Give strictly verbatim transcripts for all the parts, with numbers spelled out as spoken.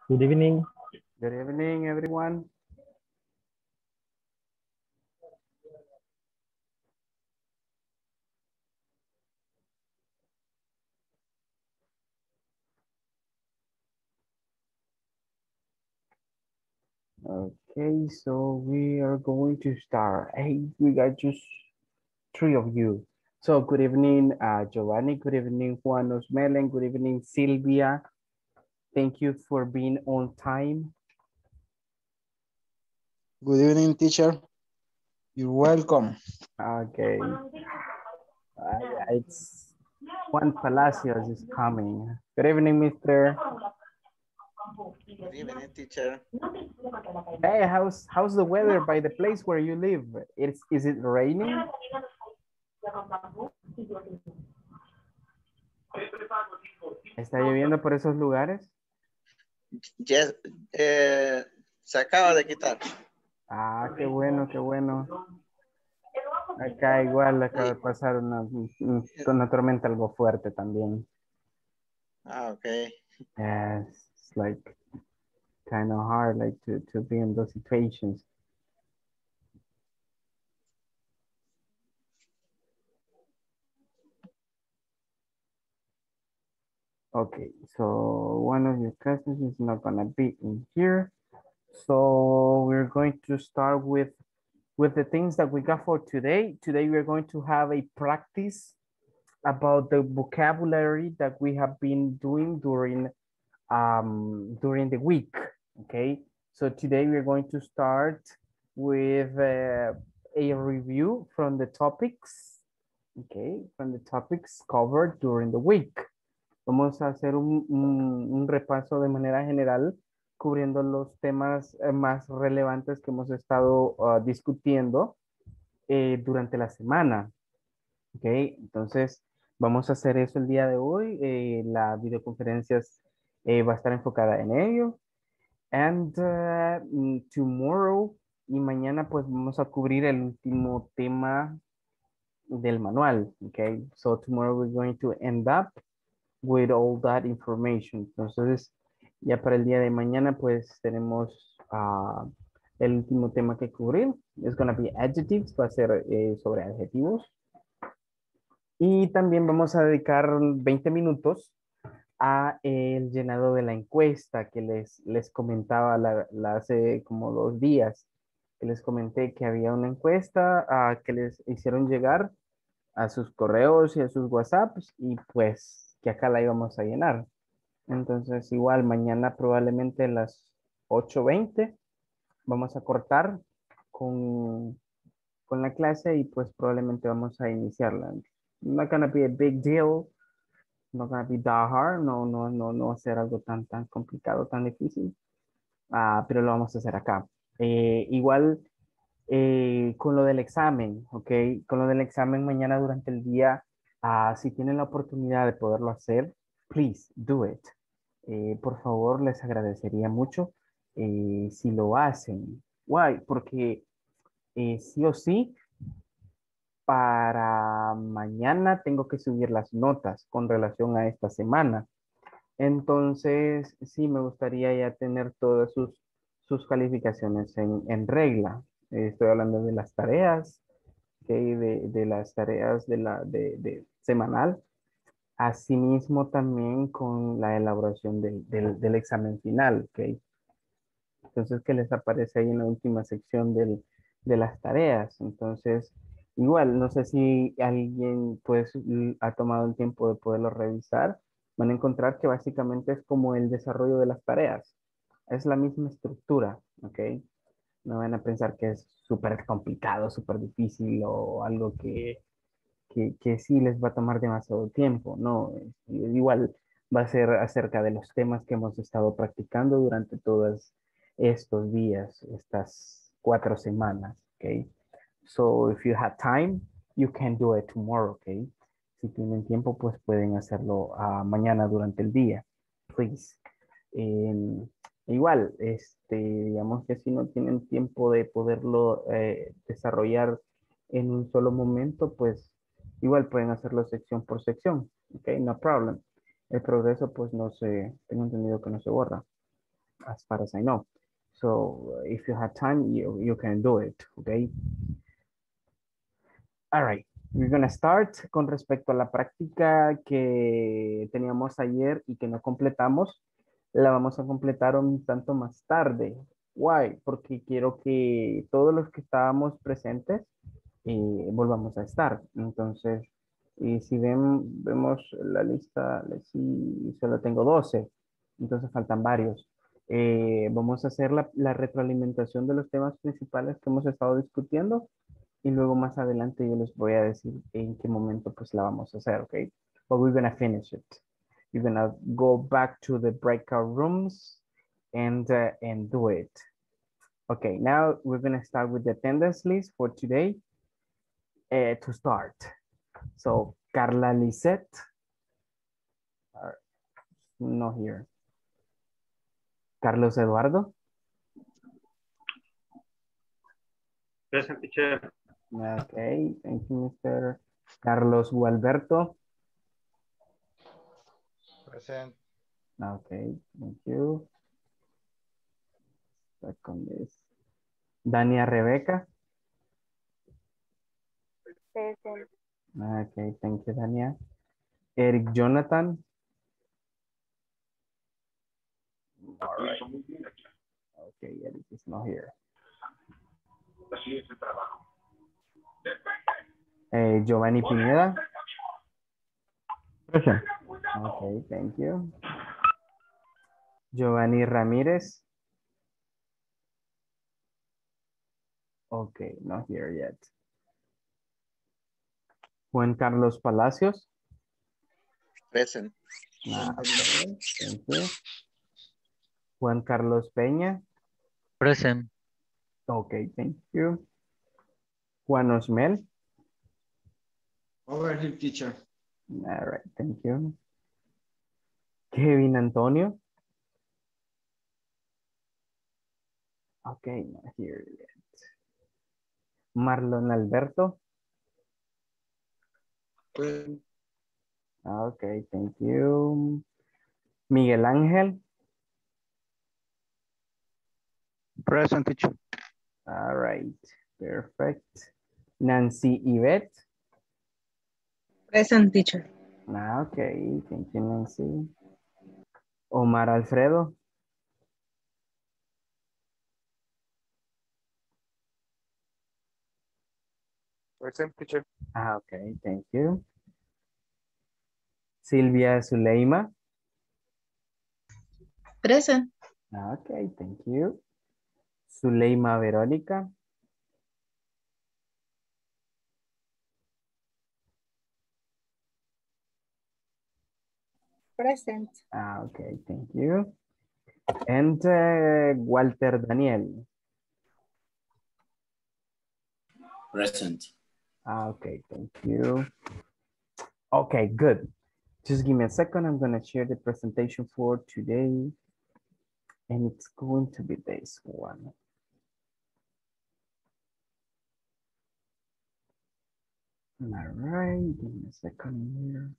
Good evening. Good evening, everyone. Okay, so we are going to start. Hey, we got just three of you. So good evening, uh, Giovanni. Good evening, Juan Osmelen. Good evening, Silvia. Thank you for being on time. Good evening, teacher. You're welcome. Okay, uh, it's Juan Palacios is coming. Good evening, Mister. Good evening, teacher. Hey, how's how's the weather by the place where you live? It's is it raining? ¿Está lloviendo por esos lugares? Yes, eh, se acaba de quitar. Ah, qué bueno, qué bueno. Acá igual acaba de Sí. pasar una, una tormenta algo fuerte también. Ah, ok. Yeah, it's like kind of hard like to, to be in those situations. Okay, so one of your cousins is not gonna be in here. So we're going to start with with the things that we got for today. Today we're going to have a practice about the vocabulary that we have been doing during um, during the week. Okay, so today we're going to start with uh, a review from the topics. Okay, from the topics covered during the week. Vamos a hacer un, un, un repaso de manera general cubriendo los temas eh, más relevantes que hemos estado uh, discutiendo eh, durante la semana. Ok, entonces vamos a hacer eso el día de hoy. Eh, la videoconferencia eh, va a estar enfocada en ello. And uh, mm, tomorrow y mañana pues vamos a cubrir el último tema del manual. Ok, so tomorrow we're going to end up with all that information. Entonces ya para el día de mañana pues tenemos uh, el último tema que cubrir. It's gonna be adjectives, va a ser eh, sobre adjetivos. Y también vamos a dedicar veinte minutos a el llenado de la encuesta que les, les comentaba la, la hace como dos días, que les comenté que había una encuesta uh, que les hicieron llegar a sus correos y a sus WhatsApps y pues que acá la íbamos a llenar. Entonces igual mañana probablemente a las ocho veinte vamos a cortar con, con la clase y pues probablemente vamos a iniciarla. Not gonna be a big deal, not gonna be that hard, no, no, no, no va a ser algo tan, tan complicado, tan difícil, uh, pero lo vamos a hacer acá. Eh, igual eh, con lo del examen, ¿ok? Con lo del examen mañana durante el día, uh, si tienen la oportunidad de poderlo hacer, please do it. Eh, por favor, les agradecería mucho eh, si lo hacen. Why? Porque eh, sí o sí, para mañana tengo que subir las notas con relación a esta semana. Entonces, sí, me gustaría ya tener todas sus, sus calificaciones en, en regla. Eh, estoy hablando de las tareas, ¿ok? de, de las tareas de la de, de semanal. Asimismo, también con la elaboración del, del, del examen final, ¿ok? Entonces, ¿qué les aparece ahí en la última sección del, de las tareas? Entonces, igual, no sé si alguien pues l- ha tomado el tiempo de poderlo revisar. Van a encontrar que básicamente es como el desarrollo de las tareas. Es la misma estructura, ¿ok? No van a pensar que es súper complicado, súper difícil o algo que, que, que sí les va a tomar demasiado tiempo. No, es- igual va a ser acerca de los temas que hemos estado practicando durante todos estos días, estas cuatro semanas, ¿ok? So if you have time, you can do it tomorrow, ¿ok? Si tienen tiempo, pues pueden hacerlo ah, mañana durante el día, please. Em, igual, este, digamos que si no tienen tiempo de poderlo eh, desarrollar en un solo momento, pues igual pueden hacerlo sección por sección, ¿ok? No problem. El progreso, pues no se, tengo entendido que no se borra. as far as I know. So if you have time, you, you can do it, okay? All right, we're gonna start con respecto a la práctica que teníamos ayer y que no completamos. La vamos a completar un tanto más tarde. Why? Porque quiero que todos los que estábamos presentes eh, volvamos a estar. Entonces, y si ven, vemos la lista, sí, solo tengo doce, entonces faltan varios. Eh, vamos a hacer la, la retroalimentación de los temas principales que hemos estado discutiendo y luego más adelante yo les voy a decir en qué momento pues la vamos a hacer, ¿ok? But we're gonna finish it. You're gonna go back to the breakout rooms and, uh, and do it. Okay, now we're gonna start with the attendance list for today. Uh, to start. So Carla Lisette, uh, not here. Carlos Eduardo. Present, teacher. Okay, thank you, Mister Carlos Gualberto. Present. Okay, thank you. Second is Dania Rebecca. Present. Okay, thank you, Dania. Eric Jonathan. All right. Okay, Eric is not here. Eh, Giovanni Pineda. Present. Okay, thank you. Giovanni Ramirez. Okay, not here yet. Juan Carlos Palacios. Present. Ah, okay, thank you. Juan Carlos Peña. Present. Okay, thank you. Juan Osmel. Over here, teacher. All right, thank you. Kevin Antonio. Okay, not here yet. Marlon Alberto. Present. Okay, thank you. Miguel Ángel. Present, teacher. All right, perfect. Nancy Yvette. Present, teacher. Ah, okay, thank you, Nancy. Omar Alfredo. Present, teacher. Ah, okay, thank you. Silvia Zuleima. Present. Ah, okay, thank you. Zuleima Verónica. Present. Ah, okay, thank you. And uh, Walter Daniel. Present. Ah, okay, thank you. Okay, good. Just give me a second. I'm going to share the presentation for today. And it's going to be this one. All right, give me a second here.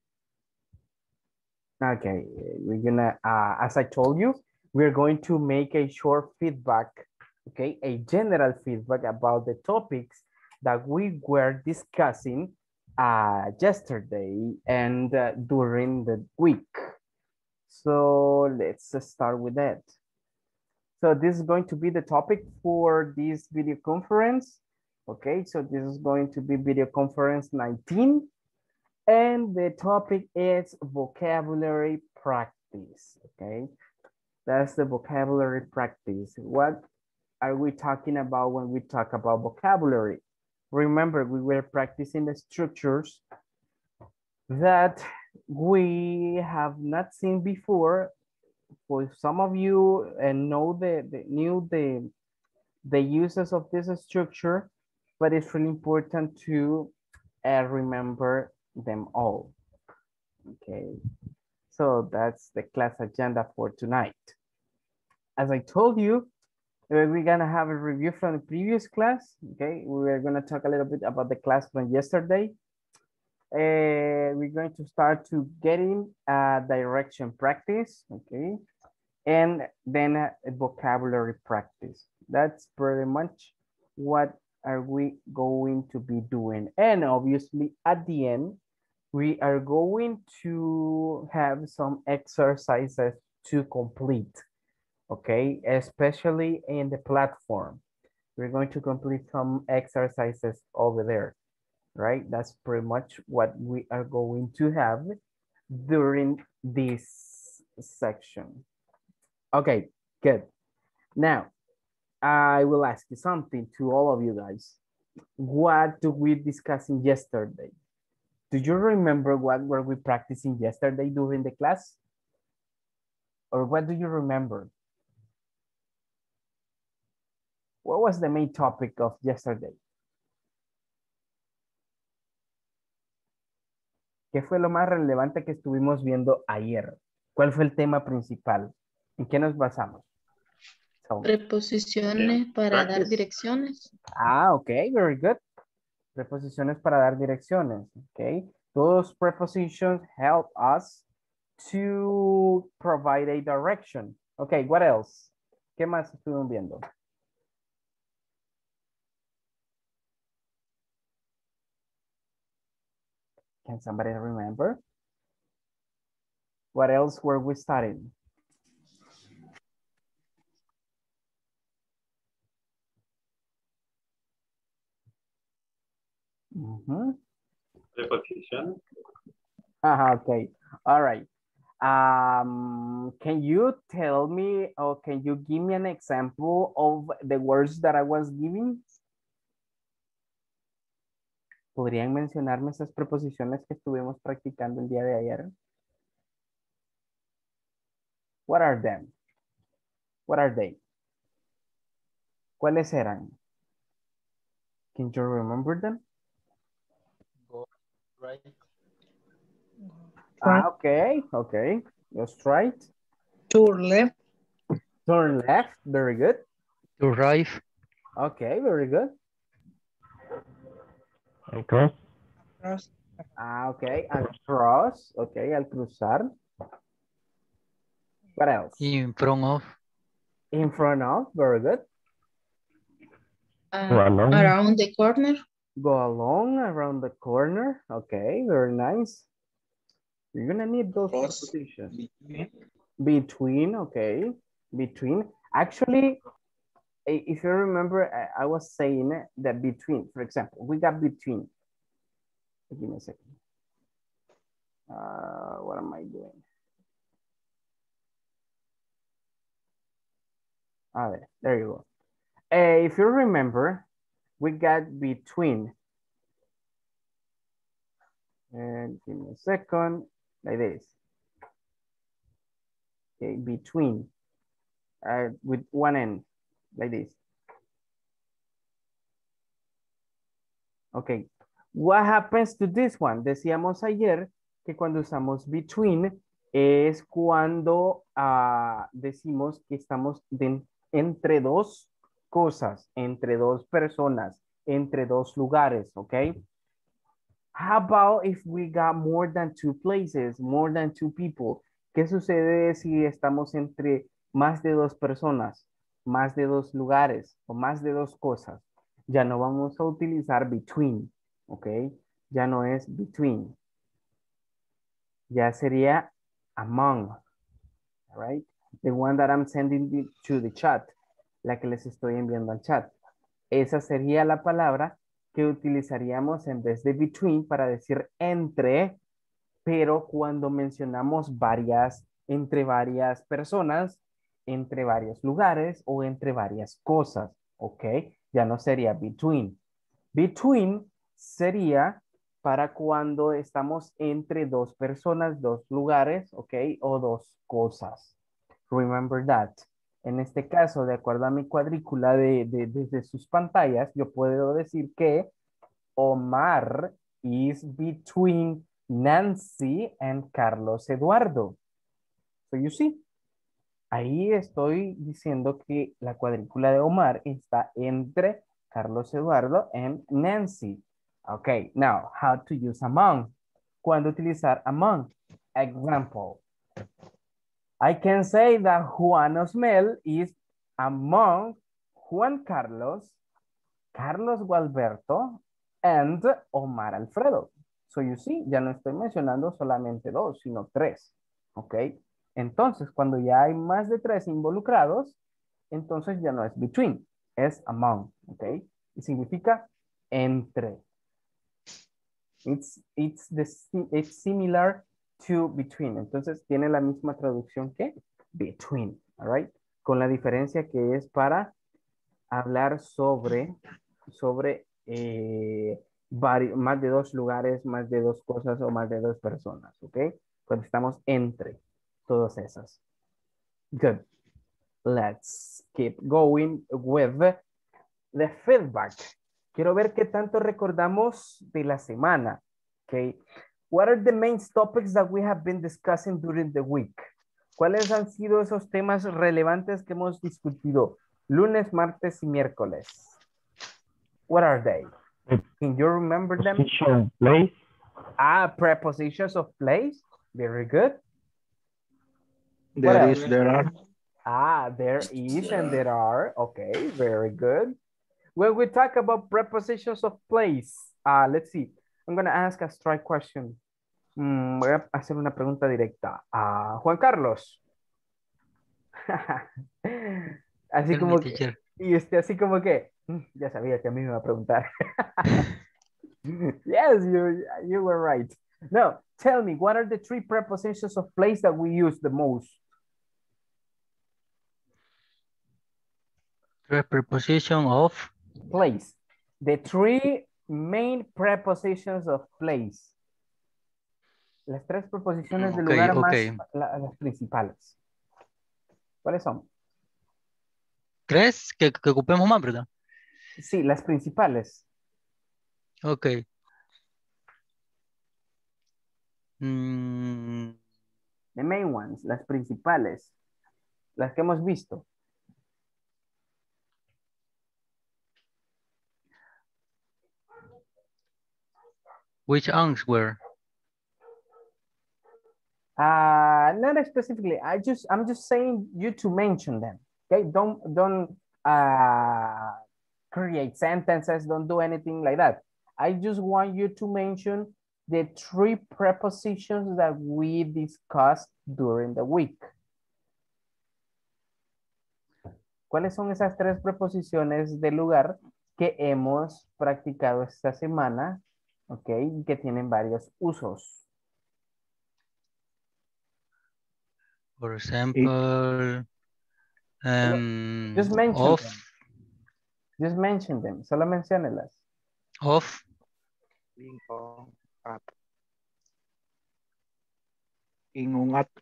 Okay, we're gonna, uh, as I told you, we're going to make a short feedback, okay, a general feedback about the topics that we were discussing uh, yesterday and uh, during the week. So let's start with that. So this is going to be the topic for this video conference. Okay, so this is going to be video conference nineteen. And the topic is vocabulary practice, okay? That's the vocabulary practice. What are we talking about when we talk about vocabulary? Remember, we were practicing the structures that we have not seen before. For some of you and know the, the knew the, the uses of this structure, but it's really important to uh, remember them all. Okay, so that's the class agenda for tonight. As I told you, we're gonna have a review from the previous class. Okay, we're gonna talk a little bit about the class from yesterday. Uh, we're going to start to getting a direction practice. Okay, and then uh, vocabulary practice. That's pretty much what are we going to be doing. And obviously at the end, we are going to have some exercises to complete, okay? Especially in the platform. We're going to complete some exercises over there, right? That's pretty much what we are going to have during this section. Okay, good. Now, I will ask you something to all of you guys. What did we discuss yesterday? Do you remember what were we practicing yesterday during the class? Or what do you remember? What was the main topic of yesterday? ¿Qué fue lo más relevante que estuvimos viendo ayer? ¿Cuál fue el tema principal? ¿En qué nos basamos? So, Preposiciones para dar direcciones. ah, ok, very good. Preposiciones para dar direcciones, okay? Those prepositions help us to provide a direction. Okay, what else? ¿Qué más estuvimos viendo? Can somebody remember? What else were we studying? Mm-hmm. Preposition. Uh-huh, okay, all right. Um, can you tell me or can you give me an example of the words that I was giving? ¿Podrían mencionarme esas preposiciones que estuvimos practicando el día de ayer? What are them? What are they? ¿Cuáles eran? Can you remember them? Go right. Ah, okay, okay. Just right. Turn left. Turn left, very good. To right. Okay, very good. Across. Cross. Ah, okay, across, okay, al cruzar. What else? In front of. In front of, very good. Uh, Along. around the corner. Go along around the corner. Okay, very nice. You're gonna need those Cross. prepositions. Between. Between, okay. Between. Actually, i- if you remember, I, I was saying that between, for example, we got between. Give me a second. Uh, what am I doing? Ah, there, there you go. Uh, if you remember, we got between. And give me a second, like this. Okay, between, uh, with one end, like this. Okay, what happens to this one? Decíamos ayer que cuando usamos between es cuando uh, decimos que estamos de, entre dos cosas, entre dos personas, entre dos lugares, okay? How about if we got more than two places, more than two people? ¿Qué sucede si estamos entre más de dos personas, más de dos lugares o más de dos cosas? Ya no vamos a utilizar between, ¿ok? Ya no es between. Ya sería among, all right? The one that I'm sending the, to the chat, la que les estoy enviando al chat. Esa sería la palabra que utilizaríamos en vez de between para decir entre, pero cuando mencionamos varias, entre varias personas, entre varios lugares o entre varias cosas, ¿ok? Ya no sería between. Between sería para cuando estamos entre dos personas, dos lugares, ¿ok? O dos cosas. Remember that. En este caso, de acuerdo a mi cuadrícula de, de, desde sus pantallas, yo puedo decir que Omar is between Nancy and Carlos Eduardo. So you see, ahí estoy diciendo que la cuadrícula de Omar está entre Carlos Eduardo and Nancy. Okay, now, how to use among. ¿Cuándo utilizar among? Example. I can say that Juan Osmel is among Juan Carlos, Carlos Gualberto, and Omar Alfredo. So you see, ya no estoy mencionando solamente dos, sino tres. ¿Ok? Entonces, cuando ya hay más de tres involucrados, entonces ya no es between, es among. ¿Ok? Y significa entre. It's, it's, the, it's similar to between. Entonces, tiene la misma traducción que between. All right? Con la diferencia que es para hablar sobre, sobre eh, vari- más de dos lugares, más de dos cosas o más de dos personas, ¿ok? Cuando estamos entre todas esas. Good. Let's keep going with the feedback. Quiero ver qué tanto recordamos de la semana, ¿ok? What are the main topics that we have been discussing during the week? ¿Cuáles han sido esos temas relevantes que hemos discutido lunes, martes y miércoles? What are they? Can you remember them? Position, place. Ah, prepositions of place. Very good. What There else? is, there are. Ah, there is There and are. there are. Okay, very good. When we talk about prepositions of place, uh, let's see. I'm going to ask a strike question. Mm, voy a hacer una pregunta directa. Ah, Juan Carlos. Así Tell me, como que, teacher. y este así como que, "Mm, ya sabía que a mí me iba a preguntar." Yes, you, you were right. Now, tell me, what are the three prepositions of place that we use the most? The preposition of. Place. The three main prepositions of place. Las tres preposiciones de Ok, lugar más, ok. la- las principales. ¿Cuáles son? Tres que, que ocupemos más, ¿verdad? Sí, las principales. Ok. Mm, The main ones, las principales. Las que hemos visto. which answer? Uh, not specifically. I just, I'm just saying you to mention them. Okay, don't, don't uh, create sentences. Don't do anything like that. I just want you to mention the three prepositions that we discussed during the week. ¿Cuáles son esas tres preposiciones de lugar que hemos practicado esta semana? Ok, que tienen varios usos. For example, um, Just mention of, them. Just mention them. Solo menciónelas. of, In on at. In un at.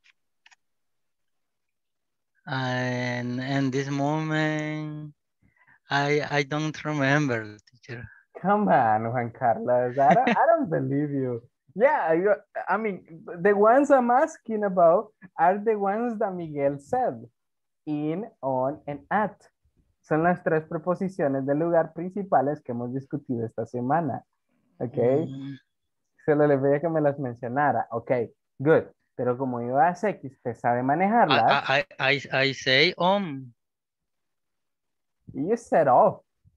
and in this moment, I I don't remember, teacher. Come on, Juan Carlos. I don't, I don't believe you. Yeah, you, I mean, the ones I'm asking about are the ones that Miguel said. In, on, and at. Son las tres preposiciones del lugar principales que hemos discutido esta semana. Ok. Mm, Solo le pedía que me las mencionara. Ok, good. Pero como yo ya sé que usted sabe I, manejarlas, I, I, I say on. you said off.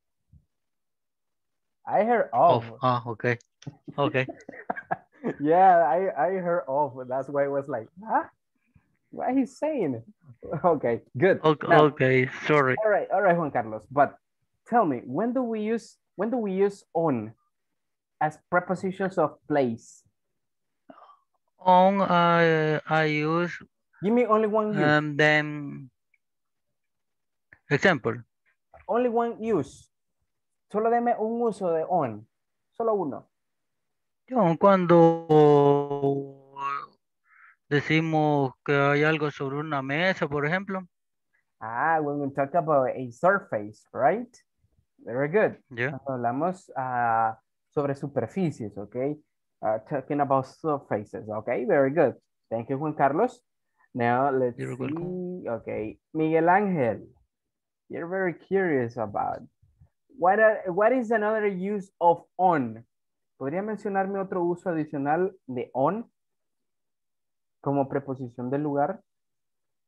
I heard off. Of. Ah, okay. Okay. Yeah, I, I heard off. That's why I was like, huh? What he's saying? Okay, good. Okay, Now, okay, sorry. all right, all right, Juan Carlos. But tell me, when do we use when do we use on as prepositions of place? On, I, I use Give me only one use. um, then, example, Only one use. Solo deme un uso de on. Solo uno. yo cuando decimos que hay algo sobre una mesa, por ejemplo. Ah, when we talk about a surface, right? Very good. Yeah. Cuando hablamos ah, sobre superficies, okay? Uh, talking about surfaces, okay? Very good. Thank you, Juan Carlos. Now let's You're see. welcome. Okay, Miguel Ángel. You're very curious about what are, what is another use of on? ¿Podría mencionarme otro uso adicional de on como preposición del lugar?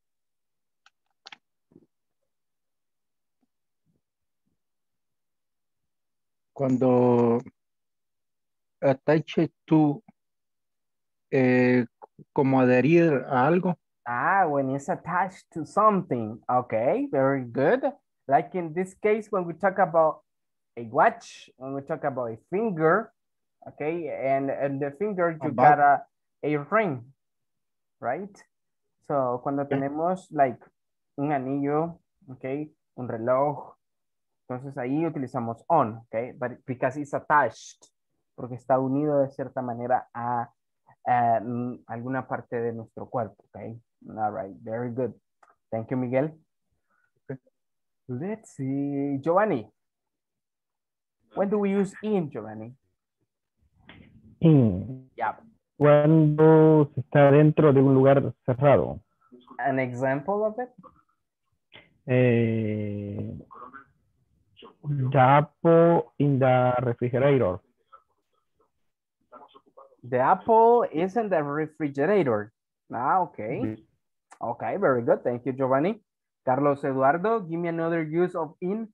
Cuando attached to, eh, como adherir a algo. Ah, when it's attached to something. Okay, very good. Like in this case, when we talk about a watch, when we talk about a finger, okay, and, and the finger, you About. got a, a ring, right? So, cuando tenemos like un anillo, okay, un reloj, entonces ahí utilizamos on, okay, but because it's attached, porque está unido de cierta manera a uh, alguna parte de nuestro cuerpo, okay? All right, very good. Thank you, Miguel. Okay. Let's see, Giovanni. When do we use in, Giovanni? In. Yeah. Cuando se está dentro de un lugar cerrado. An example of it? Eh, the apple in the refrigerator. The apple is in the refrigerator. Ah, okay. Mm-hmm. Okay, very good. Thank you, Giovanni. Carlos Eduardo, give me another use of in.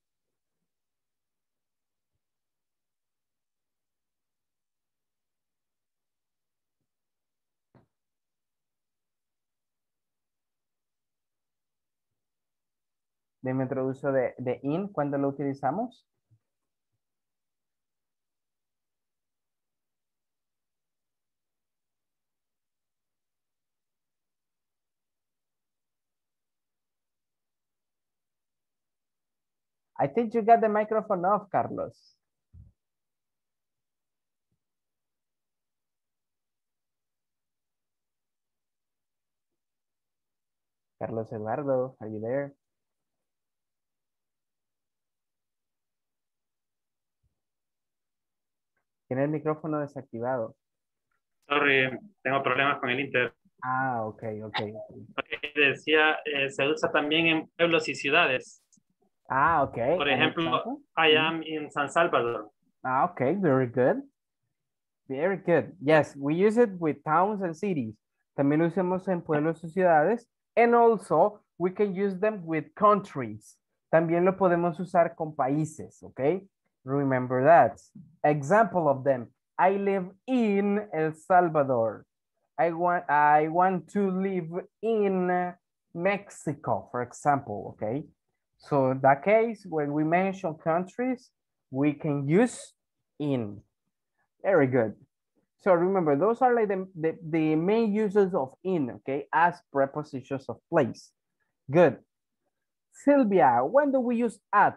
Dime otro uso de, de in, ¿cuándo lo utilizamos? I think you got the microphone off, Carlos. Carlos Eduardo, are you there? Tiene el micrófono desactivado. Sorry, tengo problemas con el Inter. Ah, ok, ok. Okay, decía, eh, se usa también en pueblos y ciudades. Ah, ok. Por An ejemplo, example? I am in San Salvador. Ah, okay, very good. Very good. Yes, we use it with towns and cities. También lo usamos en pueblos y ciudades. And also, we can use them with countries. También lo podemos usar con países, okay? Remember that. Example of them. I live in El Salvador. I want, I want to live in Mexico, for example, okay? So in that case, when we mention countries, we can use in. Very good. So remember, those are like the, the, the main uses of in, okay, as prepositions of place. Good. Sylvia, when do we use at?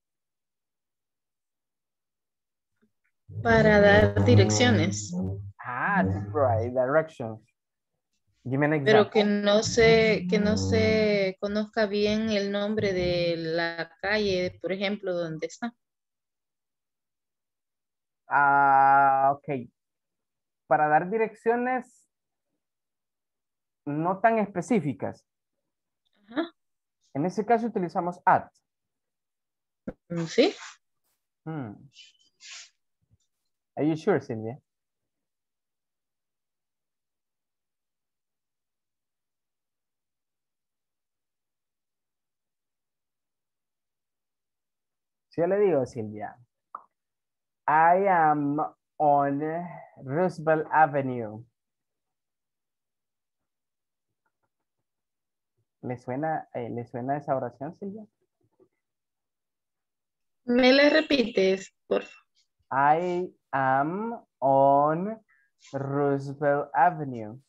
Para dar direcciones. Ah, to provide directions. Give me an Pero example. que no se, que no se conozca bien el nombre de la calle, por ejemplo, donde está. Ah, ok. Para dar direcciones no tan específicas. Ajá. En ese caso utilizamos at. Sí. Hmm. Are you sure, Sylvia? Si yo le digo, Silvia, I am on Roosevelt Avenue. ¿Le suena, eh, ¿le suena esa oración, Silvia? ¿Me la repites, por favor? I am on Roosevelt Avenue.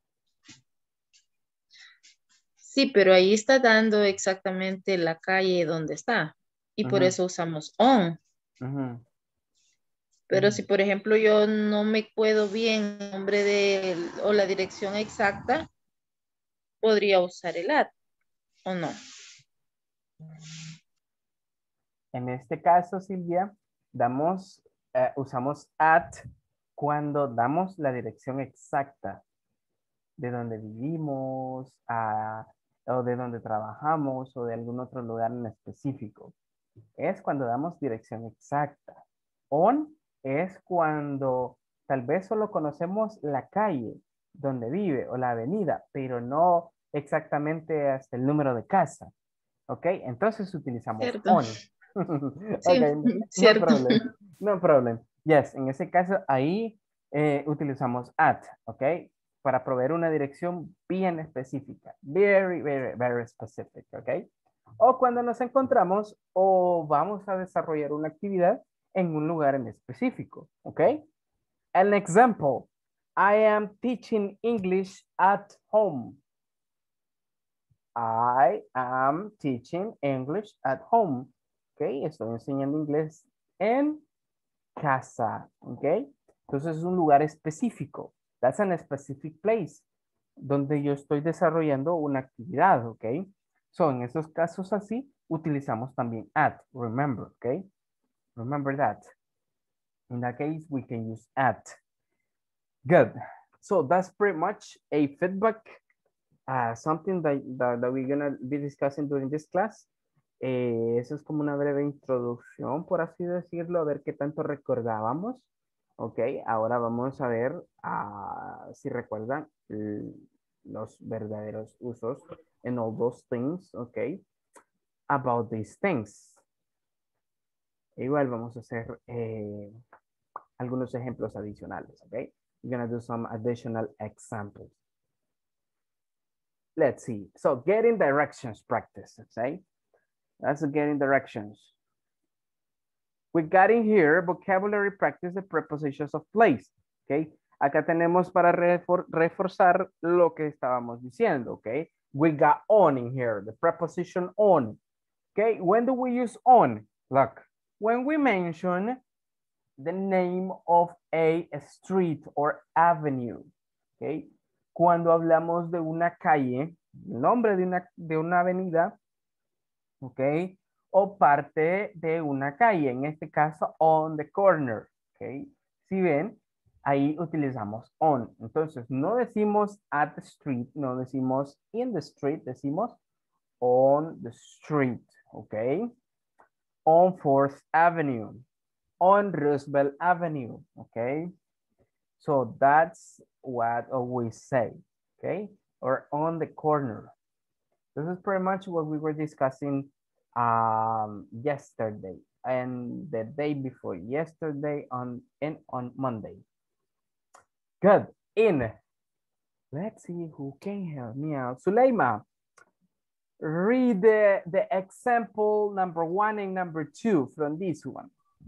Sí, pero ahí está dando exactamente la calle donde está. Y por Ujú. eso usamos on. Ujú. Pero Ujú. si, por ejemplo, yo no me puedo bien el nombre de o la dirección exacta, podría usar el at, ¿o no? En este caso, Silvia, damos, eh, usamos at cuando damos la dirección exacta de donde vivimos, a, o de donde trabajamos, o de algún otro lugar en específico. Es cuando damos dirección exacta. On es cuando tal vez solo conocemos la calle donde vive o la avenida, pero no exactamente hasta el número de casa. ¿Ok? Entonces utilizamos Cierto. on. Sí, Okay, no cierto. problem. No problem. Yes, en ese caso ahí eh, utilizamos at, ¿ok? Para proveer una dirección bien específica. Very, very, very specific, ¿ok? O cuando nos encontramos o vamos a desarrollar una actividad en un lugar en específico, ¿ok? An example, I am teaching English at home. I am teaching English at home. ¿Ok? Estoy enseñando inglés en casa. ¿Ok? Entonces es un lugar específico. That's an specific place donde yo estoy desarrollando una actividad. ¿Ok? So, en esos casos así, utilizamos también at. Remember. ¿Ok? Remember that. In that case, we can use at. Good. So, that's pretty much a feedback. Uh, something that, that, that we're gonna be discussing during this class. Eh, eso es como una breve introducción, por así decirlo, a ver qué tanto recordábamos. Ok, ahora vamos a ver uh, si recuerdan los verdaderos usos en all those things, ok, about these things. Igual vamos a hacer eh, algunos ejemplos adicionales, ok. We're gonna do some additional examples. Let's see. So getting directions practice, okay? That's getting directions. We got in here vocabulary practice the prepositions of place, okay? Acá tenemos para refor reforzar lo que estábamos diciendo, okay? We got on in here, the preposition on, okay? When do we use on? Look, when we mention the name of a street or avenue, okay? Cuando hablamos de una calle, el nombre de una, de una avenida, ¿ok? O parte de una calle, en este caso, on the corner, ¿ok? Si ven, ahí utilizamos on. Entonces, no decimos at the street, no decimos in the street, decimos on the street, ¿ok? On Fourth Avenue, on Roosevelt Avenue, ¿ok? So that's what we say, okay? Or on the corner. This is pretty much what we were discussing um, yesterday and the day before yesterday on and on Monday. Good. In. Let's see who can help me out. Suleima, read the, the example number one and number two from this one.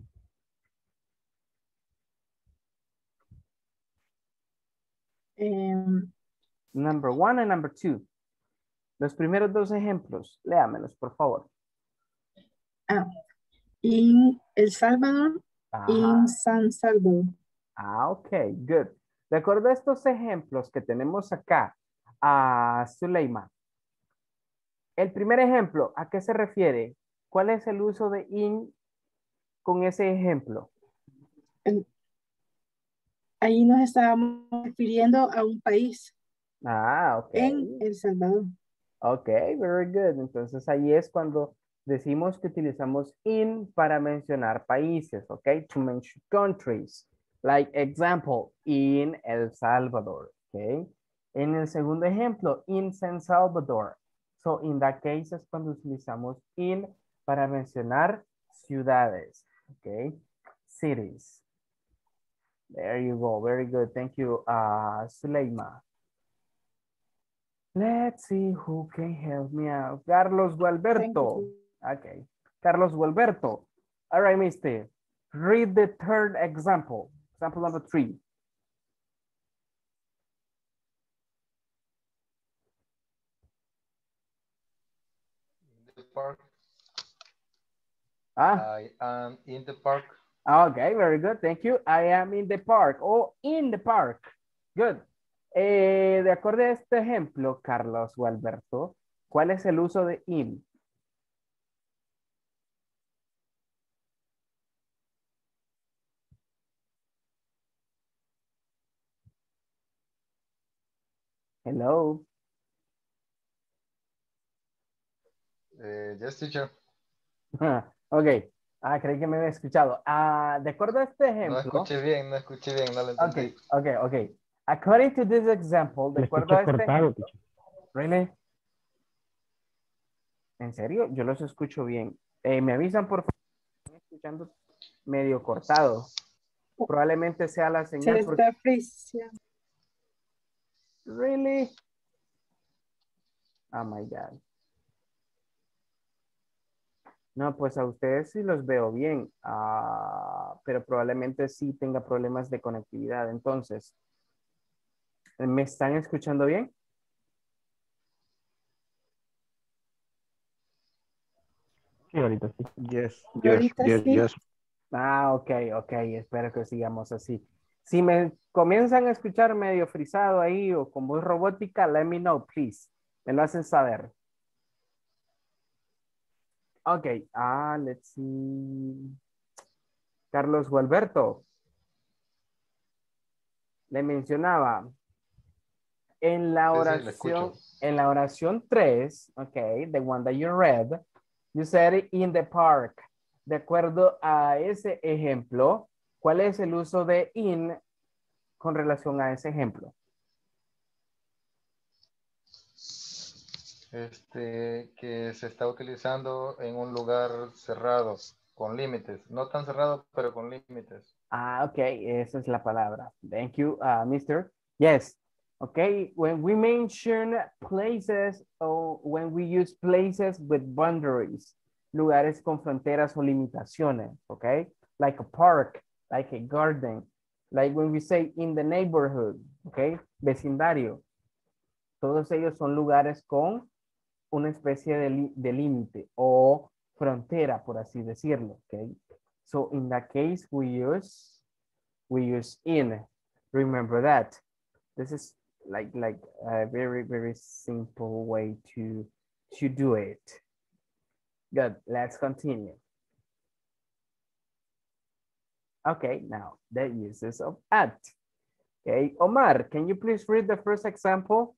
Um, Number one and number two. Los primeros dos ejemplos, léamelos, por favor. ah, in El Salvador, Ajá. in San Salvador. Ah, ok, good. De acuerdo a estos ejemplos que tenemos acá, a Zuleima, el primer ejemplo, ¿a qué se refiere? ¿Cuál es el uso de in con ese ejemplo? El- Ahí nos estábamos refiriendo a un país Ah, ok. en El Salvador. Ok, very good. Entonces ahí es cuando decimos que utilizamos in para mencionar países, ok? To mention countries. Like example, in El Salvador, ok? En el segundo ejemplo, in San Salvador. So in that case es cuando utilizamos in para mencionar ciudades, ok? Cities. There you go. Very good. Thank you, uh, Suleima. Let's see who can help me out. Carlos Gualberto. Okay. Carlos Gualberto. All right, mister. Read the third example. Example number three. The park. Ah, I am in the park. okay, very good. Thank you. I am in the park. Oh, in the park. Good. Eh, de acuerdo a este ejemplo, Carlos Gualberto, ¿cuál es el uso de in? Hello. Uh, yes, teacher. Ok. Ah, creí que me había escuchado. Ah, de acuerdo a este No ejemplo. escuché bien, no escuché bien, no lo entendí. Ok, ok, ok. According to this example, de Le acuerdo escuché a este cortado, ejemplo. Really? ¿En serio? Yo los escucho bien. Eh, me avisan por favor, estoy escuchando medio cortado. Probablemente sea la Se señal porque... está friseando. Really? Oh my God. No, pues a ustedes sí los veo bien, ah, pero probablemente sí tenga problemas de conectividad. Entonces, ¿me están escuchando bien? Sí, ahorita sí. Yes, yes, Ahorita yes, sí. yes. Ah, ok, ok, espero que sigamos así. Si me comienzan a escuchar medio frisado ahí o con voz robótica, let me know, please. Me lo hacen saber. Ok, ah, let's see. Carlos Gualberto, le mencionaba en la Sí, sí, le escucho. oración, en la oración tres, ok, the one that you read, you said in the park. De acuerdo a ese ejemplo, ¿cuál es el uso de in con relación a ese ejemplo? Este, que se está utilizando en un lugar cerrado, con límites. No tan cerrado, pero con límites. Ah, ok, esa es la palabra. Thank you, uh, mister. Yes, okay, when we mention places or when we use places with boundaries, lugares con fronteras o limitaciones, okay? Like a park, like a garden, like when we say in the neighborhood, okay? Vecindario. Todos ellos son lugares con una especie de, de límite o frontera, por así decirlo, okay? So in that case, we use, we use in. Remember that. This is like, like a very, very simple way to, to do it. Good, let's continue. Okay, now the uses of at. Okay, Omar, can you please read the first example?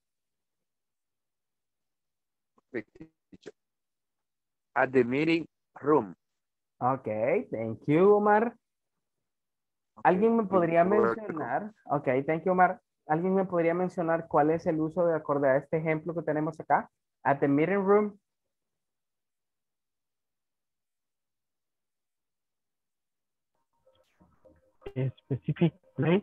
At the meeting room. Okay, thank you, Omar. ¿Alguien me podría you're welcome. mencionar? Ok, thank you, Omar. ¿Alguien me podría mencionar cuál es el uso de acorde a este ejemplo que tenemos acá? At the meeting room. A specific place.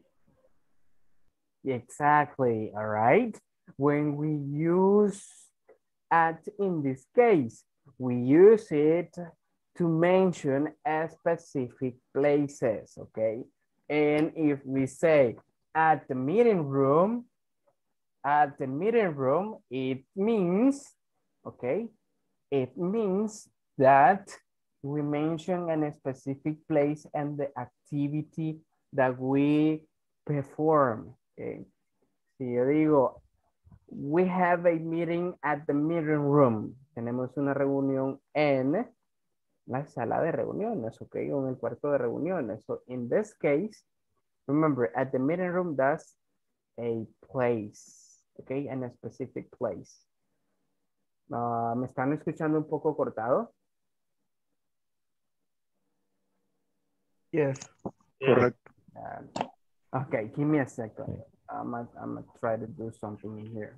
Exactly, all right. When we use at in this case, we use it to mention a specific places, okay? And if we say at the meeting room, at the meeting room, it means, okay, it means that we mention a specific place and the activity that we perform, okay? Si yo digo, we have a meeting at the meeting room, tenemos una reunión en la sala de reuniones, okay, o en el cuarto de reuniones. So in this case, remember, at the meeting room, that's a place, okay, and a specific place. Uh, ¿Me están escuchando un poco cortado? Yes, Yeah. correct. Uh, okay, give me a second. I'm gonna, I'm gonna try to do something in here.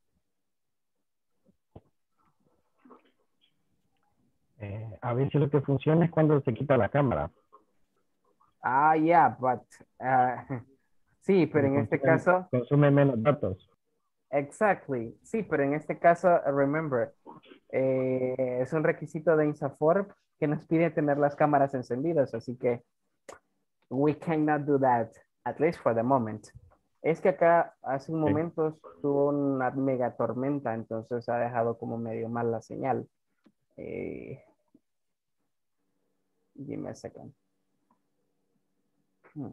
Eh, a veces lo que funciona es cuando se quita la cámara. Ah, yeah, but, uh, sí, pero en este Consume, caso, consume menos datos. exactly, sí, pero en este caso, remember, eh, es un requisito de INSAFORP que nos pide tener las cámaras encendidas, así que we cannot do that, at least for the moment. Es que acá hace un momento tuvo una mega tormenta, entonces ha dejado como medio mal la señal. Eh, give me a second. Hmm.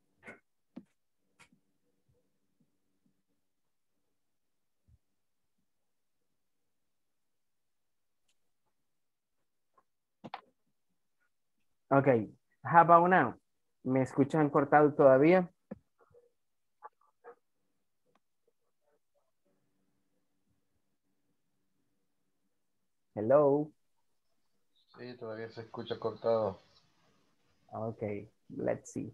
Ok, how about now? ¿Me escuchan cortado todavía? Hello. Sí, todavía se escucha cortado. Ok, let's see.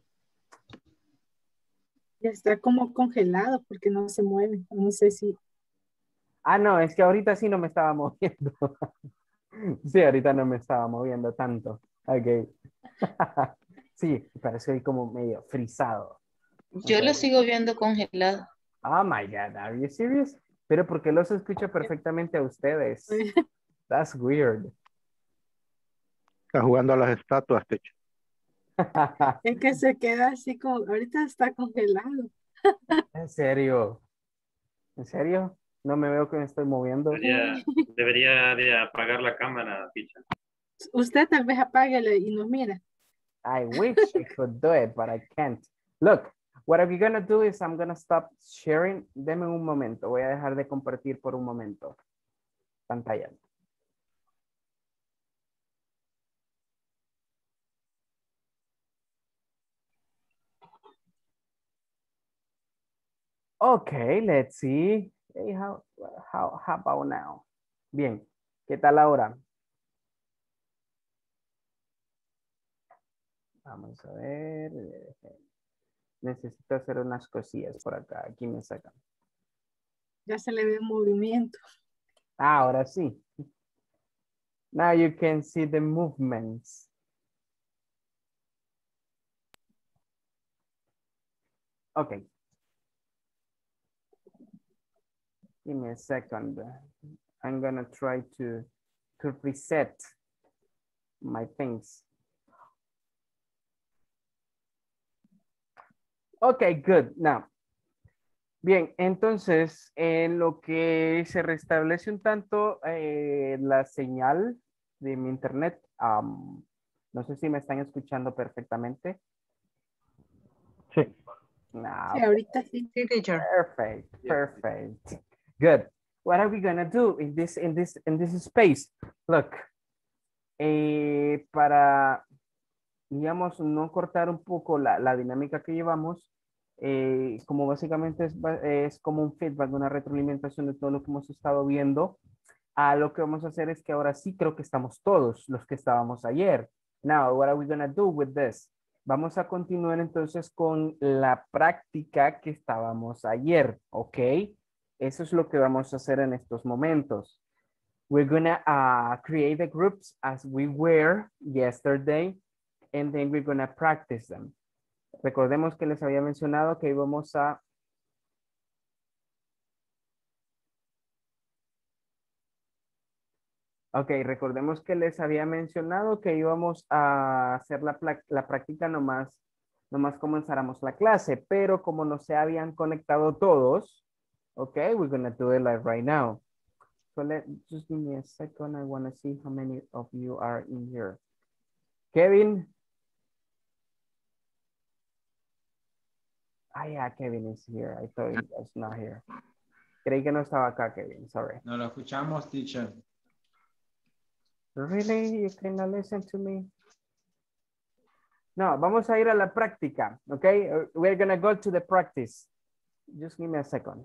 Ya está como congelado porque no se mueve. No sé si. Ah, no, es que ahorita sí no me estaba moviendo. Sí, ahorita no me estaba moviendo tanto. Ok. Sí, parece ahí como medio frisado. Yo lo Ok. sigo viendo congelado. Oh my God, are you serious? Pero porque los escucho perfectamente a ustedes. That's weird. Está jugando a las estatuas, teacher. Es que se queda así como, ahorita está congelado. En serio. ¿En serio? No me veo que me estoy moviendo. Debería, debería de apagar la cámara, teacher. Usted tal vez apáguele y nos mira. I wish I could do it, but I can't. Look, what I'm gonna do is I'm gonna stop sharing. Deme un momento. Voy a dejar de compartir por un momento. Pantalla. Okay, let's see. Hey, how, how, how about now? Bien, ¿qué tal ahora? Vamos a ver. Necesito hacer unas cosillas por acá. Aquí me sacan. Ya se le ve movimiento. Ah, ahora sí. Now you can see the movements. Okay. Give me a second. I'm gonna try to, to reset my things. Okay, good. Now. Bien, entonces, en lo que se restablece un tanto eh, la señal de mi internet, um, no sé si me están escuchando perfectamente. Sí. No, Sí, ahorita sí. Sí, teacher. perfect, perfect. Good. What are we gonna do in this in this in this space? Look, eh, para, digamos, no cortar un poco la, la dinámica que llevamos, eh, como básicamente es, ba- es como un feedback, una retroalimentación de todo lo que hemos estado viendo, a lo que vamos a hacer es que ahora sí creo que estamos todos los que estábamos ayer. Now, what are we gonna do with this? Vamos a continuar entonces con la práctica que estábamos ayer, ¿ok? Eso es lo que vamos a hacer en estos momentos. We're gonna uh, create the groups as we were yesterday, and then we're gonna practice them. Recordemos que les había mencionado que íbamos a... Ok, recordemos que les había mencionado que íbamos a hacer la, pla- la práctica nomás, nomás comenzáramos la clase, pero como no se habían conectado todos, ok, we're gonna do it like right now. So let, just give me a second, I wanna see how many of you are in here. Kevin. Ah, yeah, Kevin is here. I thought he was not here. Creí que no estaba acá, Kevin, sorry. No lo escuchamos, teacher. Really? You cannot listen to me? No, vamos a ir a la práctica, okay? Uh, We're gonna go to the practice. Just give me a second.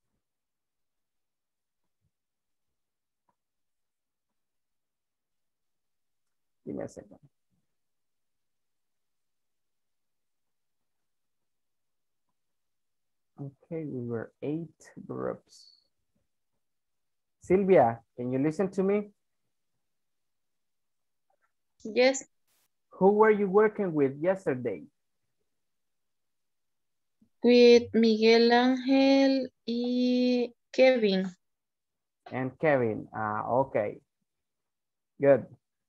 Give me a second. Okay, we were eight groups. Sylvia, can you listen to me? Yes. Who were you working with yesterday? With Miguel Ángel y Kevin. And Kevin. Ah, okay. Good.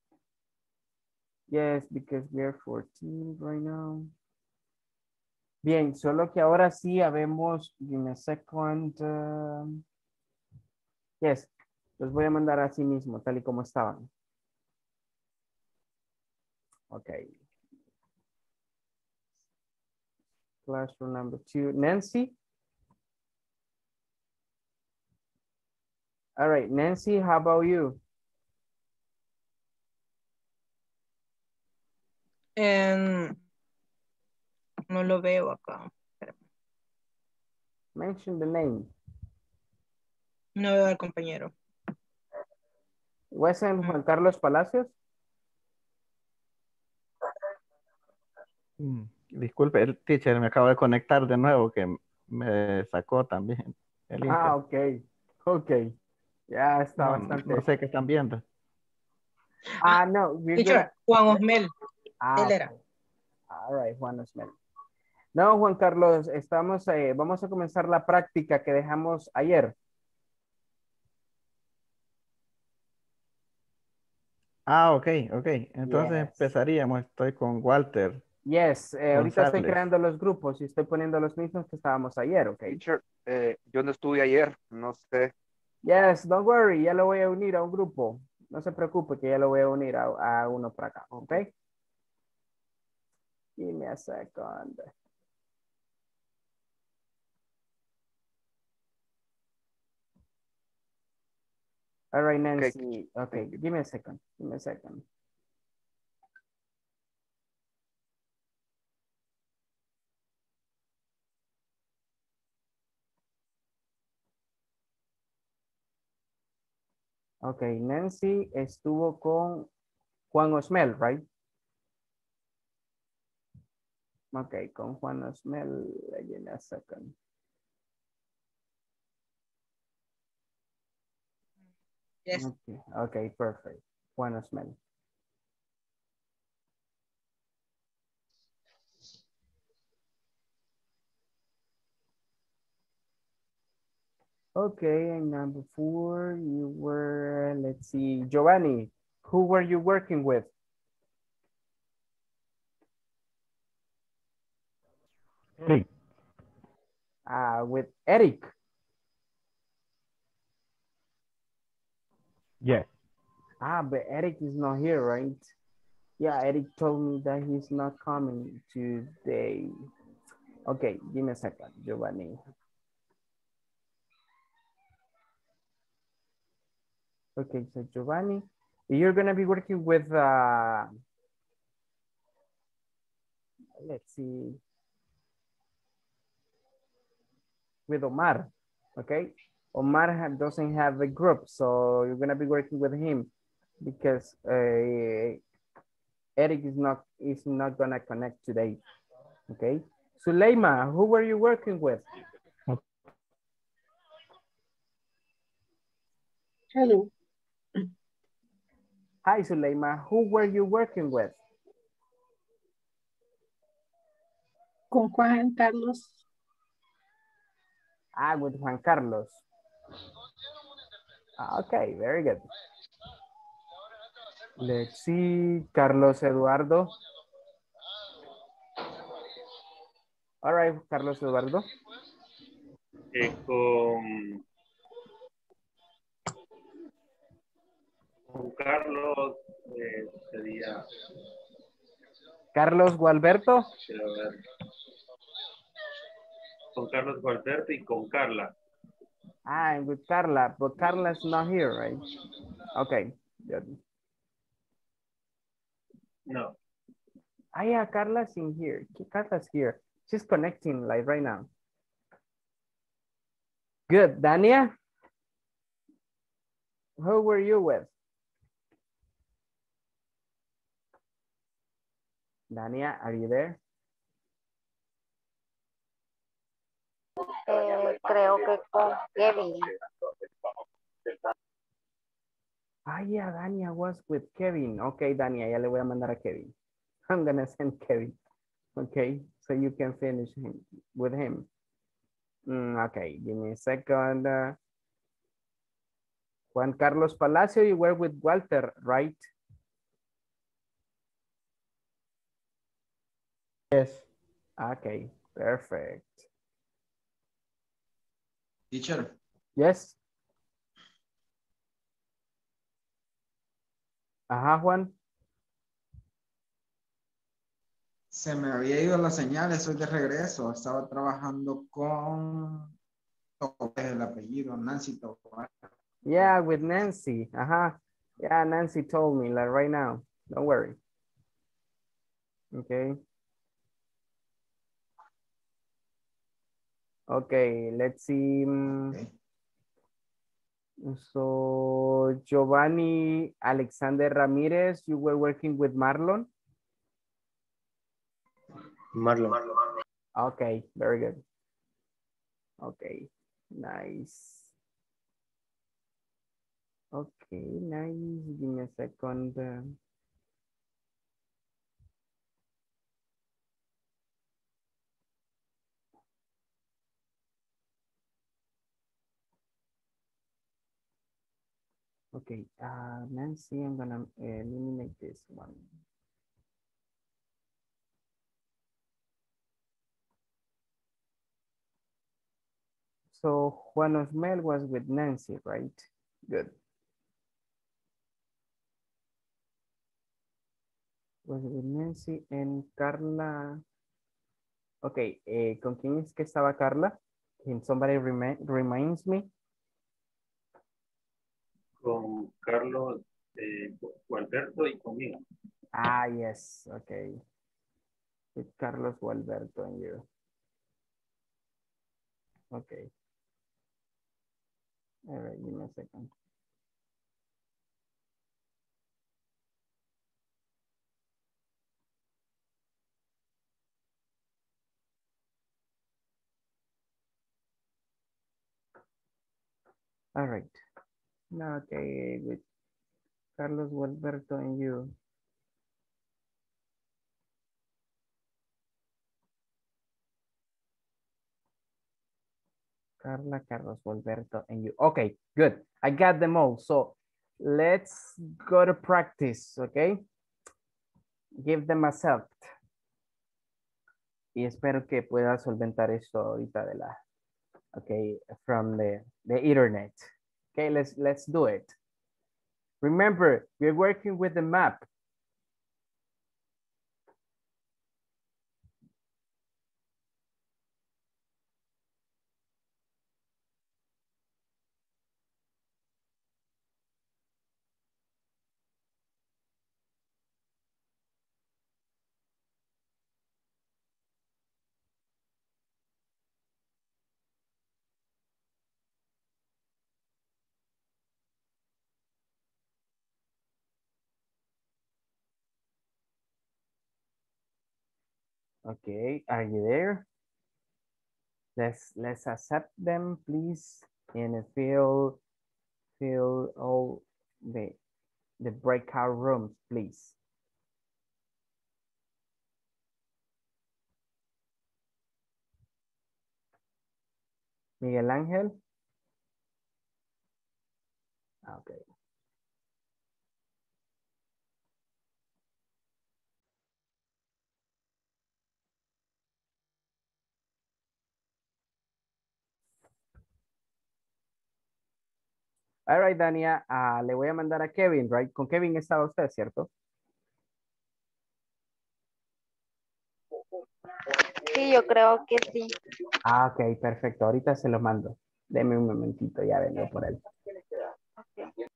Yes, because we are fourteen right now. Bien, solo que ahora sí habemos, give me a second. um, yes, los voy a mandar así mismo, tal y como estaban. Ok. Classroom number two. Nancy? All right, Nancy, how about you? Em, no lo veo acá. Mention the name. No veo al compañero. ¿Wasn't Juan Carlos Palacios? Mm, Disculpe, el teacher me acabo de conectar de nuevo que me sacó también el Ah, Inter. ok. Ok. Ya está No, bastante. no sé qué están viendo. Ah, no. We're Teacher, gonna... Juan Osmel. Ah, Él era. okay. All right, Juan Osmel. No, Juan Carlos, estamos, eh, vamos a comenzar la práctica que dejamos ayer. Ah, ok, ok. Entonces Yes. empezaríamos. Estoy con Walter Yes, eh, ahorita estoy González. creando los grupos y estoy poniendo los mismos que estábamos ayer, ok. Teacher, eh, yo no estuve ayer, no sé. Yes, don't worry, ya lo voy a unir a un grupo. No se preocupe que ya lo voy a unir a, a uno para acá, ok. Give me a second. All right, Nancy. Okay, give me a second. Give me a second. Okay, Nancy estuvo con Juan Osmel, right? Okay, con Juan Osmel. Give me a second. Yes. Okay, okay, perfect. Juan Osmel. Okay, and number four, you were, let's see, Giovanni, who were you working with? Eric. Uh, with Eric. Yes. Ah, but Eric is not here, right? Yeah, Eric told me that he's not coming today. Okay, give me a second, Giovanni. Okay, so Giovanni, you're gonna be working with, uh, let's see, with Omar, okay? Omar ha- doesn't have a group, so you're gonna be working with him because uh, Eric is not is not gonna connect today, okay? Suleima, who were you working with? Hello. Hi, Suleima, who were you working with? Con Juan Carlos. Ah, with Juan Carlos. Ah, okay, very good. Let's see, Carlos Eduardo. All right, Carlos Eduardo. Eh, con, con Carlos eh, sería, Carlos Gualberto. quiero ver, con Carlos Gualberto y con Carla. Ah, and with Carla, but Carla's not here, right? Okay, good. No. Ah, yeah, Carla's in here. Carla's here. She's connecting like right now. Good, Dania? Who were you with? Dania, are you there? Eh, creo que con Kevin. Ah, yeah, Dania was with Kevin. Okay, Dania, ya le voy a mandar a Kevin. I'm gonna send Kevin. Okay, so you can finish him with him. Mm, okay, give me a second. Uh, Juan Carlos Palacio, you were with Walter, right? Yes. Okay, perfect. Teacher, Yes. Ajá, Juan. se me había ido la señal, estoy de regreso. Estaba trabajando con el apellido, Nancy Tobar. Yeah, with Nancy. Ajá. Yeah, Nancy told me like right now. Don't worry. Okay. Okay, let's see. Okay. So Giovanni Alexander Ramirez, you were working with Marlon? Marlon. Okay, very good. Okay, nice. Okay, nice. Give me a second. Okay, uh, Nancy, I'm gonna eliminate this one. So Juan Osmel was with Nancy, right? Good. Was with Nancy and Carla. Okay, eh, ¿con quién es que estaba Carla? Can somebody remi reminds me? Con Carlos, eh, Gualberto y conmigo. Ah, yes, okay. With Carlos Gualberto and you. Okay. All right, give me a second. All right. Now, okay, with Carlos Gualberto and you. Carla, Carlos, Gualberto, and you. Okay, good. I got them all. So let's go to practice, okay? Give them a accept. Y espero que pueda solventar esto ahorita de la, okay, from the, the internet. Okay, let's, let's do it. Remember, we're working with the map. Okay, are you there? Let's let's accept them, please, and fill fill all the the breakout rooms, please. Miguel Ángel. Okay. All right, Dania, uh, le voy a mandar a Kevin, right? Con Kevin estaba usted, ¿cierto? Sí, yo creo que sí. Ah, ok, perfecto. Ahorita se lo mando. Deme un momentito, ya vengo por él. Okay.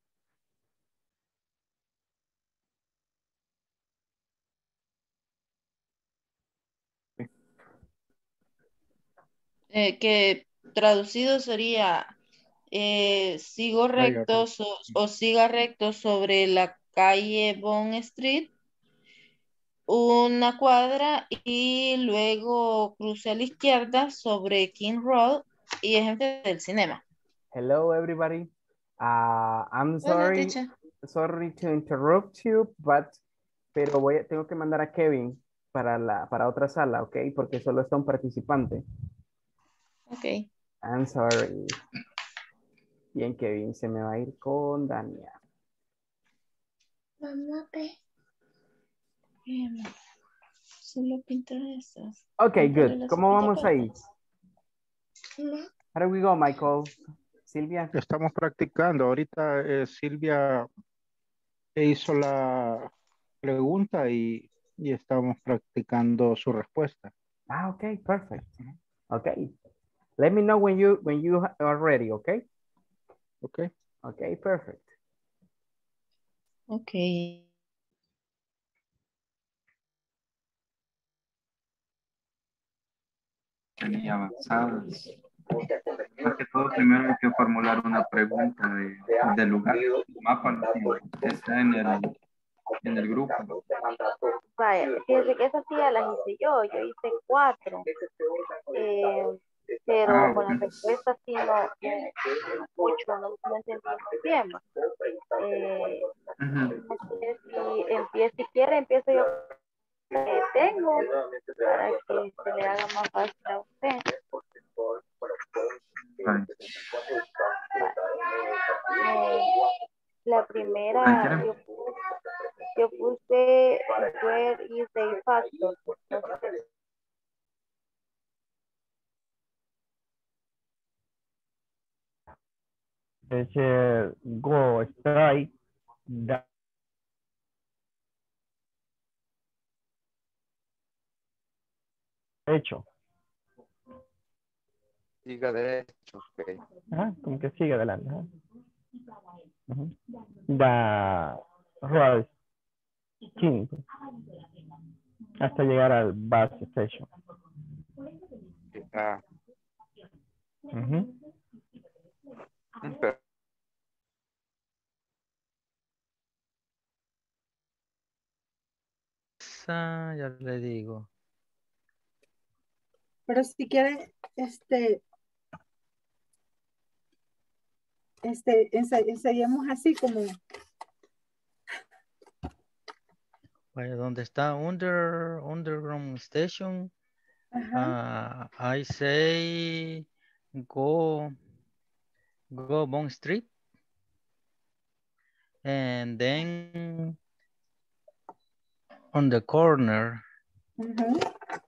Eh, que traducido sería, eh, sigo recto so- o siga recto sobre la calle Bond Street, una cuadra y luego cruce a la izquierda sobre King Road y es enfrente del cinema. Hello, everybody. Uh, I'm Hola, sorry, teacher. sorry to interrupt you, but pero voy a, tengo que mandar a Kevin para la para otra sala, ¿ok? Porque solo está un participante. Ok. I'm sorry. Bien, Kevin, se me va a ir con Dania. Mamá, ve. Em, Solo pintar estas. Ok, Pintarle good. las ¿Cómo vamos ahí? patas. Mamá. How do we go, Michael? Silvia. Estamos practicando. Ahorita eh, Silvia hizo la pregunta y, y estamos practicando su respuesta. Ah, okay, perfect. Okay. Let me know when you when you are ready, okay? Okay. Okay, perfect. Ok. Muy avanzadas. Más que todo, primero hay que formular una pregunta de, del lugar, el mapa que está en el, en el grupo. Vaya, fíjese que esa sí ya las hice yo, yo hice cuatro. Eh, pero Ah, con la ok. respuesta sí no, no mucho, no, no entendí muy bien. Eh, Ujú. no sé si empieza, si quiere, empiezo yo que tengo para que se le haga más fácil a usted. Vale. Eh, la primera, Tranquila. yo puse, yo puse where is the factor. No sé. Dice go strike da- derecho. Siga derecho, ok. Ajá, como que sigue adelante. Ajá. Ujú. Da road king hasta llegar al bus station. Ah, Ujú. pero Esa, ya le digo. Pero si quiere, este, este, ense- ensayemos así como, Vaya, ¿dónde está? Under, Underground Station. ajá, Uh, I say go, go Bond Street. And then on the corner. ujú.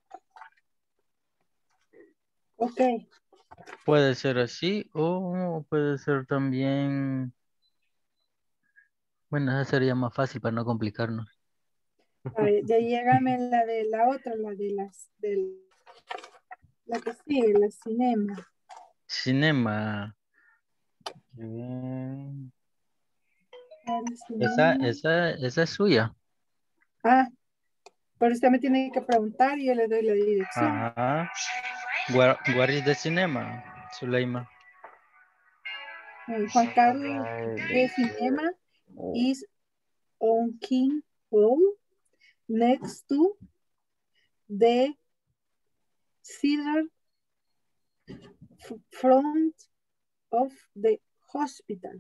Ok, Puede ser así o puede ser también, bueno, esa sería más fácil para no complicarnos. a ver, ya llégame la de la otra, la de las, del, la que sigue, la cinema. Cinema. Bien. La de Esa, cinema. esa, esa es suya. Ah, pero usted me tiene que preguntar y yo le doy la dirección. Ajá. Where, where is the cinema, Zuleima? Eh, Juan Carlos de Cinema is on King Road next to the Cedar f- front of the hospital.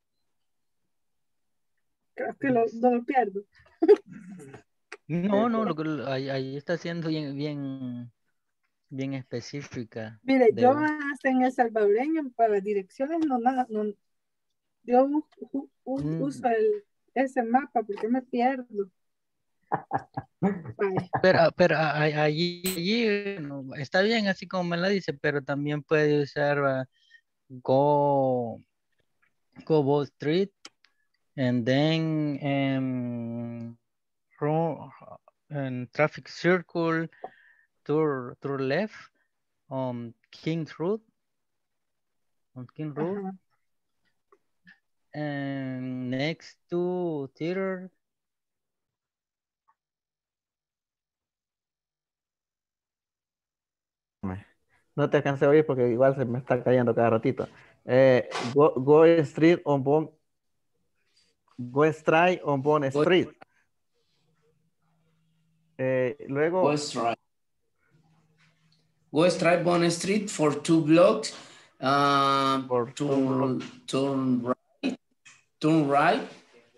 Creo que lo, no lo pierdo. No, no, lo que ahí, ahí está siendo bien, bien, bien específica. Mire, De, yo hasta en el salvadoreño para las direcciones no nada, no, yo u- u- u- Mm. uso el, ese mapa porque me pierdo. Vaya. pero, pero a- a- allí, allí, no, está bien así como me la dice, pero también puede usar uh, go, go Wall Street and then um, ro- and traffic circle to, to left on King Road, on King Road, Ajá. and next to theater. No te alcancé a oír porque igual se me está cayendo cada ratito. Eh, go, go Street on Bond, Go Strike on Bond Go, Street. Eh, luego, go straight. Go straight Bond Street for two blocks. Um, por two turn, turn right. Turn right.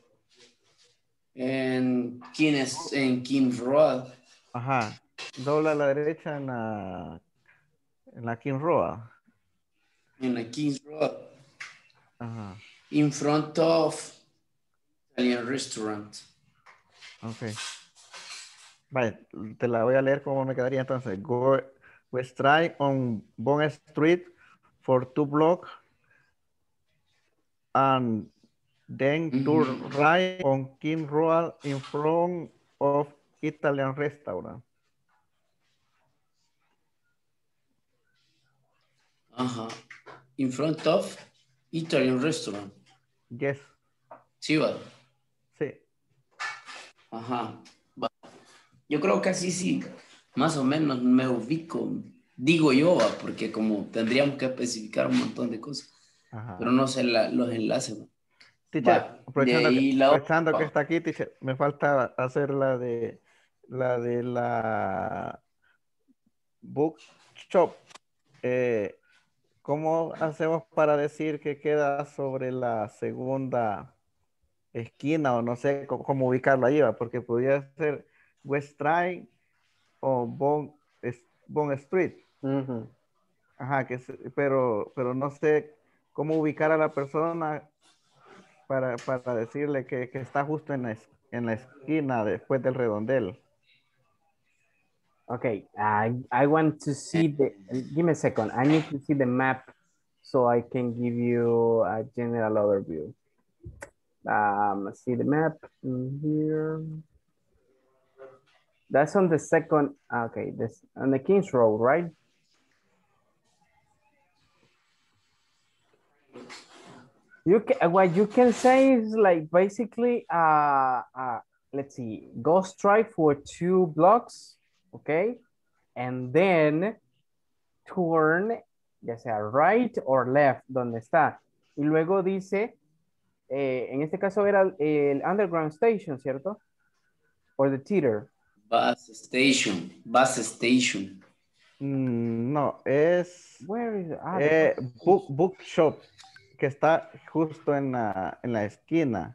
En King, es- en King Road. ajá, dobla a la derecha en la, en la King Road. En la King Road. Ajá, In front of Italian restaurant. ok. Vale, te la voy a leer como me quedaría entonces. Go, go strike on Bond Street for two blocks and then turn right on King Road in front of Italian restaurant. Ajá. In front of Italian restaurant. Yes. Sí, va. Sí. Ajá. Va. Yo creo que así sí, más o menos me ubico. Digo yo, va, porque como tendríamos que especificar un montón de cosas. Ajá. Pero no sé la- los enlaces. Va. Teacher, Va. De aprovechando, ahí que, la aprovechando que otra. está aquí, teacher, me falta hacer la de la de la bookshop. Eh, ¿cómo hacemos para decir que queda sobre la segunda esquina o no sé cómo, cómo ubicarlo ahí, ¿va? Porque podría ser West Drive o Bond, es- Bond Street. Ujú. Ajá, que es- pero, pero no sé cómo ubicar a la persona para, para decirle que, que está justo en la, es- en la esquina después del redondel. Okay, I, I want to see the, give me a second. I need to see the map so I can give you a general overview. Um, see the map in here. That's on the second, okay, this on the Kings Road, right? You can, what you can say is like basically, uh, uh, let's see, go straight for two blocks, okay? And then turn, ya sea right or left, donde está. Y luego dice, eh, en este caso era el Underground Station, ¿cierto? Or the theater. Bus station, bus station. Mm, no, es Where is it? Ah, the eh, bus book, bookshop, que está justo en la, en la esquina.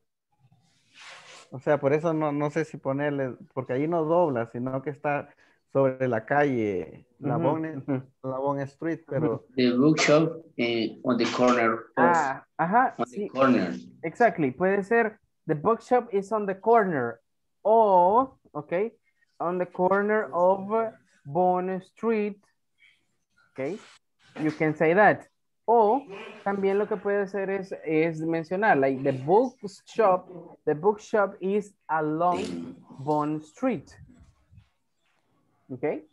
O sea, por eso no, no sé si ponerle, porque ahí no dobla, sino que está sobre la calle, la Ujú, Bone, ujú. la Bone Street, pero The bookshop eh, on the corner of, Ah, ajá, on the sí, corner. exactly. Puede ser, the bookshop is on the corner. O, okay, on the corner of Bond Street. Okay, you can say that. O también lo que puede hacer es, es mencionar, like the bookshop, the bookshop is along Bond Street. Okay.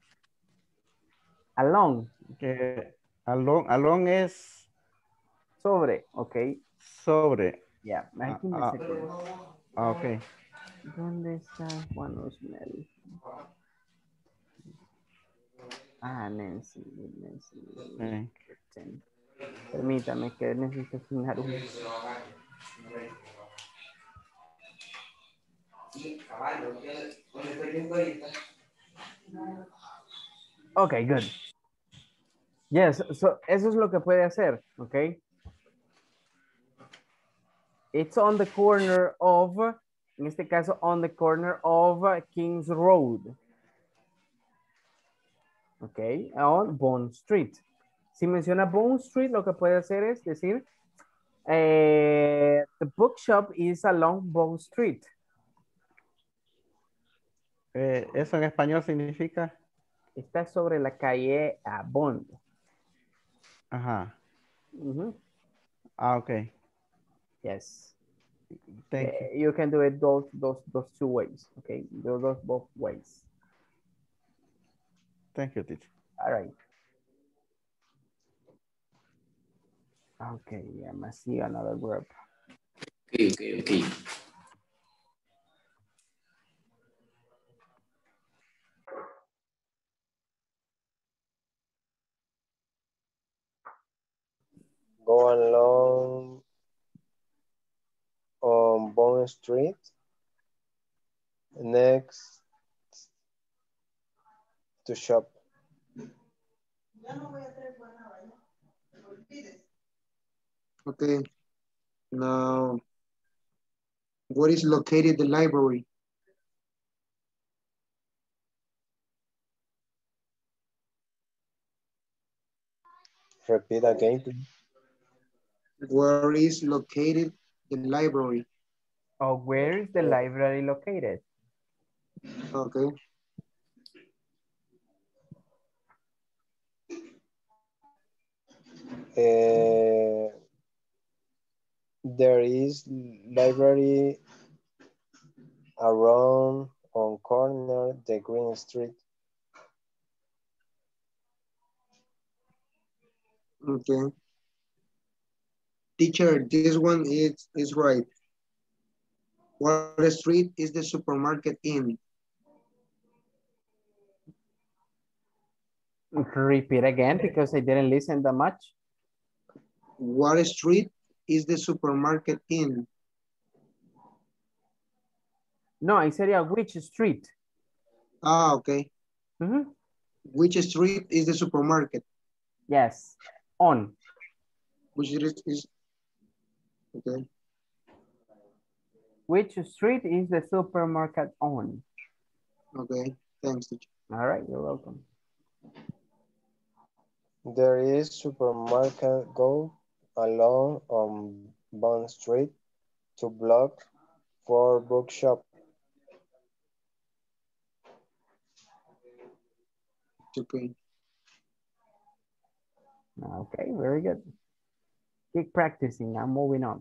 Along. que along, along es Sobre, ok. sobre. Ya, yeah. Ah, Aquí me ah, seco. ah, ok. ¿Dónde está Juan Osmel? Ah, Nancy, Nancy. Sí. Permítame que necesito asignar un... Ok, good. Yes, so eso es lo que puede hacer, ok. It's on the corner of, en este caso, on the corner of Kings Road. Ok, on Bond Street. Si menciona Bond Street, lo que puede hacer es decir, eh, the bookshop is along Bond Street. Eh, ¿Eso en español significa? Está sobre la calle uh, Bond. Ajá. Mm-hmm. Ah, ok. Yes. Thank uh, you. You can do it those, those, those two ways. Okay, do those both ways. Thank you, teacher. All right. Okay, I must see another group. Okay, okay, okay. Go along on Bond Street. Next to shop. Okay. Now, where is located the library? Repeat again, please. Where is located the library? Oh, where is the library located? Okay. Uh, there is library around on corner the Green Street. Okay. Teacher, this one is, is right. What street is the supermarket in? Repeat again because I didn't listen that much. What street is the supermarket in? No, I said, yeah, which street? Ah, okay. Mm-hmm. Which street is the supermarket? Yes, on. Which street is, okay. Which street is the supermarket on? Okay, thanks, teacher. All right, you're welcome. There is supermarket go along on Bond Street, two block for bookshop. Okay. Okay, very good. Keep practicing. I'm moving on.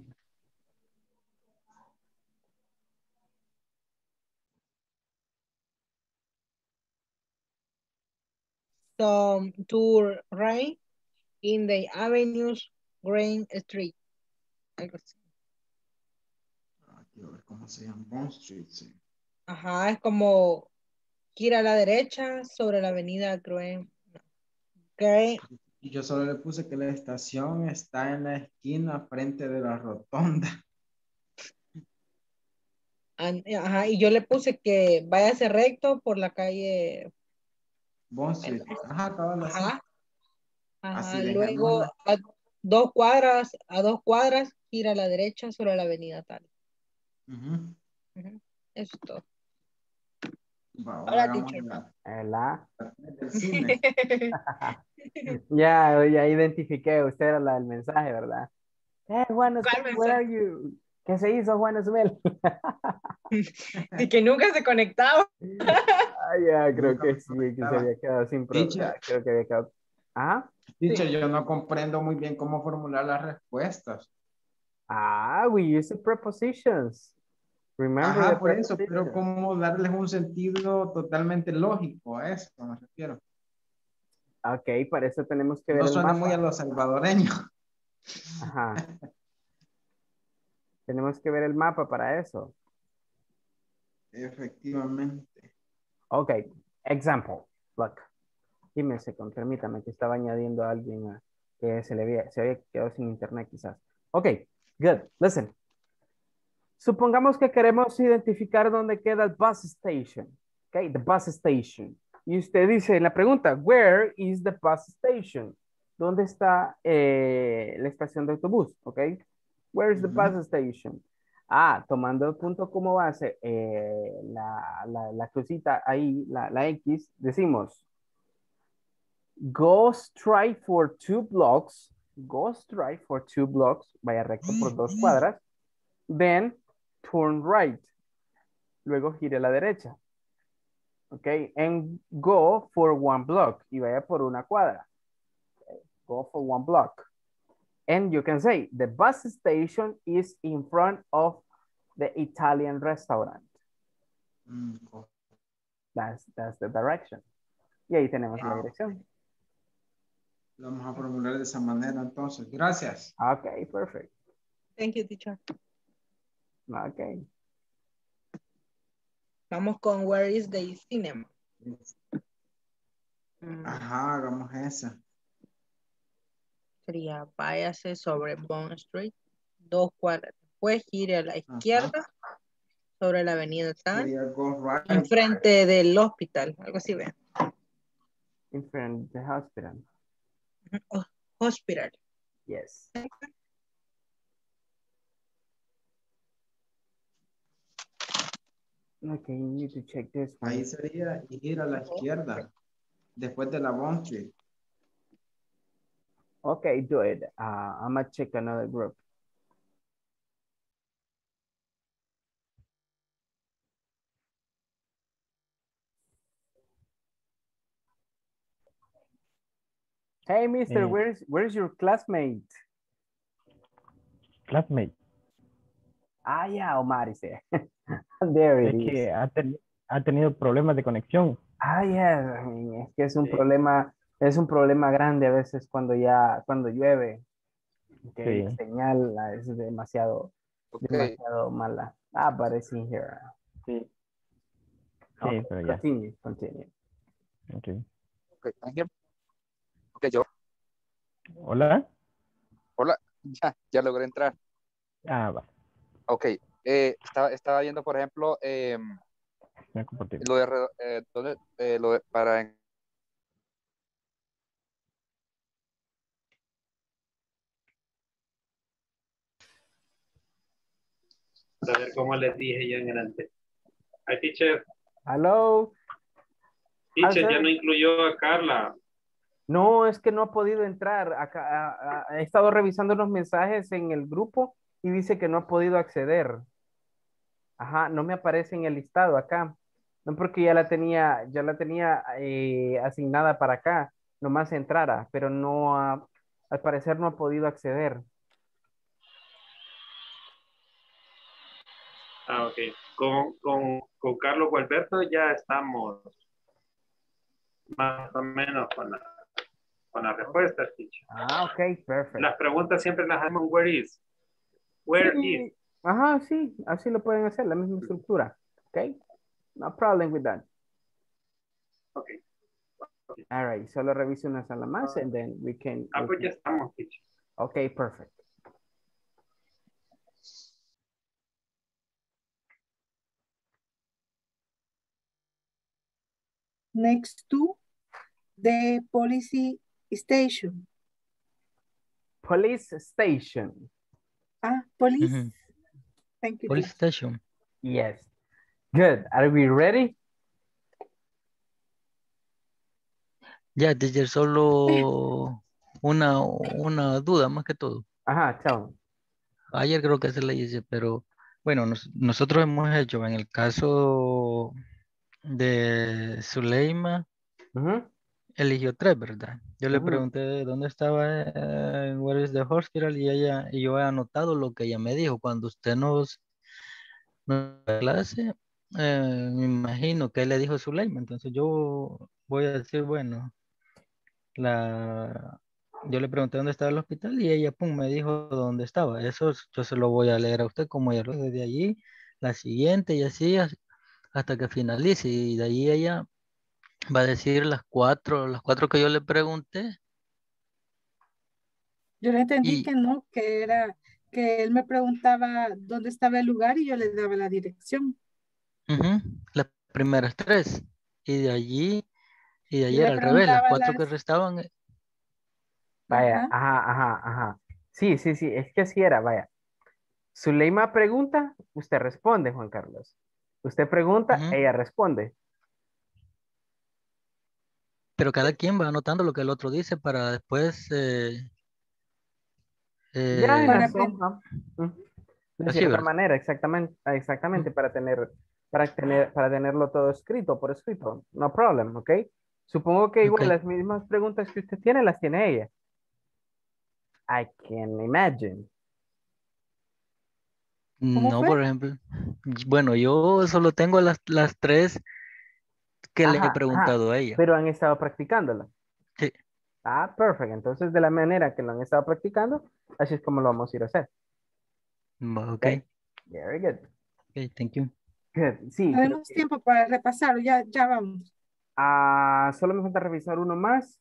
So, to right in the avenues Green Street. Algo así. Quiero ver cómo se llama. Bond Street, sí. Ajá, es como gira a la derecha sobre la avenida Green. Green. Y yo solo le puse que la estación está en la esquina frente de la rotonda. Ajá, y yo le puse que váyase recto por la calle Bond Street. Ajá, acabas de Ajá. Ajá. Así Luego dejémosla. a dos cuadras, a dos cuadras, gira a la derecha sobre la avenida tal. Ujú. Ujú. Eso es todo. Va, ahora Hola, hagamos teacher. la- Hola. del cine. Ya, ya identifiqué. Usted era la del mensaje, ¿verdad? Hey, Juan ¿Cuál Osmel, where are you? ¿Qué se hizo, Juan Osmel? De que nunca se conectaba. Ah, ya, creo Nunca que me sí, que se conectaba. había quedado sin pro. Teacher. Creo que había quedado. ¿Ah? Teacher, yo no comprendo muy bien cómo formular las respuestas. Ah, we use the prepositions. Remember Ajá, the por eso, pero prepositions. cómo darles un sentido totalmente lógico a eso, me refiero. Ok, para eso tenemos que ver No el suena mapa. muy a los salvadoreños. Ajá. Tenemos que ver el mapa para eso. Efectivamente. Ok, example. Look. Dime un segundo, permítame que estaba añadiendo a alguien a- que se le había, se había quedado sin internet quizás. Ok, good. Listen. Supongamos que queremos identificar dónde queda el bus station. Ok, the bus station. Y usted dice en la pregunta, where is the bus station? ¿Dónde está eh, la estación de autobús? Ok, where is the bus station? Ah, tomando el punto como base, eh, la, la, la cosita ahí, la, la X, decimos, go straight for two blocks, go straight for two blocks, vaya recto por dos cuadras, then turn right, luego gire a la derecha, ok, and go for one block, y vaya por una cuadra, okay. Go for one block, and you can say, the bus station is in front of the Italian restaurant. Mm, oh. That's, that's the direction. Y ahí tenemos la Wow. dirección. Lo vamos a formular de esa manera entonces. Gracias. Ok, perfect. Thank you, teacher. Ok. Vamos con where is the cinema. Mm, Ajá, hagamos esa. Sería váyase sobre Bond Street, dos cuadras. Después gire a la izquierda sobre la avenida tal, Sería go right. enfrente del hospital, algo así ve. In front of the hospital. Oh, hospital. Yes. Okay, you need to check this one. Ahí sería ir a la izquierda. Después de la Bond Street. Okay, do it. Uh, I'm gonna check another group. Hey, mister, Eh, where's where's your classmate? Classmate. Ah, yeah, Omar is there. There it Es is. que ha, ten- ha tenido problemas de conexión. Ah, yeah, I mean, es que es un Sí. problema, es un problema grande a veces cuando ya, cuando llueve, que Sí. la señal ah, es demasiado, Okay. demasiado mala. Ah, but it's in here. Sí. Sí, Okay, pero ya. continue, continue. Okay. Okay, I'm here. Okay, yo. Hola. Hola. Ya, ya logré entrar. Ah, va. Ok. Eh, estaba, estaba viendo, por ejemplo, eh, Voy a compartir. lo de, re- eh, donde, eh, lo de- para A ver cómo les dije yo en el anterior. Hi, teacher. Hello. Teacher, How's ya it? no incluyó a Carla. No, es que no ha podido entrar. Acá, a- a- he estado revisando los mensajes en el grupo y dice que no ha podido acceder. Ajá, no me aparece en el listado acá. No porque ya la tenía, ya la tenía eh, asignada para acá, nomás entrara, pero no ha, al parecer no ha podido acceder. Ah, ok. Con, con, con Carlos Gualberto ya estamos más o menos con la, con las respuestas, teacher. Ah, ok, perfecto. Las preguntas siempre las hacemos where is. Where is. Sí, ajá, sí, así lo pueden hacer, la misma estructura. Ok, no problem with that. Ok. All right, solo reviso una sala más and then we can. Ah, we pues can- ya estamos, teacher. Ok, perfect. Next to the police station. Police station. Ah, police. Ujú. Thank you, Police teacher. station. Yes. Good. Are we ready? Ya, teacher, solo una, una duda más que todo. Ajá, chao. Ayer creo que se le hice, pero bueno, nos- nosotros hemos hecho en el caso de Zuleima, Ujú, eligió tres, ¿verdad? Yo le ujú. pregunté dónde estaba, eh, en Where is the hospital, y ella, y yo he anotado lo que ella me dijo. Cuando usted nos, nos da clase, eh, me imagino que él le dijo Zuleima, entonces yo voy a decir, bueno, la, yo le pregunté dónde estaba el hospital y ella, pum, me dijo dónde estaba. Eso es- yo se lo voy a leer a usted como ella lo dijo desde allí, la siguiente y así as- hasta que finalice. Y de ahí ella va a decir las cuatro, las cuatro que yo le pregunté. Yo le entendí Y que no, que era que él me preguntaba dónde estaba el lugar y yo le daba la dirección. ujú, las primeras tres. Y de allí, y de Yo allí le era al revés, las preguntaba cuatro que las, restaban. eh, Vaya, ajá, ajá, ajá, ajá. Sí, sí, sí, es que así era, vaya. Zuleima pregunta, usted responde, Juan Carlos. Usted pregunta, ujú, ella responde. pero cada quien va anotando lo que el otro dice para después, eh, Ya en eh, para la aprender. soja. Ujú. De así, cierta ¿verdad? manera, exactamente, exactamente, para tener, para tener, para tenerlo todo escrito, por escrito. No problem, ¿ok? Supongo que Ok. igual las mismas preguntas que usted tiene, las tiene ella. I can imagine. ¿Cómo No, fue? por ejemplo. Bueno, yo solo tengo las, las tres que le he Ajá, ajá. preguntado a ella. Pero han estado practicándola. Sí. Ah, perfecto. Entonces, de la manera que lo han estado practicando, así es como lo vamos a ir a hacer. Va, ok. Okay. Very good. Ok, thank you. Good. Sí, creo Tenemos que tiempo para repasar, ya, ya vamos. ah, solo me falta revisar uno más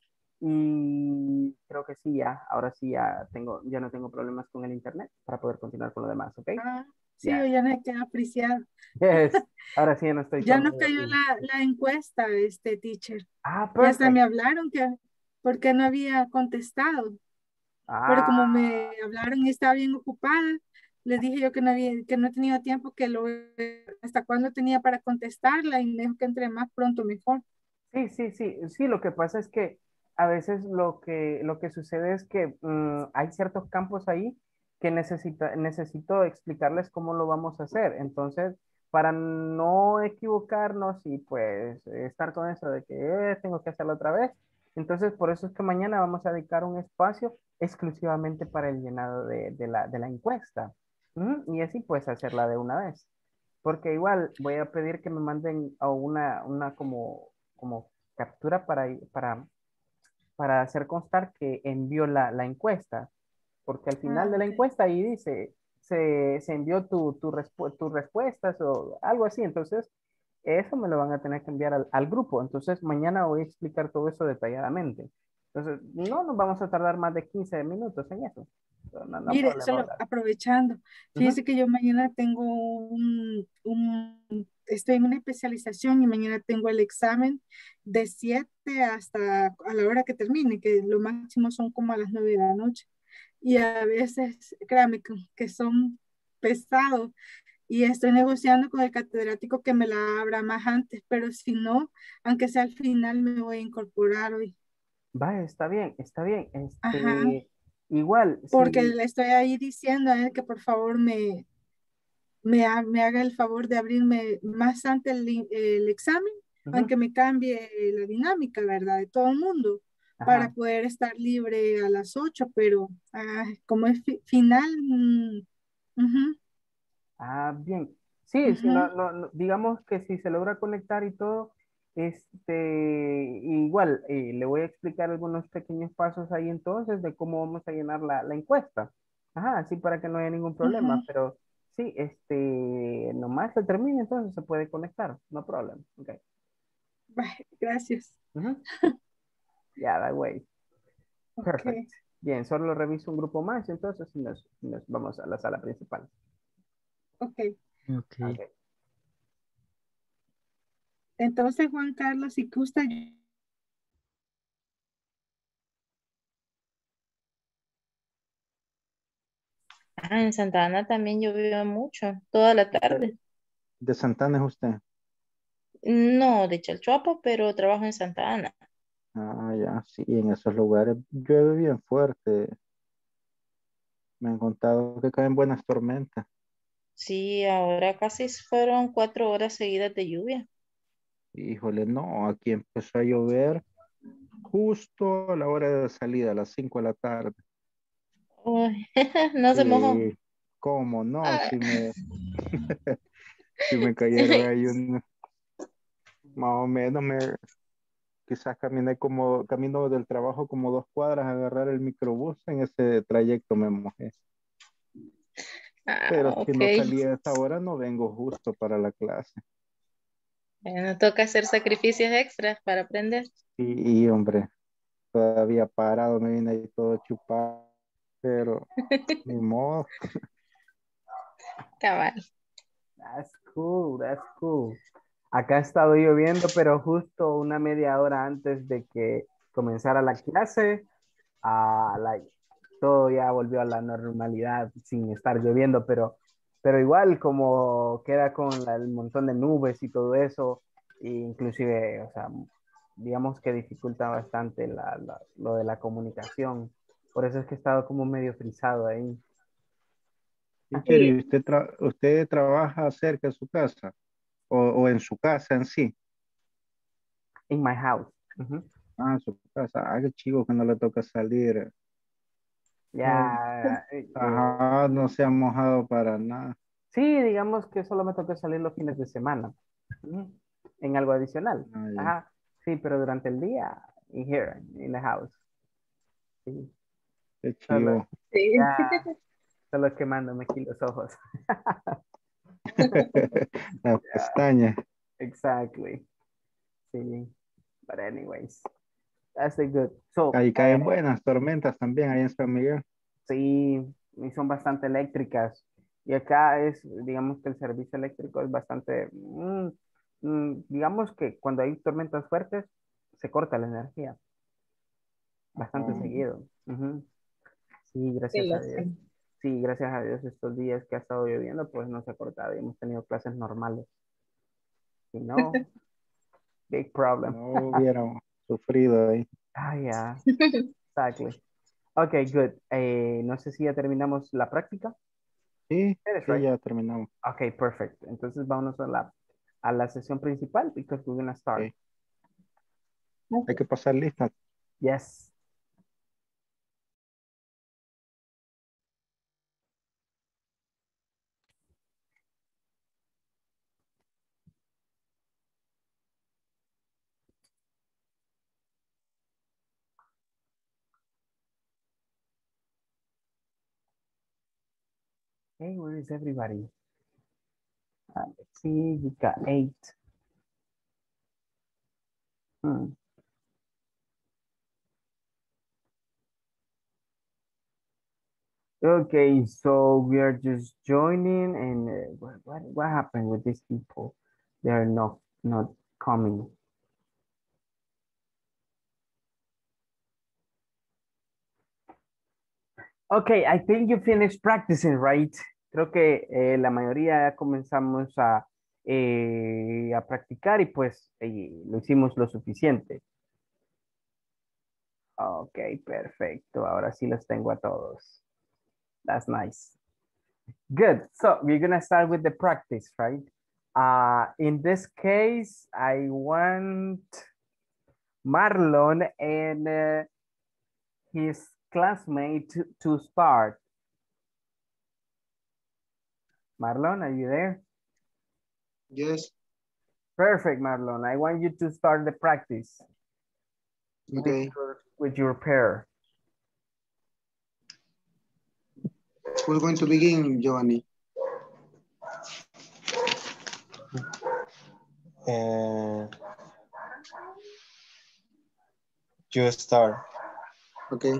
y creo que sí, ya. Ahora sí ya tengo, ya no tengo problemas con el internet para poder continuar con lo demás, ¿ok? Ah, sí, Ya. ya no queda apreciado. Yes. Ahora sí ya no estoy Ya todo nos medio cayó in- la, la encuesta, este teacher. Ah, Y hasta me perfect. hablaron que porque no había contestado. Pero Ah, como me hablaron y estaba bien ocupada, les dije yo que no había, que no he tenido tiempo, que lo hasta cuándo tenía para contestarla y me dijo que entre más pronto mejor. sí, sí, sí, sí, lo que pasa es que a veces lo que, lo que sucede es que mm, hay ciertos campos ahí que necesita, necesito explicarles cómo lo vamos a hacer. Entonces, para no equivocarnos y pues estar con eso de que eh, tengo que hacerlo otra vez, entonces por eso es que mañana vamos a dedicar un espacio exclusivamente para el llenado de, de la, de la encuesta. Ujú, y así pues hacerla de una vez. Porque igual voy a pedir que me manden a una, una como, como captura para, para, para hacer constar que envió la, la encuesta. Porque al final Ah, de la ok. encuesta ahí dice, se, se envió tu, tu respu- tus respuestas o algo así. Entonces, eso me lo van a tener que enviar al, al grupo. Entonces, mañana voy a explicar todo eso detalladamente. Entonces, no nos vamos a tardar más de quince minutos en eso. No, no, no Mire, problema solo hablar. aprovechando, Ujú. fíjese que yo mañana tengo un, un, estoy en una especialización y mañana tengo el examen de siete hasta a la hora que termine, que lo máximo son como a las nueve de la noche. Y a veces, créame, que, que son pesados. y estoy negociando con el catedrático que me la abra más antes, pero si no, aunque sea al final me voy a incorporar hoy. Vaya, está bien, está bien. Ajá, Este, igual, porque sí, le estoy ahí diciendo a él que por favor me, me, ha- me haga el favor de abrirme más antes el, li- el examen, ujú, aunque me cambie la dinámica, ¿verdad? De todo el mundo, para ajá. poder estar libre a las ocho, pero ah, como es fi- final, mm, ujú, Ah, bien. Sí, sí, no, ujú, no, no, digamos que si se logra conectar y todo, este, igual, eh, le voy a explicar algunos pequeños pasos ahí entonces de cómo vamos a llenar la, la encuesta. Ajá, así para que no haya ningún ujú. problema, pero sí, este, nomás se termine, entonces se puede conectar, no problema. Ok. Bye, gracias. Ujú. Yeah, that way. Perfect. Ok, Bien, solo reviso un grupo más, entonces y nos, nos vamos a la sala principal. ok. Ok. Ok. Entonces, Juan Carlos, si gusta, Ah, en Santa Ana también llovió mucho, toda la De, tarde. de Santana es usted. No, de Chalchuapa, pero trabajo en Santa Ana. Ah, ya, sí, en esos lugares llueve bien fuerte. Me han contado que caen buenas tormentas. Sí, ahora casi fueron cuatro horas seguidas de lluvia. Híjole, no, aquí empezó a llover justo a la hora de salida, a las cinco de la tarde. Uy, no se mojó. Sí, cómo no, Ah. si me, si me cayeron ahí un, más o menos, me, quizás caminé como, camino del trabajo como dos cuadras a agarrar el microbús, en ese trayecto me mojé. Ah, Pero si ok. no salía a esa hora, no vengo justo para la clase. Bueno, toca hacer sacrificios extras para aprender. Y, y, hombre, todavía parado, me vine ahí todo chupado, pero ni modo. Cabal. That's cool, that's cool. Acá ha estado lloviendo, pero justo una media hora antes de que comenzara la clase, ah, like, todo ya volvió a la normalidad sin estar lloviendo, pero, pero igual como queda con la- el montón de nubes y todo eso, e inclusive, o sea, digamos que dificulta bastante la, la- lo de la comunicación. Por eso es que he estado como medio frisado ahí. Teacher, ¿y usted, tra- usted trabaja cerca de su casa? O, o en su casa en sí? In my house. Ujú. Ah, en su casa. Ah, qué chivo que no le toca salir. No, Ya, eh, eh, ajá, no se ha mojado para nada. sí, digamos que solo me toca salir los fines de semana. Ujú. En algo adicional. Ah, ya. Ajá. Sí, pero durante el día, in here, in the house. Sí. Qué Solo, chivo. Sí. ya, solo quemándome aquí los ojos. La Yeah, pestaña. exactly. Sí. But anyways, that's the good. So, Ahí caen eh, buenas tormentas también, ahí en San Miguel. sí, y son bastante eléctricas. Y acá es, digamos que el servicio eléctrico es bastante, mm, mm, digamos que cuando hay tormentas fuertes, se corta la energía, bastante Oh, seguido. Ujú. Sí, Qué gracias a Dios. lástima. Sí, gracias a Dios estos días que ha estado lloviendo, pues no se ha cortado y hemos tenido clases normales. Si no, big problem. no hubiéramos sufrido ahí. Ah, yeah, exactly. Okay, good. Eh, no sé si ya terminamos la práctica. Sí, That is sí, right. ya terminamos. Okay, perfect. Entonces vámonos a la, a la sesión principal because we're gonna start. Ok. Hay que pasar lista. Yes. Hey, where is everybody? Uh, let's see, we got eight. Hmm. Okay, so we are just joining, and uh, what, what what happened with these people? They are not not coming. Okay, I think you finished practicing, right? creo que eh, la mayoría ya comenzamos a, eh, a practicar y pues eh, lo hicimos lo suficiente. Ok, perfecto. Ahora sí los tengo a todos. That's nice. Good. So we're going to start with the practice, right? Uh, in this case, I want Marlon and uh, his classmate to, to start. Marlon, are you there? Yes. Perfect, Marlon. I want you to start the practice. Okay. With your, with your pair. Who's going to begin, Giovanni? Uh, you start. Okay.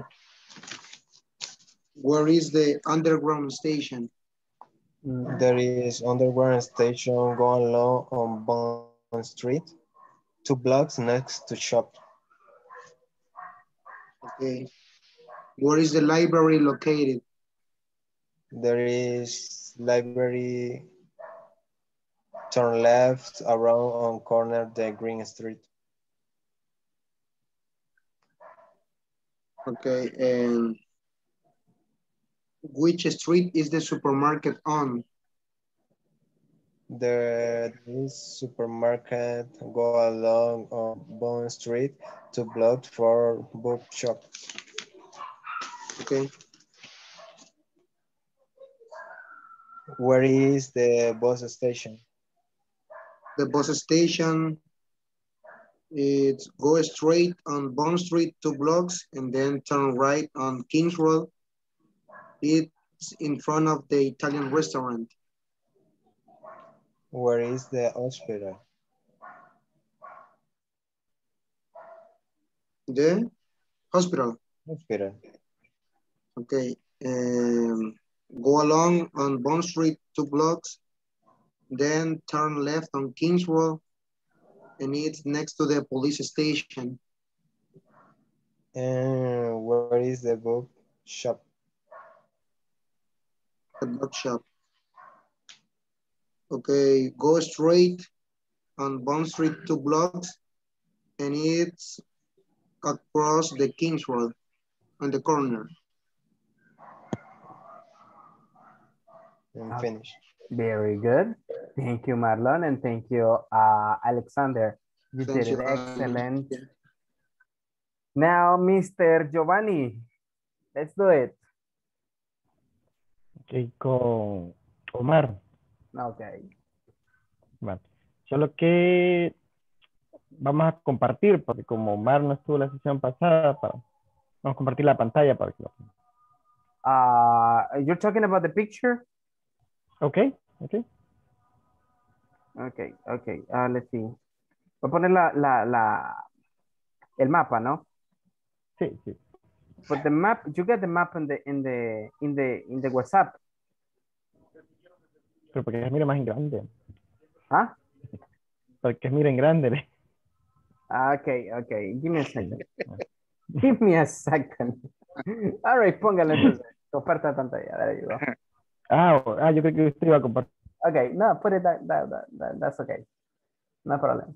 Where is the underground station? There is underground station going along on Bond Street, two blocks next to shop. Okay. Where is the library located? There is library, turn left around on corner the Green Street. Okay, and which street is the supermarket on? There is supermarket go along on Bond Street, two blocks for bookshop. Okay. Where is the bus station? The bus station, it's go straight on Bond Street, two blocks, and then turn right on Kings Road. It's in front of the Italian restaurant. Where is the hospital? The hospital. Hospital. Okay. Um, go along on Bond Street, two blocks, then turn left on Kings Road, and it's next to the police station. And where is the book shop? The book shop. Okay, go straight on Bond Street, two blocks, and it's across the Kings Road on the corner. I'm finished. Very good. Thank you, Marlon, and thank you, uh, Alexander. You Thank did you, it excellent. yeah. Now, Mister Giovanni, let's do it. Ok, con Omar. Okay. Bueno, solo que vamos a compartir, porque como Omar no estuvo la sesión pasada, para, vamos a compartir la pantalla para que lo... Uh, you're talking about the picture? Okay, okay. Okay, okay. Uh, let's see. Voy a poner la, la, la, el mapa, ¿no? Sí, sí. But the map, you get the map in the, in the, in the, in the WhatsApp. Pero porque es mire más en grande. ¿Ah? Porque es mire en grande. Okay, okay. Give me a second. Give me a second. All right, póngale entonces. Comparta la pantalla. There you go. Ah, ah, yo creo que usted iba a compartir. Okay, no, put it that, that, that, that that's okay. No problem.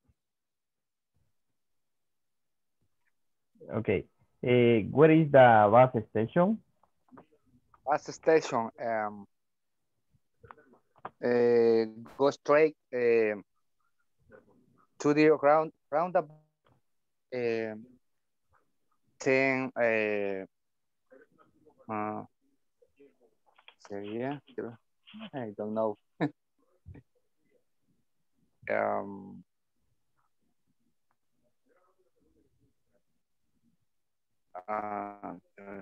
Okay. Uh, where is the bus station? Bus station. Um, uh, go straight uh, to the round roundabout. Uh, then uh, uh, sería, I don't know. um, uh,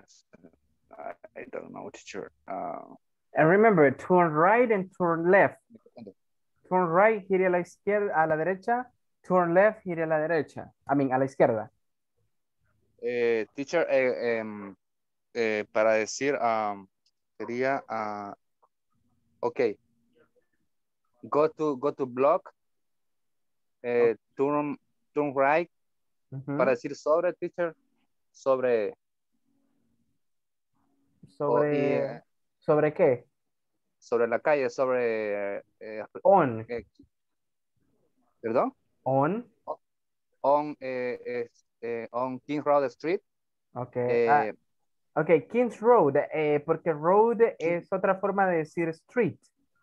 I don't know, teacher. Uh, And remember, turn right and turn left. Turn right, gire a la izquierda, a la derecha. Turn left, gire a la derecha. I mean, a la izquierda. eh, teacher, eh, um, eh, para decir, um, sería, uh, okay, go to go to block, eh, turn turn right, Uh-huh. para decir sobre, teacher, sobre, Sobre, oh, y, ¿sobre qué? sobre la calle, sobre... eh, On. eh, ¿Perdón? On. On, eh, es- eh, on King Road Street. Ok. Eh, Ah, ok, Kings Road, eh, porque road es otra forma de decir street.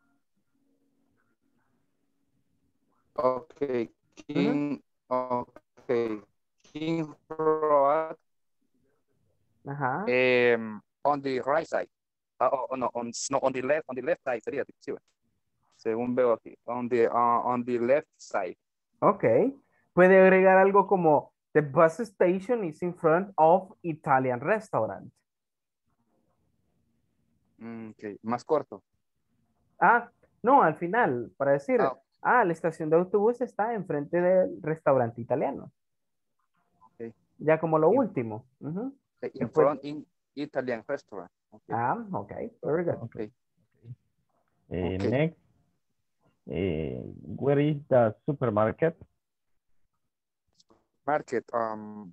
Ok, King, okay. King Road. Ajá. em, on the right side. Ah, oh, oh, no, on, no, on the left, on the left side sería, sí, bueno. Según veo aquí, on the, uh, on the left side. Ok. Puede agregar algo como the bus station is in front of Italian restaurant. Mm, ok, más corto. Ah, no, al final, para decir, Ah, ah, la estación de autobús está enfrente del restaurante italiano. ok. Ya como lo In, último. Ujú. in Después, front in Italian restaurant. Okay. ah, ok, very good. Okay. Eh, Okay. Next, eh, where is the supermarket? Market. Um,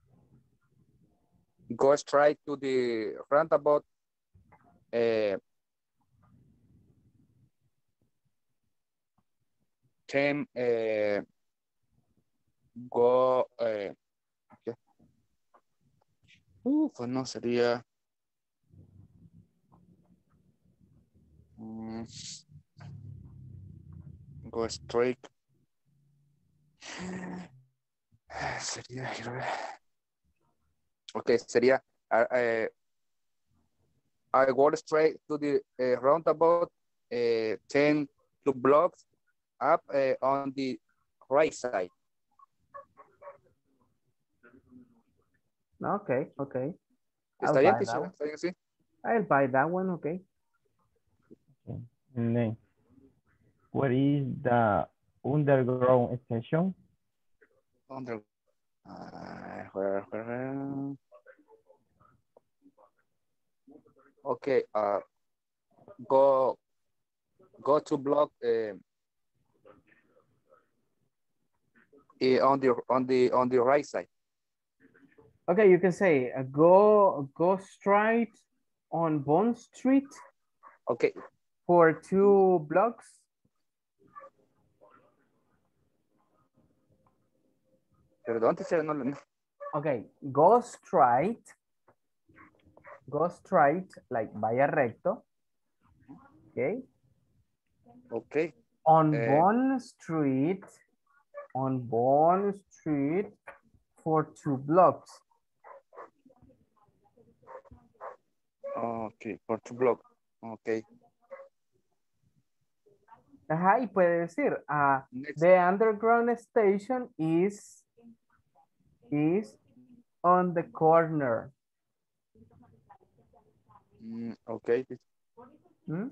go straight to the roundabout. Uh, ten. Uh, go. Uh, okay. Uh, pues no sería. Um, go straight. Sería. quiero ver. Ok, sería. Uh, uh, I go straight to the uh, roundabout. Uh, ten two blocks up uh, on the right side. Ok, ok. I'll ¿Está bien, buy that teacher? one. ¿Está bien así? I'll buy that one, ok. Okay. Next, where is the underground station? Under, uh, where, where, okay, uh, go, go to block uh, eh, on the on the on the right side. Okay, you can say uh, go go straight on Bond Street. Okay. For two blocks. Perdón, teacher, no, no. Okay, go straight. Go straight, like vaya recto. Okay. Okay. On uh, Bond Street. On Bond Street for two blocks. Okay, for two blocks. Okay. Ajá, y puede decir, uh, the underground station is, is on the corner. Mm, okay. ¿Mm?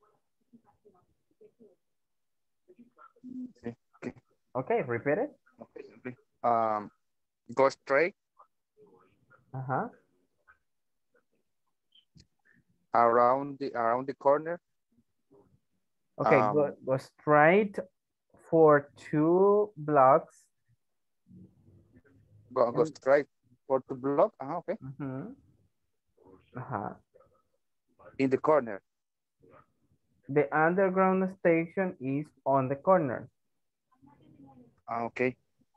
Sí, okay. Okay, repeat it. Okay, okay. Um, go straight. Uh-huh. Around the around the corner. Okay, um, go, go straight for two blocks. Go, go straight for two blocks. Uh -huh, okay. Uh-huh. Uh-huh. In the corner. The underground station is on the corner. Ah, okay.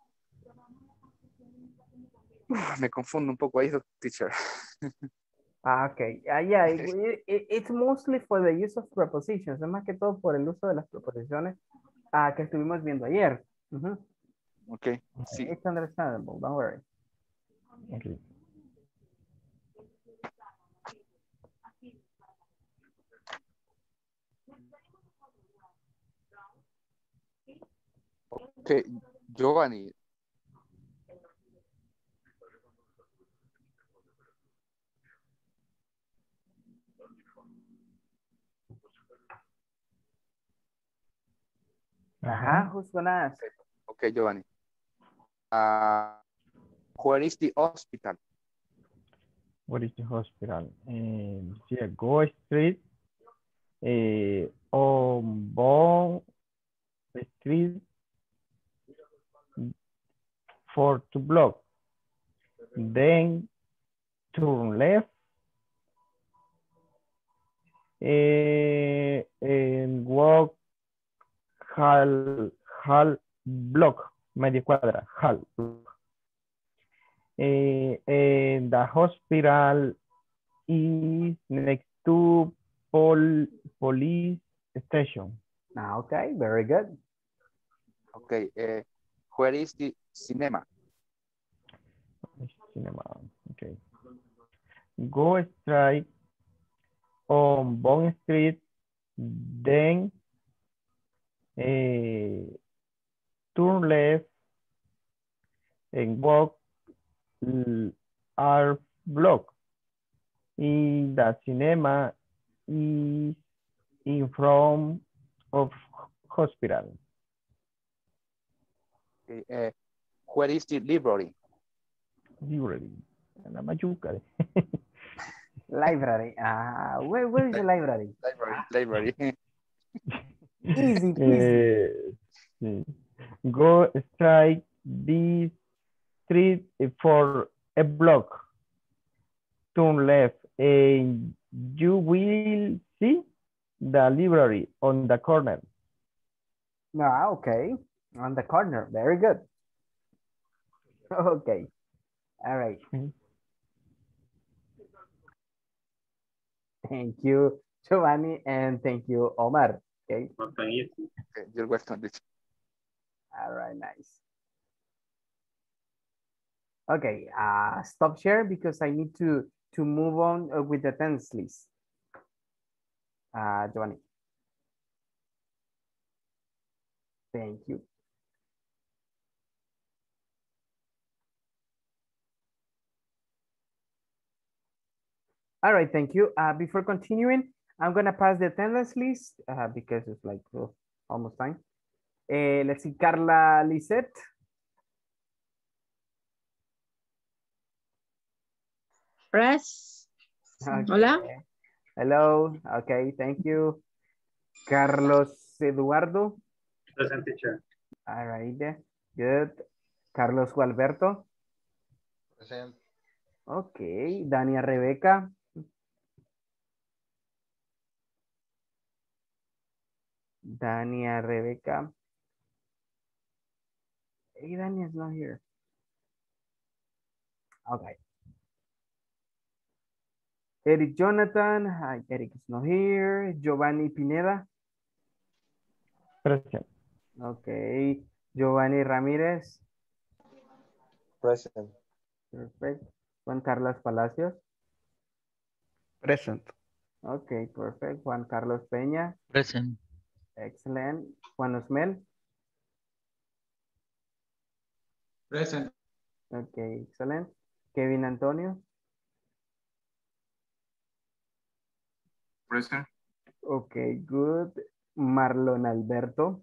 Uf, me confundo un poco ahí, teacher. Ah, okay. Uh, yeah, it, it, it's mostly for the use of prepositions. Es más que todo por el uso de las preposiciones uh, que estuvimos viendo ayer. Uh-huh. Okay, sí. It's understandable, don't worry. Okay. Okay, Giovanni. Ajá, who's gonna ask? Okay, Giovanni. Uh, where is the hospital? What is the hospital? Um, yeah, go straight uh, on Bond Street for two blocks. Then turn left. Uh, and walk half, half block, media cuadra, half block. Eh, and the hospital is next to pol police station. Ah, okay, very good. Okay. Uh, where is the cinema? Cinema. Okay. Go straight on Bond Street, then uh, turn left and walk our block. In the cinema is in front of hospital. Okay. Uh, where is the library? Library. La mayuca. Library. Uh, where, where is the library? Library. Library. Easy peasy. Uh, go straight this street for a block. Turn left and you will see the library on the corner. Ah, okay. On the corner. Very good. Okay. All right. Thank you, Giovanni, and thank you, Omar. Okay. Okay, you're welcome. All right, nice. Okay, uh, stop share because I need to to move on uh, with the tense list. Uh, Giovanni. Thank you. All right, thank you. Uh, before continuing, I'm gonna pass the attendance list uh, because it's like oh, almost time. Uh, let's see, Carla Lisette. Press. Okay. Hola. Hello. Okay, thank you. Carlos Eduardo. Present, teacher. All right, good. Carlos Gualberto. Present. Okay, Dania Rebeca. Dania Rebeca. Hey, Dania is not here. Okay. Eric Jonathan. Hi, Eric is not here. Giovanni Pineda. Present. Okay. Giovanni Ramirez. Present. Perfect. Juan Carlos Palacios. Present. Okay, perfect. Juan Carlos Peña. Present. Excellent. Juan Osmel. Present. Okay, excellent. Kevin Antonio. Present. Okay, good. Marlon Alberto.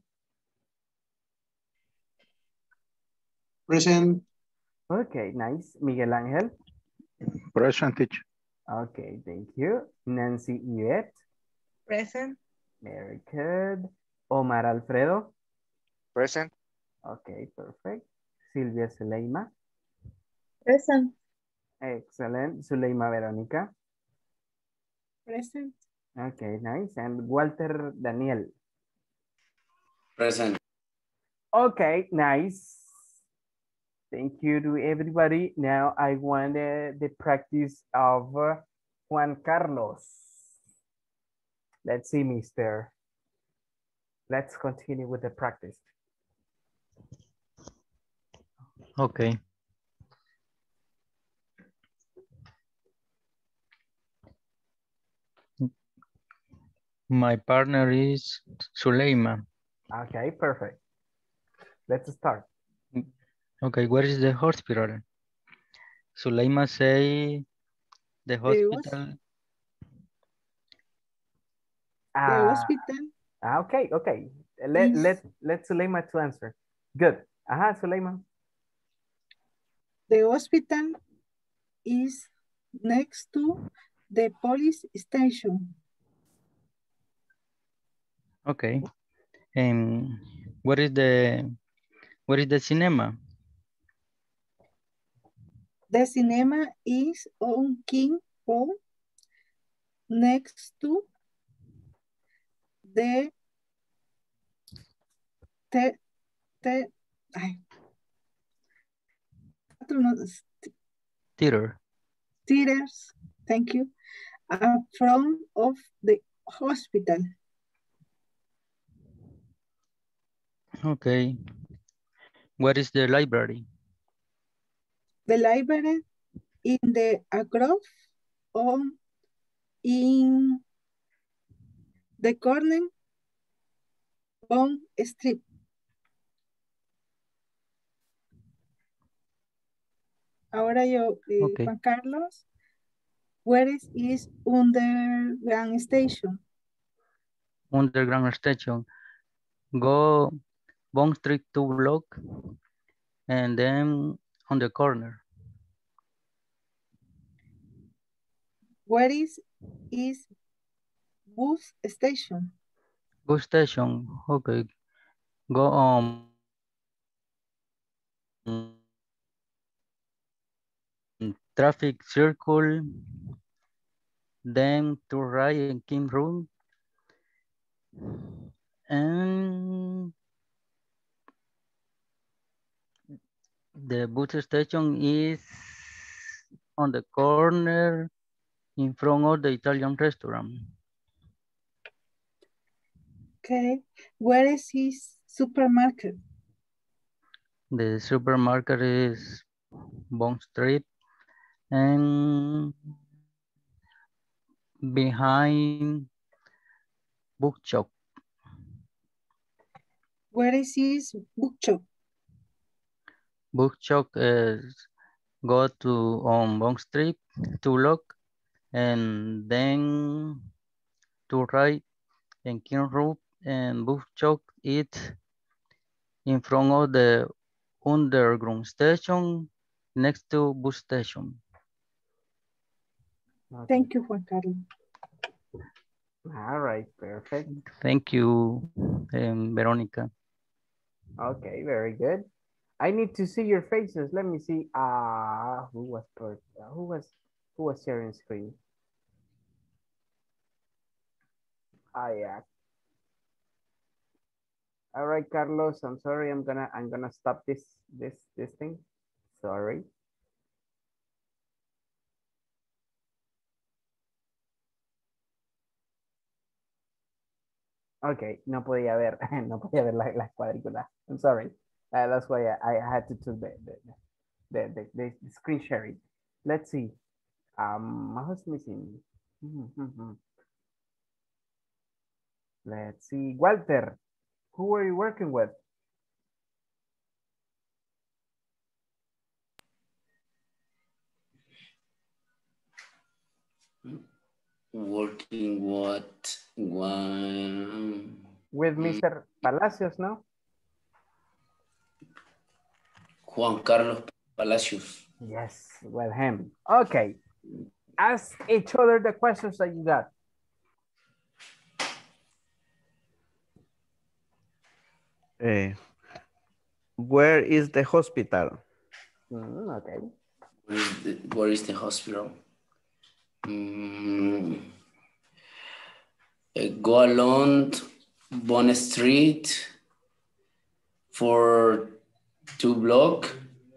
Present. Okay, nice. Miguel Ángel. Present, teacher. Okay, thank you. Nancy Yvette. Present. Very good. Omar Alfredo. Present. Okay, perfect. Silvia Zuleima. Present. Excellent. Zuleima Verónica. Present. Okay, nice. And Walter Daniel. Present. Okay, nice. Thank you to everybody. Now I want uh, the practice of uh, Juan Carlos. Let's see, mister. Let's continue with the practice. Okay. My partner is Suleima. Okay, perfect. Let's start. Okay, where is the hospital? Suleima say the hospital. The Uh, hospital. okay, okay. Let, is- let, let Suleima to answer. Good. Aha, Suleima. The hospital is next to the police station. Okay. And where is the where is the cinema? The cinema is on King Road next to the te, te, ay, Theater. theaters, thank you, in front of the hospital. Okay. What is the library? The library in the across on in the corner on street. Ahora yo, eh, Okay. Juan Carlos, where is, is Underground Station? Underground station. Go Bond Street two block and then on the corner. Where is, is bus station? Bus station. Okay. Go on traffic circle, then to right in King Room, and the bus station is on the corner in front of the Italian restaurant. Okay. Where is his supermarket? The supermarket is Bond Street and behind bookshop. Where is his bookshop? Bookshop is go to on Bond Street to look and then to right and King Road and bookshop is in front of the underground station next to bus station. Okay. Thank you, Juan Carlos. All right, perfect. Thank you, um, Veronica. Okay, very good. I need to see your faces. Let me see. Ah, uh, who was uh, who was who was sharing screen? Ah, yeah. All right, Carlos. I'm sorry. I'm gonna I'm gonna stop this this this thing. Sorry. Okay, no podía ver, no podía ver las la cuadrículas. I'm sorry. Uh, that's why I, I had to do the the, the, the, the, the screen sharing. Let's see. Um, who's missing? Let's see. Walter, who are you working with? Working what? One. With Mister Palacios, no? Juan Carlos Palacios. Yes, with him. Okay. Ask each other the questions that you got. Uh, where is the hospital? Mm, okay. Where is the, where is the hospital? Mm, uh, go along Bond Street for two block.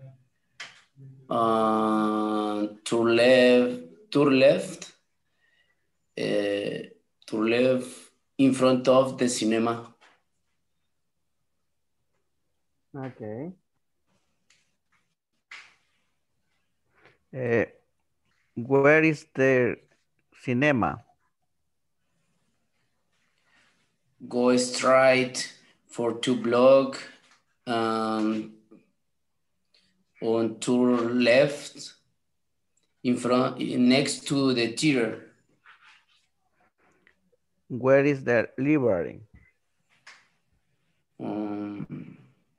Uh, to left, to left, uh, to left in front of the cinema. Okay. Uh, where is the cinema? Go straight for two block. Um, on to left, in front, next to the theater. Where is the library? Um,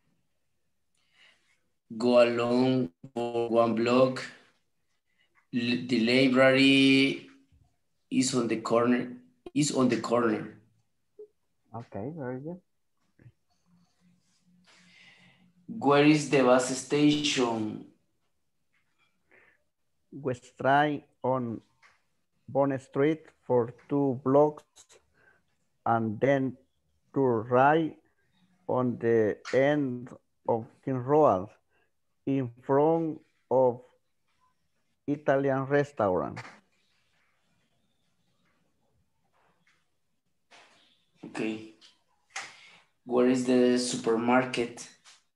go along for one block. L the library is on the corner. Is on the corner. Okay, very good. Where is the bus station? West Drive on Bond Street for two blocks and then to right on the end of King Road in front of Italian restaurant. Okay. Where is the supermarket?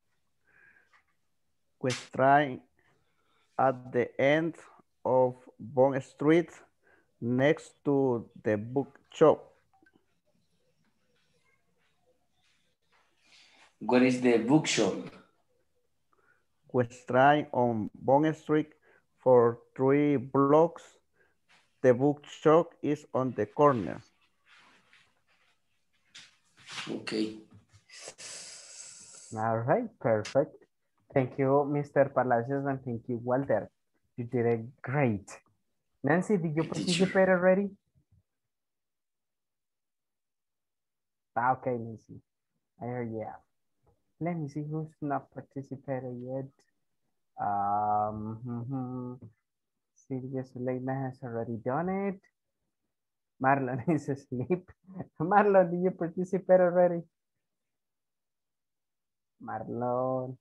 West Drive at the end of Bond Street next to the bookshop. Where is the bookshop? West Drive on Bond Street for three blocks. The bookshop is on the corner. Okay. All right, perfect. Thank you, Mister Palacios, and thank you, Walter. You did it great. Nancy, did you participate already? Ah, okay, Nancy. I heard yeah. Let me see who's not participated yet. Um, mm-hmm. Silvia Suleima has already done it. Marlon is asleep. Marlon, did you participate already? Marlon.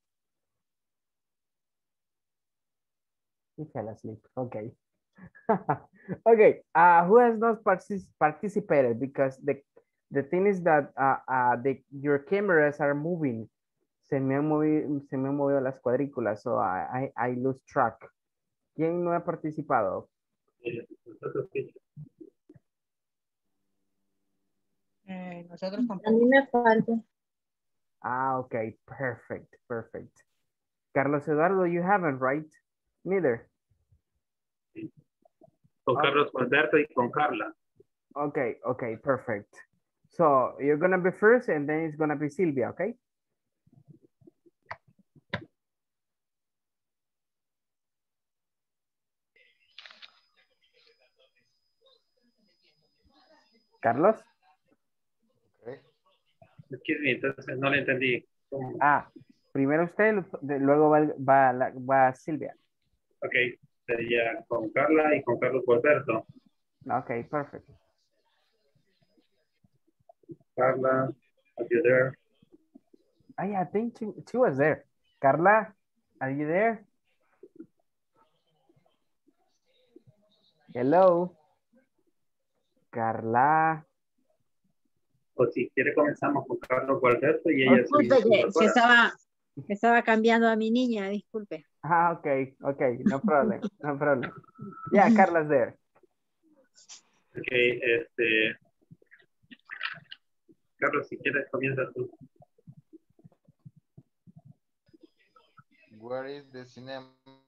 He fell asleep. Okay. Okay. Uh, who has not partic participated? Because the the thing is that uh, uh, the your cameras are moving. Se me han movido, se me han movido las cuadrículas, so I, I, I lose track. ¿Quién no ha participado? Eh, nosotros A mí me falta. Ah, okay, perfect, perfect. Carlos Eduardo, you haven't, right? Neither. Con Carlos Alberto y con Carla. Okay, okay, perfect. So you're gonna be first and then it's gonna be Silvia, okay? Carlos. Okay. Excuse me, entonces no le entendí. Ah, primero usted, luego va, va, la- va Silvia. Ok, sería con Carla y con Carlos Alberto. Okay, perfect. Carla, are you there? I, I think she, she was there. Carla, are you there? Hello. Carla. O si quiere comenzamos con Carlos Alberto y ella Disculpe se que, que incorpora. estaba, que estaba cambiando a mi niña, disculpe. Ah, okay, okay, no problem, no problem. Yeah, Carla's there. Ok, este... Carlos, si quieres comienza tú. Where is the cinema?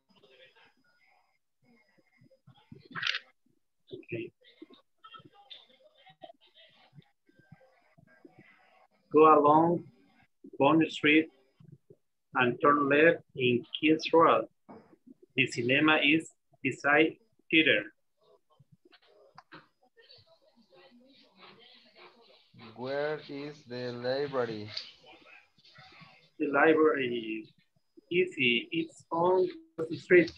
Okay. Go along Bond Street and turn left in Kings Road. The cinema is beside theater. Where is the library? The library is easy. It's on the street.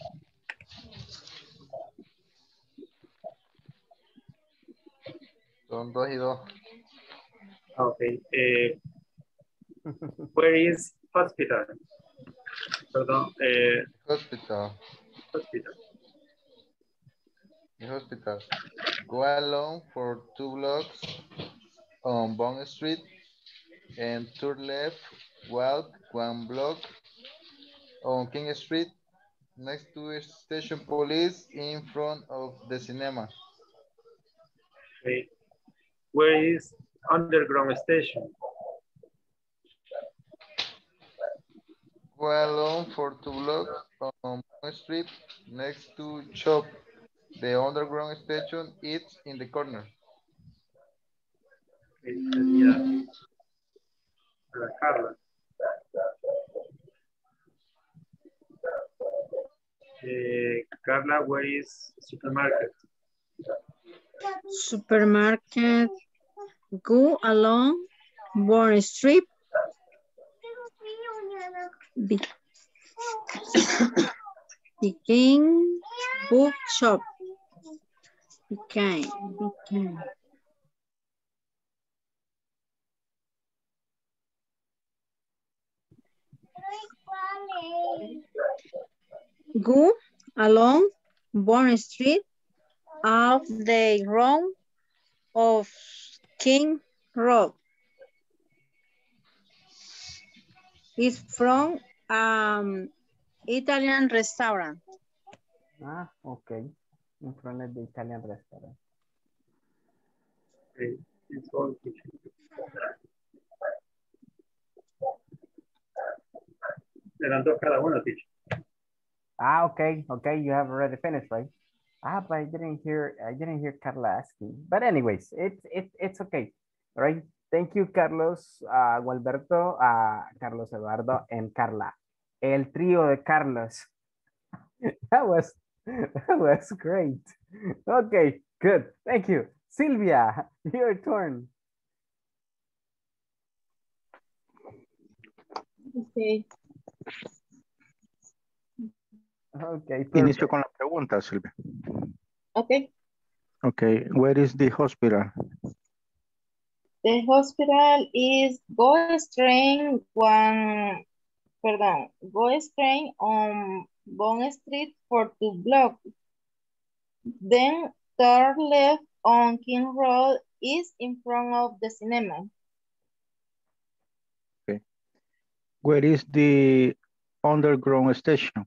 Son dos y dos. Okay. Uh, where is hospital? Perdón. Uh, Hospital. hospital. The hospital. Go along for two blocks on Bond Street and turn left, walk one block on King Street next to station police in front of the cinema. Okay. Where is underground station? Go along for two blocks on Bond Street next to shop. The underground station is in the corner. Okay, sería para Carla. Eh, Carla, where is supermarket? Supermarket, go along Warren Street. Be Begin bookshop. Begin, begin. Go along Bond Street off the road of King Road. It's from um Italian restaurant. Ah, okay. In front of the Italian restaurant. Okay, it's all teacher. Eran dos cada uno, teacher. Ah, okay, okay. You have already finished, right? Ah, but I didn't hear. I didn't hear Carla asking. But anyways, it's it's it's okay. All right. Thank you, Carlos, uh, Gualberto, uh, Carlos Eduardo, and Carla. El trío de Carlos. That was that was great. Okay, good. Thank you, Silvia. Your turn. Okay. Okay. Inicio con la pregunta, Silvia. Okay. Okay, where is the hospital? The hospital is Go Straight one, perdón, Go Straight on Bond Street for two blocks. Then turn left on King Road is in front of the cinema. Okay. Where is the underground station?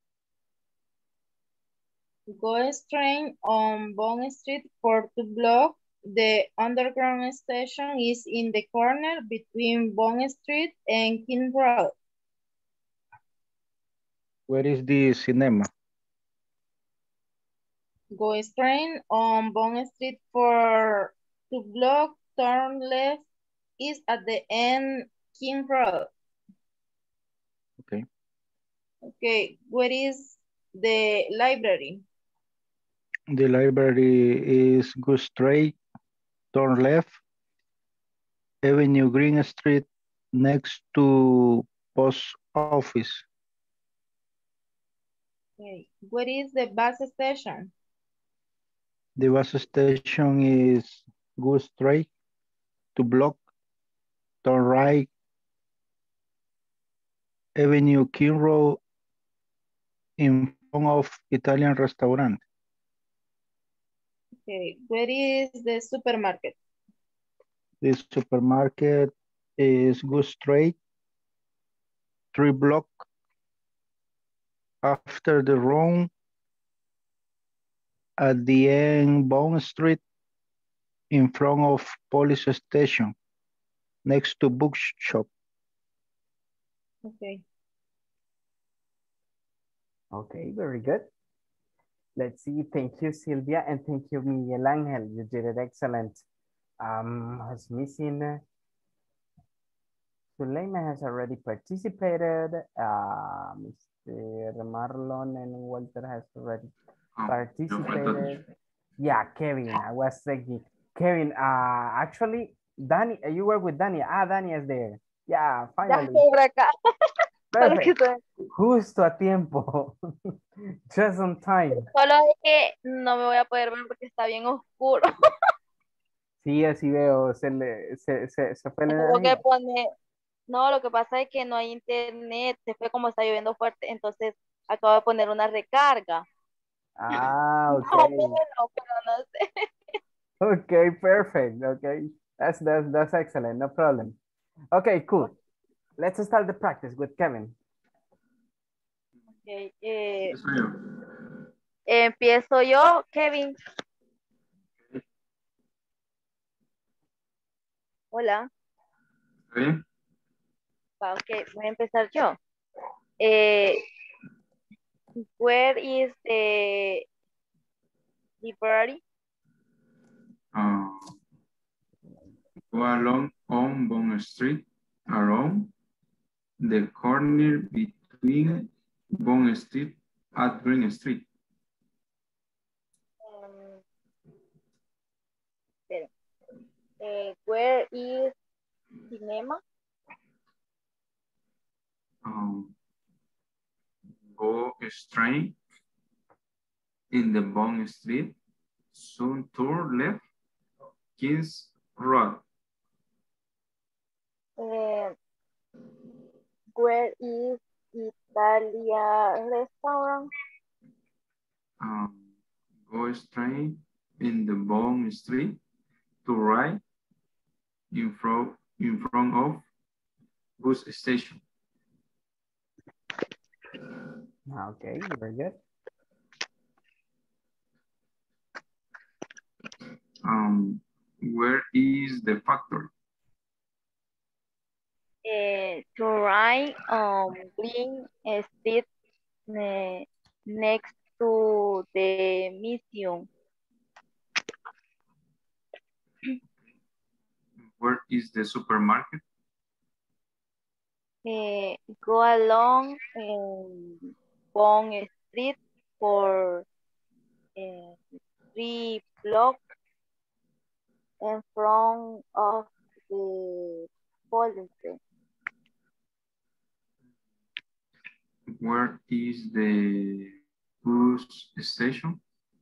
Go straight on Bond Street for two blocks. The underground station is in the corner between Bond Street and King Road. Where is the cinema? Go straight on Bond Street for two blocks. Turn left is at the end King Road. Okay. Okay, where is the library? The library is go straight, turn left, Avenue Green Street next to post office. Okay, where is the bus station? The bus station is go straight to block, turn right, Avenue King Road in front of Italian restaurant. Okay, where is the supermarket? The supermarket is go straight, three block after the road at the end Bond Street in front of police station next to bookshop. Okay. Okay, very good. Let's see. Thank you, Sylvia, and thank you, Miguel Angel. You did it excellent. Um, I was missing. Uh, Suleima has already participated. Uh, Mister Marlon and Walter has already participated. Yeah, Kevin. I was thinking, Kevin. Uh, actually, Danny, you were with Danny. Ah, Danny is there. Yeah, finally. Perfect. Justo a tiempo. Just on time. Solo es que no me voy a poder ver porque está bien oscuro. Sí, así veo. Se le se, se, se fue la Tengo que energía. poner. No, lo que pasa es que no hay internet. Se fue como está lloviendo fuerte. Entonces acabo de poner una recarga. Ah, Más o okay. menos, pero no sé. Okay, perfect. Okay. That's that's that's excellent. No problem. Okay, cool. Let's start the practice with Kevin. Okay, eh, empiezo yo, Kevin. Hola. ¿Sí? Ah, ok, voy a empezar yo. Eh, where is the library? Uh, go along on Bond Street, around the corner between Bond Street at Green Street. Um, espera. Eh, where is cinema? Um, go straight in the Bond Street, soon turn left, Kings Road. Eh, where is Italia restaurant. Um, go straight in the Bond Street to right in front in front of bus station. Okay, very good. Um, where is the factory? Uh, to right on Green Street ne- next to the museum. Where is the supermarket? Uh, go along um, Bond Street for uh, three blocks in front of the police. Where is the bus station?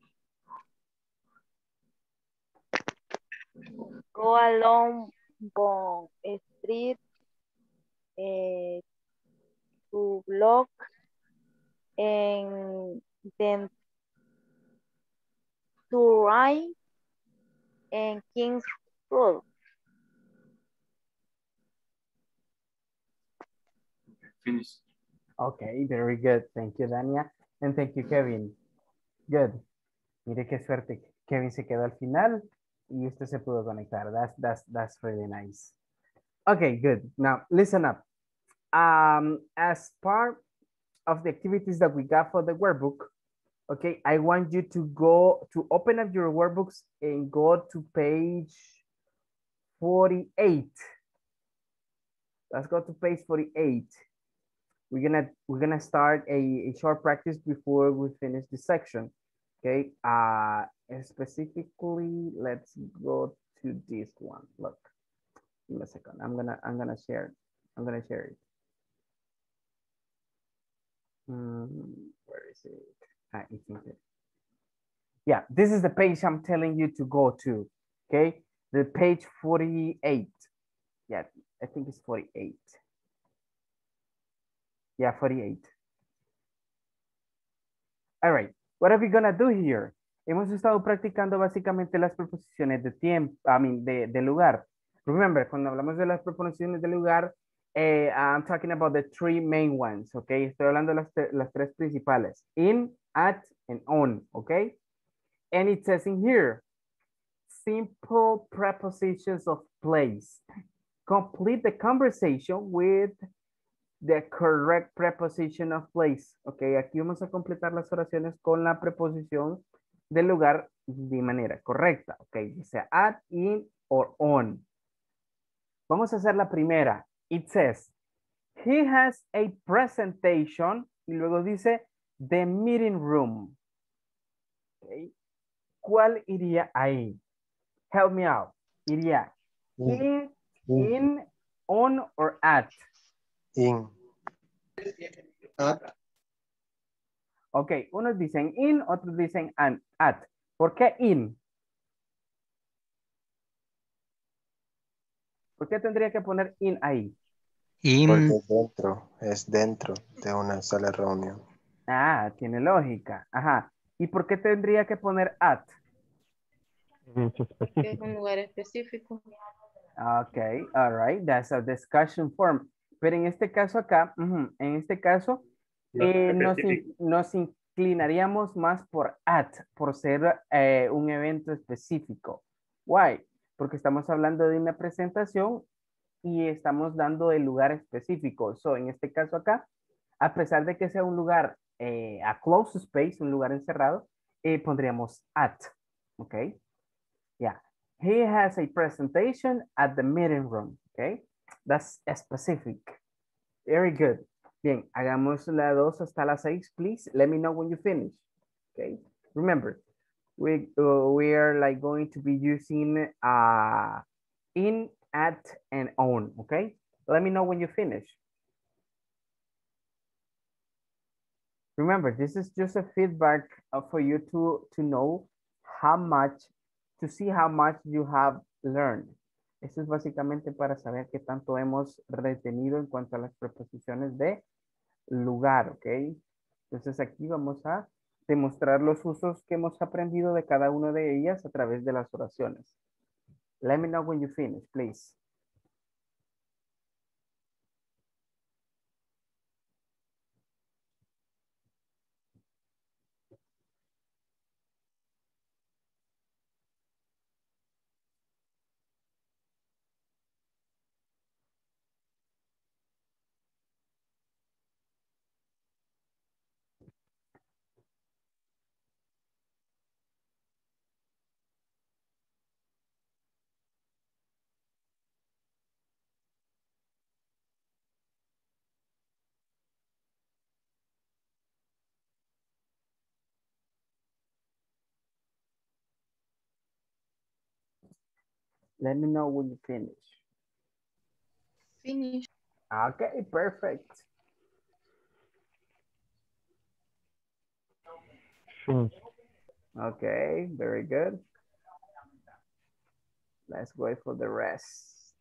Go along Bond Street uh, two block and then to right and Kings Road. Finish. Okay, very good. Thank you, Dania. And thank you, Kevin. Good. Mire qué suerte. Kevin se quedó al final y usted se pudo conectar. That's, that's, that's really nice. Okay, good. Now, listen up. Um, as part of the activities that we got for the workbook, okay, I want you to go to open up your workbooks and go to page forty-eight. Let's go to page forty-eight. We're gonna we're gonna start a, a short practice before we finish this section. Okay. Uh specifically, let's go to this one. Look, give me a second. I'm gonna I'm gonna share. I'm gonna share it. Hmm, where is it? Ah, it's in here. Yeah, this is the page I'm telling you to go to. Okay, the page forty-eight. Yeah, I think it's forty-eight. Yeah, forty-eight. All right, what are we gonna do here? Hemos estado practicando básicamente las preposiciones de tiempo, I mean, de, de lugar. Remember, cuando hablamos de las preposiciones de lugar, eh, I'm talking about the three main ones, okay? Estoy hablando de las, las tres principales, in, at, and on, okay? And it says in here, simple prepositions of place. Complete the conversation with the correct preposition of place. Ok, aquí vamos a completar las oraciones con la preposición del lugar de manera correcta. Ok, dice at, in, or on. Vamos a hacer la primera. It says, he has a presentation. Y luego dice, the meeting room. Okay. ¿Cuál iría ahí? Help me out. Iría in, in, in on, or at. In. At. Ok, unos dicen in, otros dicen an, at. ¿Por qué in? ¿Por qué tendría que poner in ahí? In. Porque es dentro, es dentro de una sala de reunión. Ah, tiene lógica. Ajá. ¿Y por qué tendría que poner at? Es un lugar específico. Ok, all right, that's a discussion form. Pero en este caso acá, uh-huh, en este caso, eh, nos, in, nos inclinaríamos más por at, por ser eh, un evento específico. Why? Porque estamos hablando de una presentación y estamos dando el lugar específico. So, en este caso acá, a pesar de que sea un lugar eh, a closed space, un lugar encerrado, eh, pondríamos at. Ok. Yeah. He has a presentation at the meeting room. Okay. That's specific. Very good. Bien, hagamos la dos hasta la seis, please. Let me know when you finish. Okay. Remember, we, uh, we are like going to be using uh, in, at, and on. Okay. Let me know when you finish. Remember, this is just a feedback uh, for you to, to know how much, to see how much you have learned. Esto es básicamente para saber qué tanto hemos retenido en cuanto a las preposiciones de lugar, ¿ok? Entonces aquí vamos a demostrar los usos que hemos aprendido de cada una de ellas a través de las oraciones. Let me know when you finish, please. Let me know when you finish. Finish. Okay, perfect. Okay, very good. Let's wait for the rest.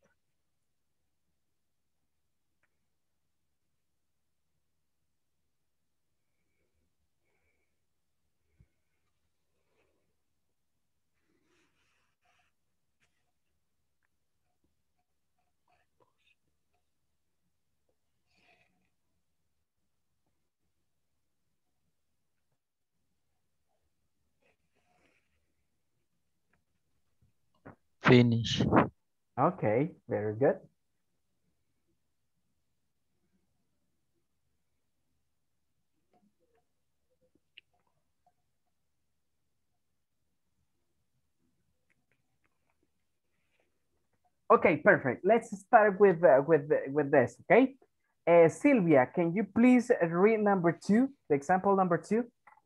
Finish. Okay, very good. Okay, perfect. Let's start with uh, with with this. Okay, uh, Sylvia, can you please read number two, the example number two?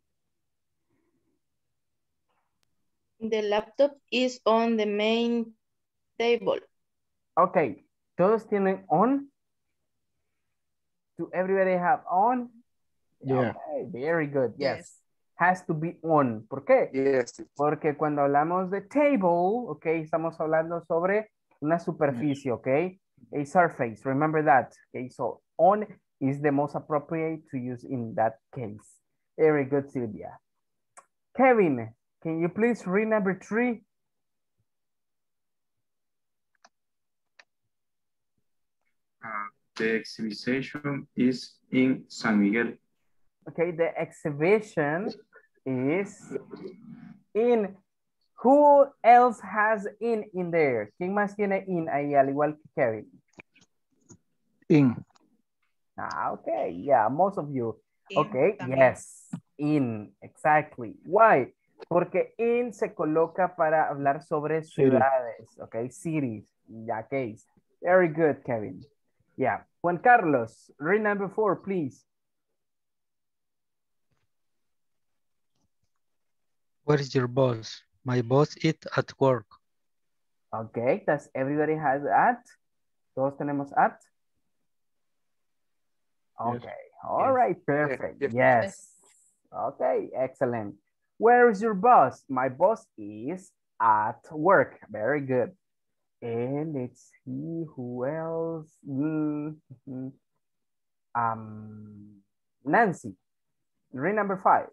The laptop is on the main table. Okay, todos tienen on. Do everybody have on? Yeah. Okay, very good. Yes. Yes. Has to be on. ¿Por qué? Yes. Porque cuando hablamos de table, ok, estamos hablando sobre una superficie, ok? A surface, remember that. Okay, so on is the most appropriate to use in that case. Very good, Sylvia. Kevin, can you please read number three? Uh, the exhibition is in San Miguel. Okay, the exhibition is in. Who else has in in there? ¿Quién más tiene in ahí al igual que Kevin? In. Ah, okay, yeah, most of you. In Okay, también. yes, in, exactly. Why? Porque in se coloca para hablar sobre ciudades, okay, cities, in that case. Very good, Kevin. Yeah, Juan Carlos, read number four, please. Where is your boss? My boss is at work. Okay, does everybody has at? Todos tenemos at? Okay, all Yes. right, perfect. Yes. Yes. Okay, excellent. Where is your boss? My boss is at work. Very good. And let's see who else. Mm-hmm. Um, Nancy, read number five.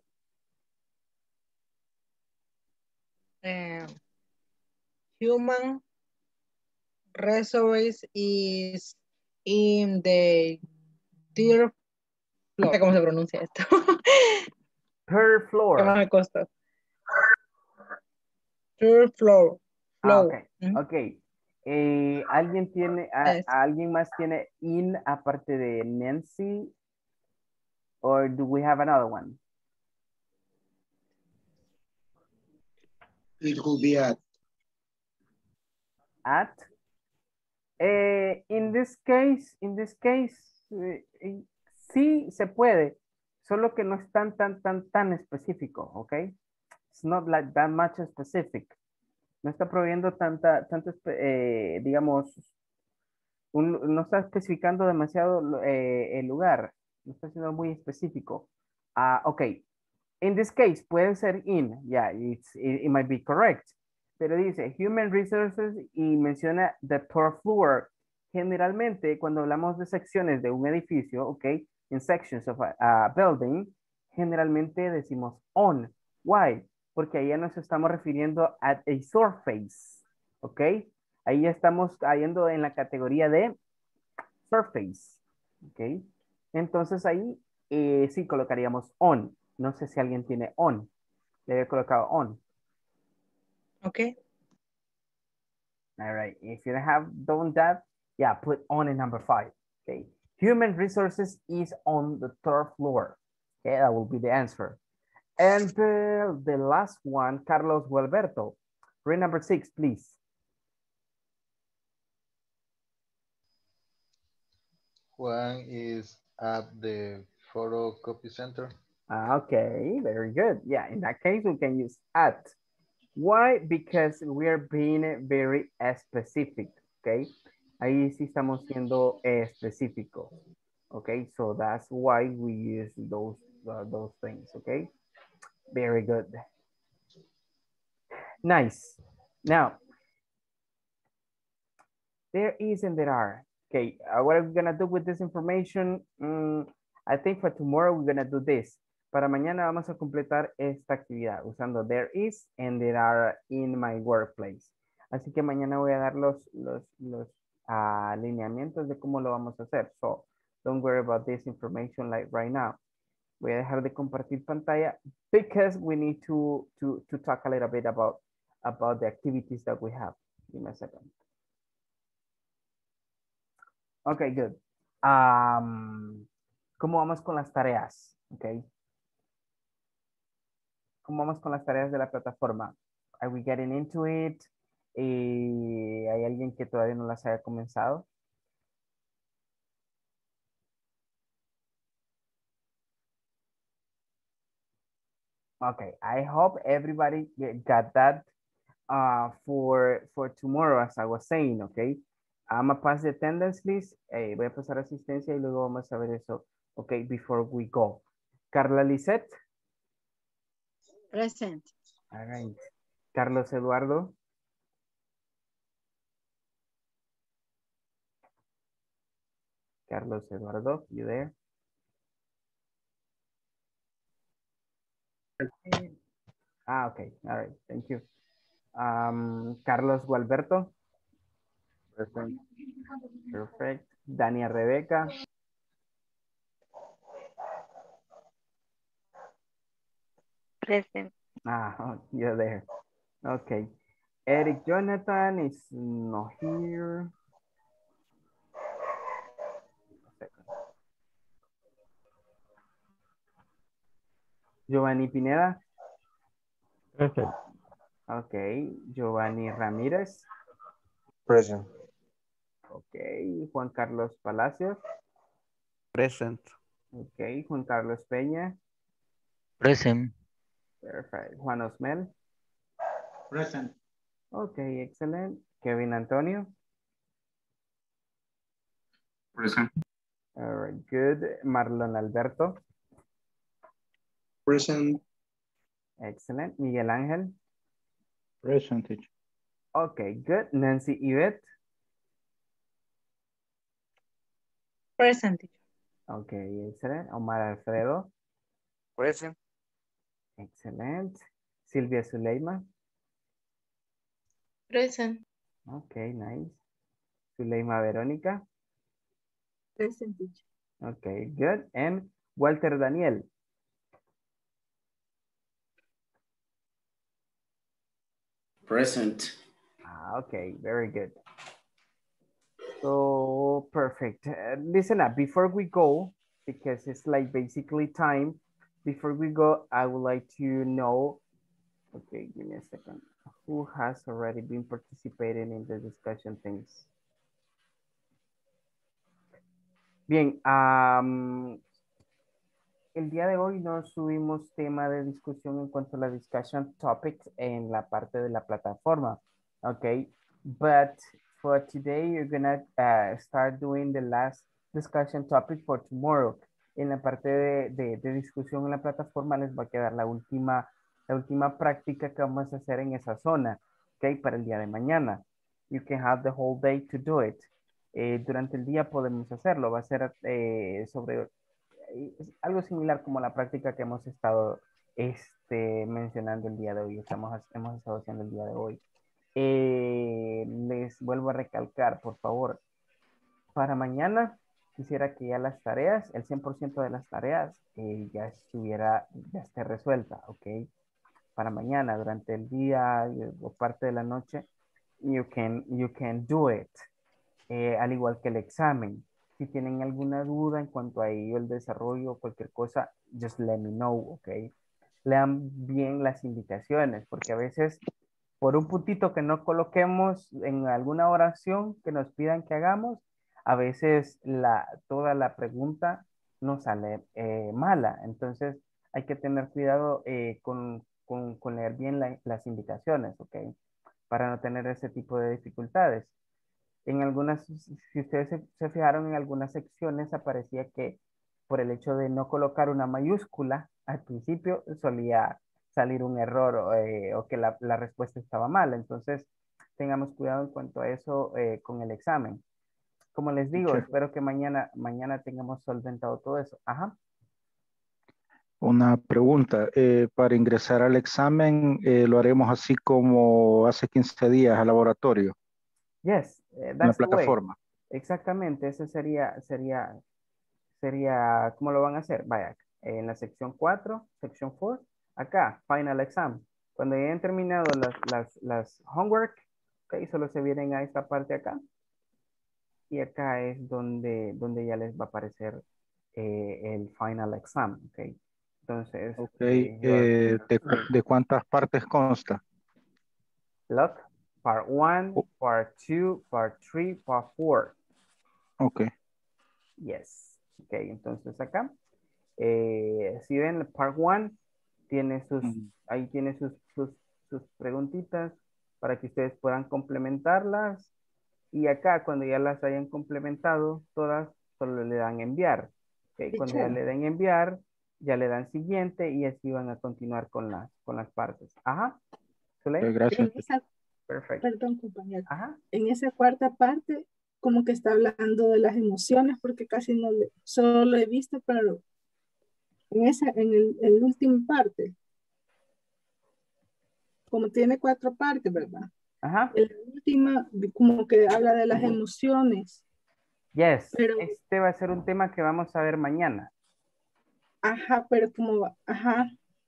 Um, human resource is in the third floor. No sé cómo se pronuncia esto. Third ¿Qué floor. más me costó? Third floor. Ah, Floor. okay, Ujú. okay. Eh, ¿Alguien tiene, a, Es. alguien más tiene in aparte de Nancy? Or do we have another one? It will be at. At. Eh, in this case, in this case, eh, eh, sí se puede, solo que no es tan, tan, tan, tan específico, ¿ok? It's not like that much specific. No está proveyendo tanta, tanto, eh, digamos, un, no está especificando demasiado eh, el lugar, no está siendo muy específico. Ah, ok. In this case, puede ser in, yeah, it's, it, it might be correct. Pero dice human resources y menciona the third floor. Generalmente, cuando hablamos de secciones de un edificio, ok, in sections of a, a building, generalmente decimos on. Why? Porque ahí ya nos estamos refiriendo at a surface, ¿ok? Ahí ya estamos cayendo en la categoría de surface, ¿ok? Entonces ahí eh, sí colocaríamos on. No sé si alguien tiene on. Le había colocado on. Ok. All right. If you have done that, yeah, put on in number five. Okay. Human resources is on the third floor. Okay, that will be the answer. And uh, the last one, Carlos Gualberto. Read number six, please. Juan is at the photocopy center. Okay, very good. Yeah, in that case, we can use at. Why? Because we're being very specific, okay? Ahí sí estamos siendo específicos, okay? So that's why we use those, uh, those things, okay? Very good. Nice. Now, there is and there are. Okay, uh, what are we gonna do with this information? Mm, I think for tomorrow we're gonna do this. Para mañana vamos a completar esta actividad usando there is and there are in my workplace. Así que mañana voy a dar los, los, los uh, lineamientos de cómo lo vamos a hacer. So, don't worry about this information like right now. Voy a dejar de compartir pantalla because we need to, to, to talk a little bit about, about the activities that we have. Give me a second. Okay, good. Um, ¿Cómo vamos con las tareas? Okay. ¿Cómo vamos con las tareas de la plataforma? Are we getting into it? Eh, ¿Hay alguien que todavía no las haya comenzado? Okay, I hope everybody got that uh, for, for tomorrow, as I was saying, okay? I'm gonna pass the attendance list. Eh, voy a pasar asistencia y luego vamos a ver eso, okay, before we go. Carla Lisette. Present. All right. Carlos Eduardo. Carlos Eduardo, you there? Ah, okay. All right. Thank you. Um, Carlos Gualberto. Present. Perfect. Dania Rebeca. Present. Ah, you're there. Okay. Eric Jonathan is not here. Giovanni Pineda. Present. Okay. Giovanni Ramírez. Present. Okay. Juan Carlos Palacios. Present. Okay. Juan Carlos Peña. Present. Perfect. Juan Osmel. Present. Okay, excellent. Kevin Antonio. Present. All right, good. Marlon Alberto. Present. Excellent. Miguel Ángel. Present, teacher. Okay, good. Nancy Yvette. Present. Okay, excellent. Omar Alfredo. Present. Excellent. Silvia Zuleima. Present. Okay, nice. Zuleima Verónica. Present. Okay, good. And Walter Daniel. Present. Ah, okay, very good. So, perfect. Uh, listen up, before we go, because it's like basically time, before we go, I would like to know, okay, give me a second. Who has already been participating in the discussion things? Bien, um, el día de hoy no subimos tema de discusión en cuanto a la discussion topics en la parte de la plataforma, okay? But for today, you're gonna uh, start doing the last discussion topic for tomorrow. En la parte de, de, de discusión en la plataforma les va a quedar la última, la última práctica que vamos a hacer en esa zona, okay? Para el día de mañana. You can have the whole day to do it. Eh, durante el día podemos hacerlo. Va a ser eh, sobre es algo similar como la práctica que hemos estado este, mencionando el día de hoy, estamos, hemos estado haciendo el día de hoy. Eh, les vuelvo a recalcar, por favor, para mañana quisiera que ya las tareas, el cien por ciento de las tareas eh, ya estuviera, ya esté resuelta, ¿ok? Para mañana, durante el día o parte de la noche, you can, you can do it. Eh, al igual que el examen. Si tienen alguna duda en cuanto a ello, el desarrollo o cualquier cosa, just let me know, ¿ok? Lean bien las indicaciones, porque a veces por un puntito que no coloquemos en alguna oración que nos pidan que hagamos, a veces la, toda la pregunta nos sale eh, mala. Entonces hay que tener cuidado eh, con, con, con leer bien la, las indicaciones, ¿ok? Para no tener ese tipo de dificultades. En algunas, si ustedes se, se fijaron en algunas secciones, aparecía que por el hecho de no colocar una mayúscula al principio solía salir un error eh, o que la, la respuesta estaba mal. Entonces, tengamos cuidado en cuanto a eso eh, con el examen. Como les digo, Teacher, espero que mañana, mañana tengamos solventado todo eso. Ajá. una pregunta. eh, para ingresar al examen, eh, lo haremos así como hace quince días al laboratorio, Yes, eh, en la that's the way. plataforma. Exactamente, eso sería, sería, sería, ¿cómo lo van a hacer? Vaya, en la sección cuatro, sección cuatro, acá, final exam. Cuando ya hayan terminado las, las, las homework, ok, solo se vienen a esta parte acá. Y acá es donde, donde ya les va a aparecer eh, el final exam, ok. Entonces, Ok, eh, you are- eh, de, cu- ¿de cuántas partes consta? look, part one, O- part two, part three, part four. Ok, Yes. Ok, entonces acá, eh, si ven part one, tiene sus, mm, ahí tiene sus, sus, sus preguntitas para que ustedes puedan complementarlas. Y acá, cuando ya las hayan complementado todas, solo le dan enviar. Ok, cuando ya Teacher, le den enviar, ya le dan siguiente y así van a continuar con las, con las partes. Ajá. ok, ¿Sule? gracias. en esa, Perfecto. perdón, compañero, Ajá. en esa cuarta parte, como que está hablando de las emociones, porque casi no le, solo lo he visto, pero en esa, en el, en la última parte, como tiene cuatro partes, ¿verdad? Ajá. En la última, como que habla de las emociones, Yes. pero, Este va a ser un tema que vamos a ver mañana. ajá, pero como, ajá,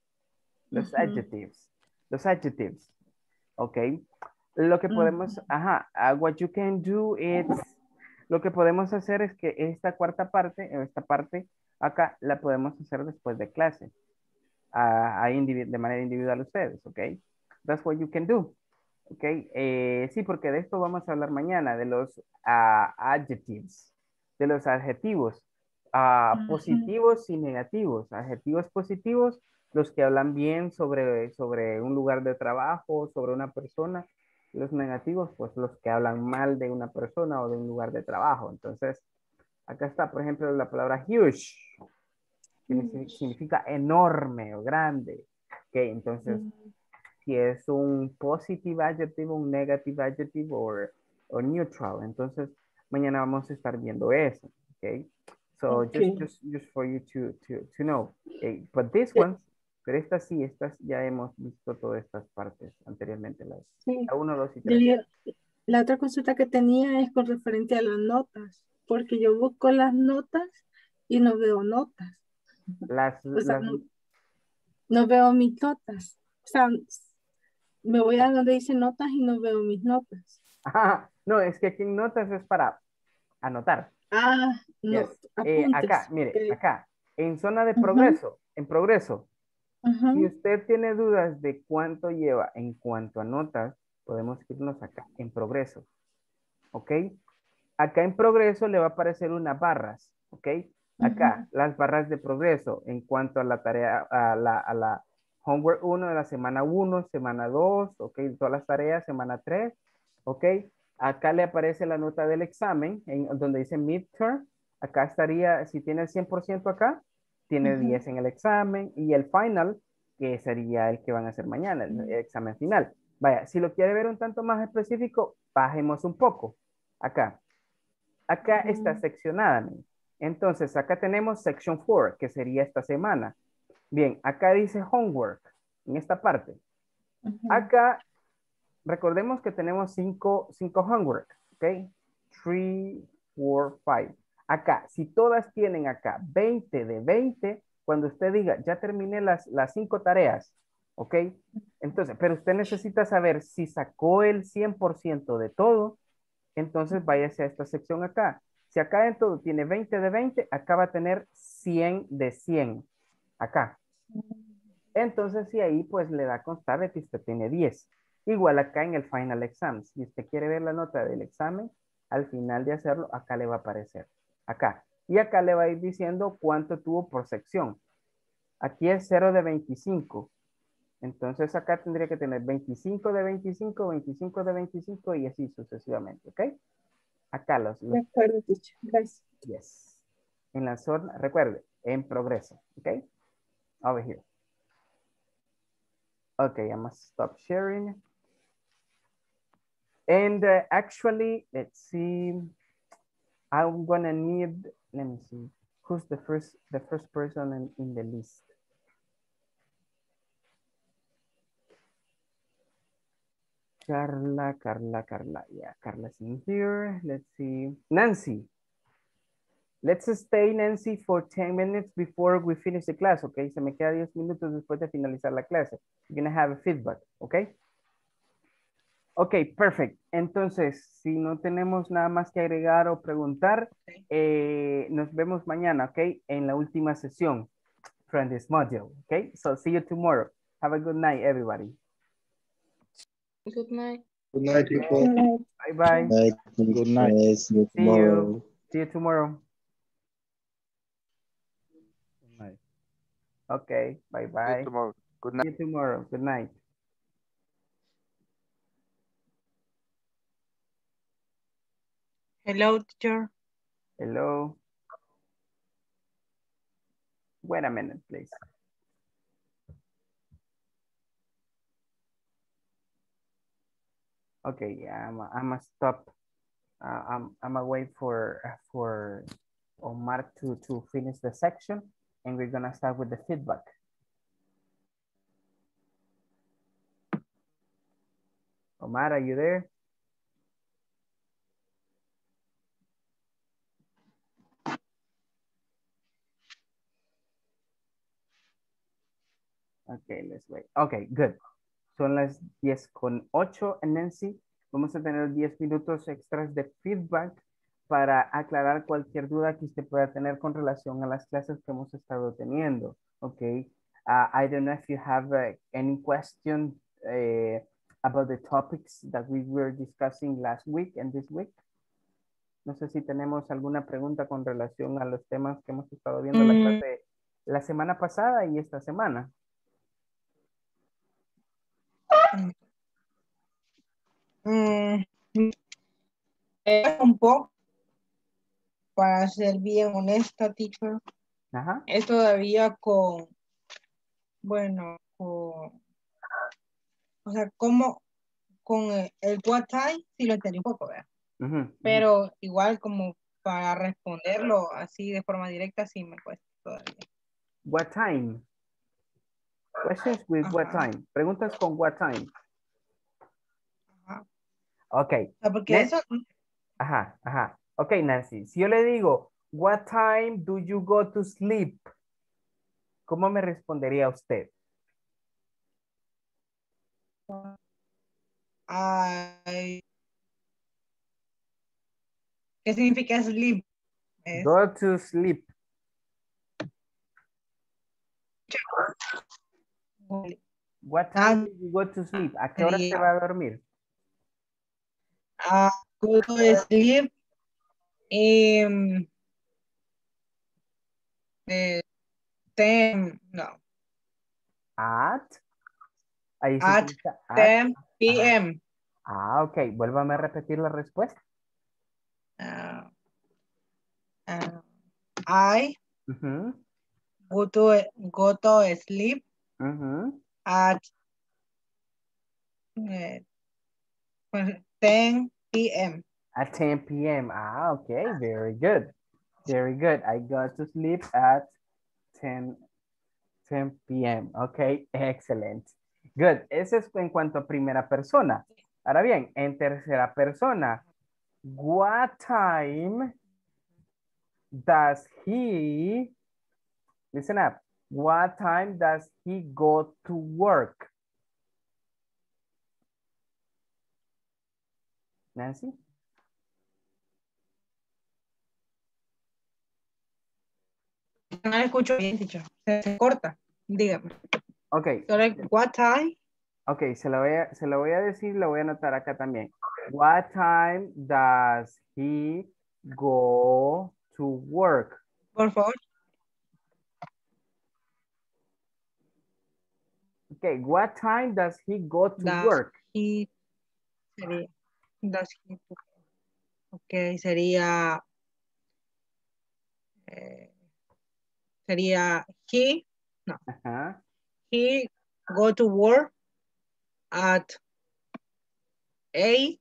Los ujú, adjectives. Los adjectives. Ok. Lo que podemos, ujú, ajá, uh, what you can do is, lo que podemos hacer es que esta cuarta parte, o esta parte acá, la podemos hacer después de clase. a, a indivi- de manera individual ustedes, ¿ok? That's what you can do, ¿ok? Eh, sí, porque de esto vamos a hablar mañana, de los ah, adjectives, de los adjetivos ah, ujú. positivos y negativos. Adjetivos positivos, los que hablan bien sobre, sobre un lugar de trabajo, sobre una persona. Los negativos, pues los que hablan mal de una persona o de un lugar de trabajo. Entonces, acá está, por ejemplo, la palabra huge que significa enorme o grande. Ok, entonces, si es un positive adjective, un negative adjective o o neutral. Entonces, mañana vamos a estar viendo eso. Ok, so Okay. just, just, just for you to, to, to know. Okay, but this Eh, one, pero estas sí, estas ya hemos visto todas estas partes anteriormente, las Sí, la uno, dos y tres. Delia, la otra consulta que tenía es con referente a las notas, porque yo busco las notas y no veo notas. Las, O sea, las, no, no veo mis notas. O sea, me voy a donde dice notas y no veo mis notas. ajá, no, es que aquí en notas es para anotar. Ah, Yes. no, Eh, apuntes. acá, mire, Ok. acá, en zona de Ujú, progreso, en progreso. ujú. Si usted tiene dudas de cuánto lleva en cuanto a notas, podemos irnos acá, en progreso. ¿Ok? Acá en progreso le va a aparecer unas barras. ¿Ok? Acá, las barras de progreso en cuanto a la tarea, a la, a la homework uno de la semana uno, semana dos, ¿ok? Todas las tareas, semana tres, ¿ok? Acá le aparece la nota del examen, en donde dice midterm. Acá estaría, si tiene el cien por ciento acá, tiene Ujú. diez en el examen. Y el final, que sería el que van a hacer mañana, el, el examen final. Vaya, si lo quiere ver un tanto más específico, bajemos un poco. Acá. Acá está seccionada. Entonces, acá tenemos section four, que sería esta semana. Bien, acá dice homework, en esta parte. Acá, recordemos que tenemos cinco, cinco homework, ¿ok? three, four, five. Acá, si todas tienen acá veinte de veinte, cuando usted diga, ya terminé las, las cinco tareas, ¿ok? Entonces, pero usted necesita saber si sacó el cien por ciento de todo, entonces váyase a esta sección acá. Si acá en todo tiene veinte de veinte, acá va a tener cien de cien. Acá. Entonces, si ahí pues le da a constar de que usted tiene diez. Igual acá en el final exam. Si usted quiere ver la nota del examen, al final de hacerlo, acá le va a aparecer. Acá. Y acá le va a ir diciendo cuánto tuvo por sección. Aquí es cero de veinticinco. Entonces acá tendría que tener veinticinco de veinticinco, veinticinco de veinticinco y así sucesivamente, ¿ok? Acá los... los De acuerdo, teacher. Gracias. yes. En la zona, recuerde, en progreso, ¿ok? Over here. Okay, I must stop sharing. And uh, actually, let's see. I'm gonna need, let me see. Who's the first, the first person in, in the list? Carla, Carla, Carla. Yeah, Carla's in here. Let's see. Nancy. Let's stay, Nancy, for ten minutes before we finish the class, okay? Se me queda diez minutos después de finalizar la clase. You're gonna have a feedback, okay? Okay, perfect. Entonces, si no tenemos nada más que agregar o preguntar, eh, nos vemos mañana, okay? En la última sesión from this module, okay? So, see you tomorrow. Have a good night, everybody. Good night. Good night, people. Bye-bye. Night. Good night. Nice. See you See you. tomorrow. See you tomorrow. Good night. Okay, bye-bye. Tomorrow. Good See night. you tomorrow. Good night. Hello, teacher. Hello. Wait a minute, please. Okay, yeah, I'm, I'm a stop. Uh, I'm, I'm a wait for, for Omar to, to finish the section, and we're gonna start with the feedback. Omar, are you there? Okay, let's wait. Okay, good. Son las diez con ocho, Nancy. Vamos a tener diez minutos extras de feedback para aclarar cualquier duda que usted pueda tener con relación a las clases que hemos estado teniendo. Okay. Uh, I don't know if you have uh, any question uh, about the topics that we were discussing last week and this week. No sé si tenemos alguna pregunta con relación a los temas que hemos estado viendo en la clase la semana pasada y esta semana. Mm, un poco, para ser bien honesta, teacher, Ajá. es todavía con, bueno, con, o sea, como con el, el what time, sí lo entendí un poco, ¿verdad? Uh -huh, uh -huh. Pero igual como para responderlo así de forma directa, sí me cuesta todavía. What time? Questions with Ajá. what time? Preguntas con what time. Ajá. Ok. O sea, porque Nancy. eso... Ajá, ajá. Ok, Nancy. Si yo le digo, what time do you go to sleep? ¿Cómo me respondería usted? Ay, ¿qué significa sleep? Es... Go to sleep. What time do you go to sleep? ¿A qué hora se va a dormir? Uh, go to sleep. Um, eh, ten, no. At. Ahí se At utiliza at. ten p m Ah, ok. Vuélvame a repetir la respuesta. Uh, uh, I Uh-huh. go to go to sleep Uh-huh. at uh, ten p m At ten p m Ah, ok. Very good. Very good. I go to sleep at ten p m Ok, excellent. Good. Eso es en cuanto a primera persona. Ahora bien, en tercera persona. What time does he, listen up, what time does he go to work? Nancy? No la escucho bien, teacher. Se, se corta. Dígame. Ok. What time? Ok, se lo, voy a, se lo voy a decir, lo voy a anotar acá también. What time does he go to work? Por favor. Okay, what time does he go to Does work? He, sería, does he, ok, sería, eh, sería he, no, Ajá. he go to work at eight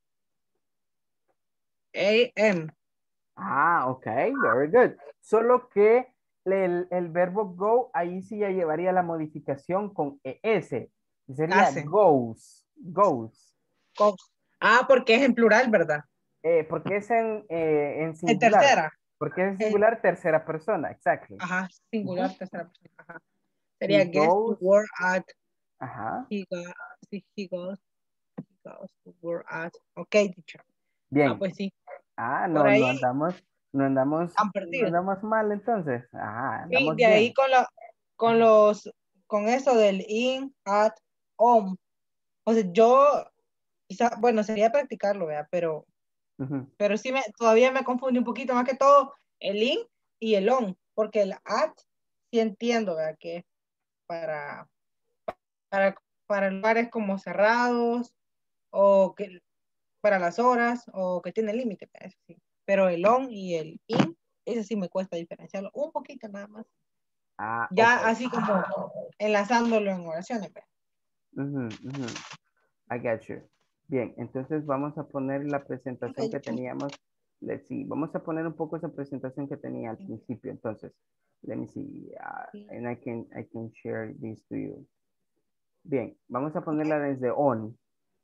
a m Ah, ok, very good. Solo que el, el verbo go, ahí sí ya llevaría la modificación con es. Sería Hace. goes, goes. Goes. Ah, porque es en plural, ¿verdad? Eh, porque es en, eh, en En singular. tercera. Porque es en singular, tercera persona, exactly. Ajá, singular, Ujú. tercera persona. Ajá. Sería He guess to goes- work at. Ajá. He, go, sí, he goes, he goes to work at. Ok, teacher. Bien. Ah, pues sí. Ah, no, Por ahí no andamos, no andamos, han no perdido. andamos mal entonces. Ajá, Sí, andamos de ahí bien. con, la, con los, con eso del in, at, on. O sea, yo, quizá, bueno, sería practicarlo, ¿verdad? Pero, Ujú. pero sí me, todavía me confunde un poquito más que todo el in y el on, porque el at sí entiendo, ¿verdad? Que es para, para, para lugares como cerrados o que para las horas o que tiene límite, ¿verdad? Eso sí. Pero el on y el in, ese sí me cuesta diferenciarlo un poquito nada más. Ah, Ya ok. así como enlazándolo en oraciones, ¿verdad? Ujú, ujú. I got you. Bien, entonces vamos a poner la presentación que teníamos. Let's see. Vamos a poner un poco esa presentación que tenía al principio. Entonces, let me see. Uh, and I can, I can share this to you. Bien, vamos a ponerla desde on.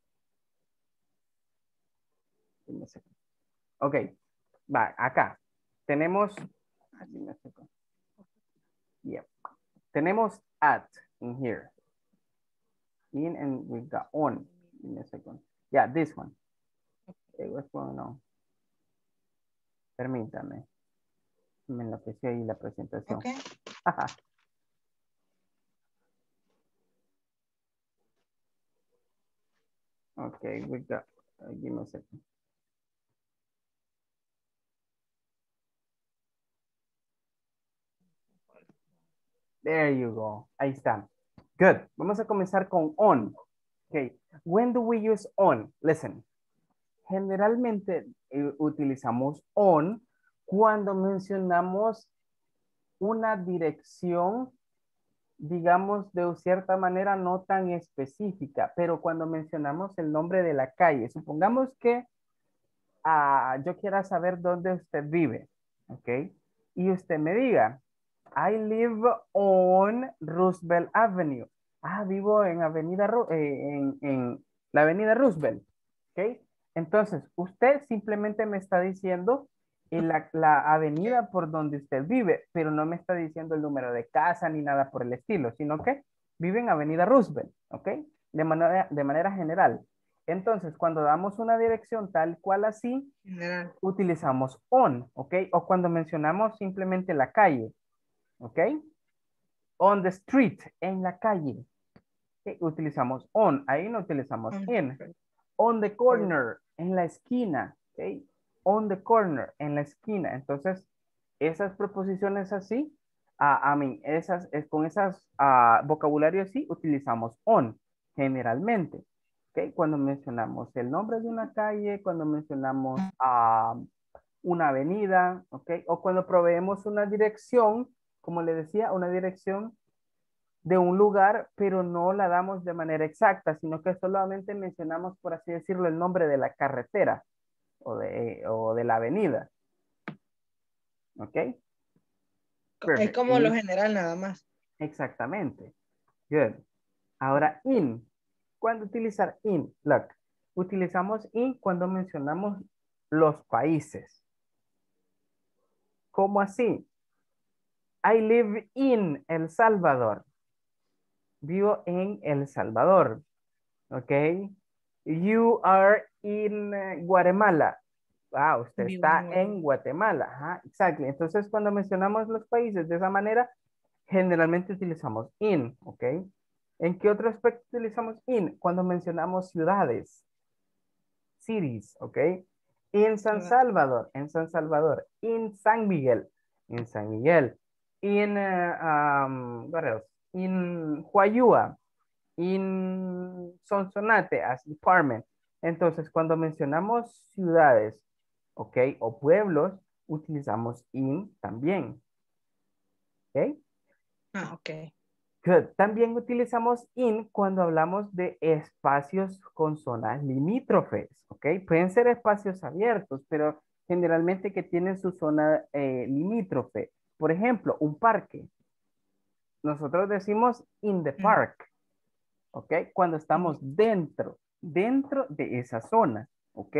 Give me a second. Ok, va, acá. Tenemos, give me a second. Yeah. Tenemos at in here. In and we got on. Give me a second. Yeah, this one. Okay, what's going on? Permítame. Me enloqueció ahí la presentación. Okay. Okay, we got, uh, give me a second. There you go. Ahí está. Good. Vamos a comenzar con on. Okay. When do we use on? Listen. Generalmente eh, utilizamos on cuando mencionamos una dirección, digamos, de cierta manera no tan específica, pero cuando mencionamos el nombre de la calle, supongamos que ah, yo quiera saber dónde usted vive, ¿ok? Y usted me diga, I live on Roosevelt Avenue. Ah, vivo en avenida, Ru- eh, en, en la avenida Roosevelt, ¿ok? Entonces, usted simplemente me está diciendo en la, la avenida por donde usted vive, pero no me está diciendo el número de casa ni nada por el estilo, sino que vive en avenida Roosevelt, ¿ok? De manera, de manera general. Entonces, cuando damos una dirección tal cual así, General. utilizamos on, ¿ok? O cuando mencionamos simplemente la calle, ¿ok? On the street, en la calle. ¿Ok? Utilizamos on, ahí no utilizamos in. On the corner, en la esquina, ¿ok? On the corner, en la esquina. Entonces, esas preposiciones así, a mí, esas, es, con esas uh, vocabularios así, utilizamos on, generalmente. ¿Ok? Cuando mencionamos el nombre de una calle, cuando mencionamos uh, una avenida, ¿ok? O cuando proveemos una dirección, como le decía, una dirección de un lugar, pero no la damos de manera exacta, sino que solamente mencionamos, por así decirlo, el nombre de la carretera o de, o de la avenida. ¿Ok? Es Perfect. como In- lo general nada más. Exactamente. Good. Ahora, in. ¿Cuándo utilizar in? Look, utilizamos in cuando mencionamos los países. ¿Cómo así? I live in El Salvador. Vivo en El Salvador. ¿Ok? You are in eh, Guatemala. Ah, usted Vivo está en Guatemala. en Guatemala. Ajá, exacto. Entonces, cuando mencionamos los países de esa manera, generalmente utilizamos in, ¿ok? ¿En qué otro aspecto utilizamos in? Cuando mencionamos ciudades, cities, ¿ok? En San Salvador, en San Salvador. En San Miguel, en San Miguel. En, uh, um, what else? En Huayúa, en Sonsonate, as department. Entonces, cuando mencionamos ciudades, ¿ok? O pueblos, utilizamos in también. ¿Ok? Ah, ok. Good. También utilizamos in cuando hablamos de espacios con zonas limítrofes, ¿ok? Pueden ser espacios abiertos, pero generalmente que tienen su zona eh, limítrofe. Por ejemplo, un parque. Nosotros decimos in the park, ¿ok? Cuando estamos dentro, dentro de esa zona, ¿ok?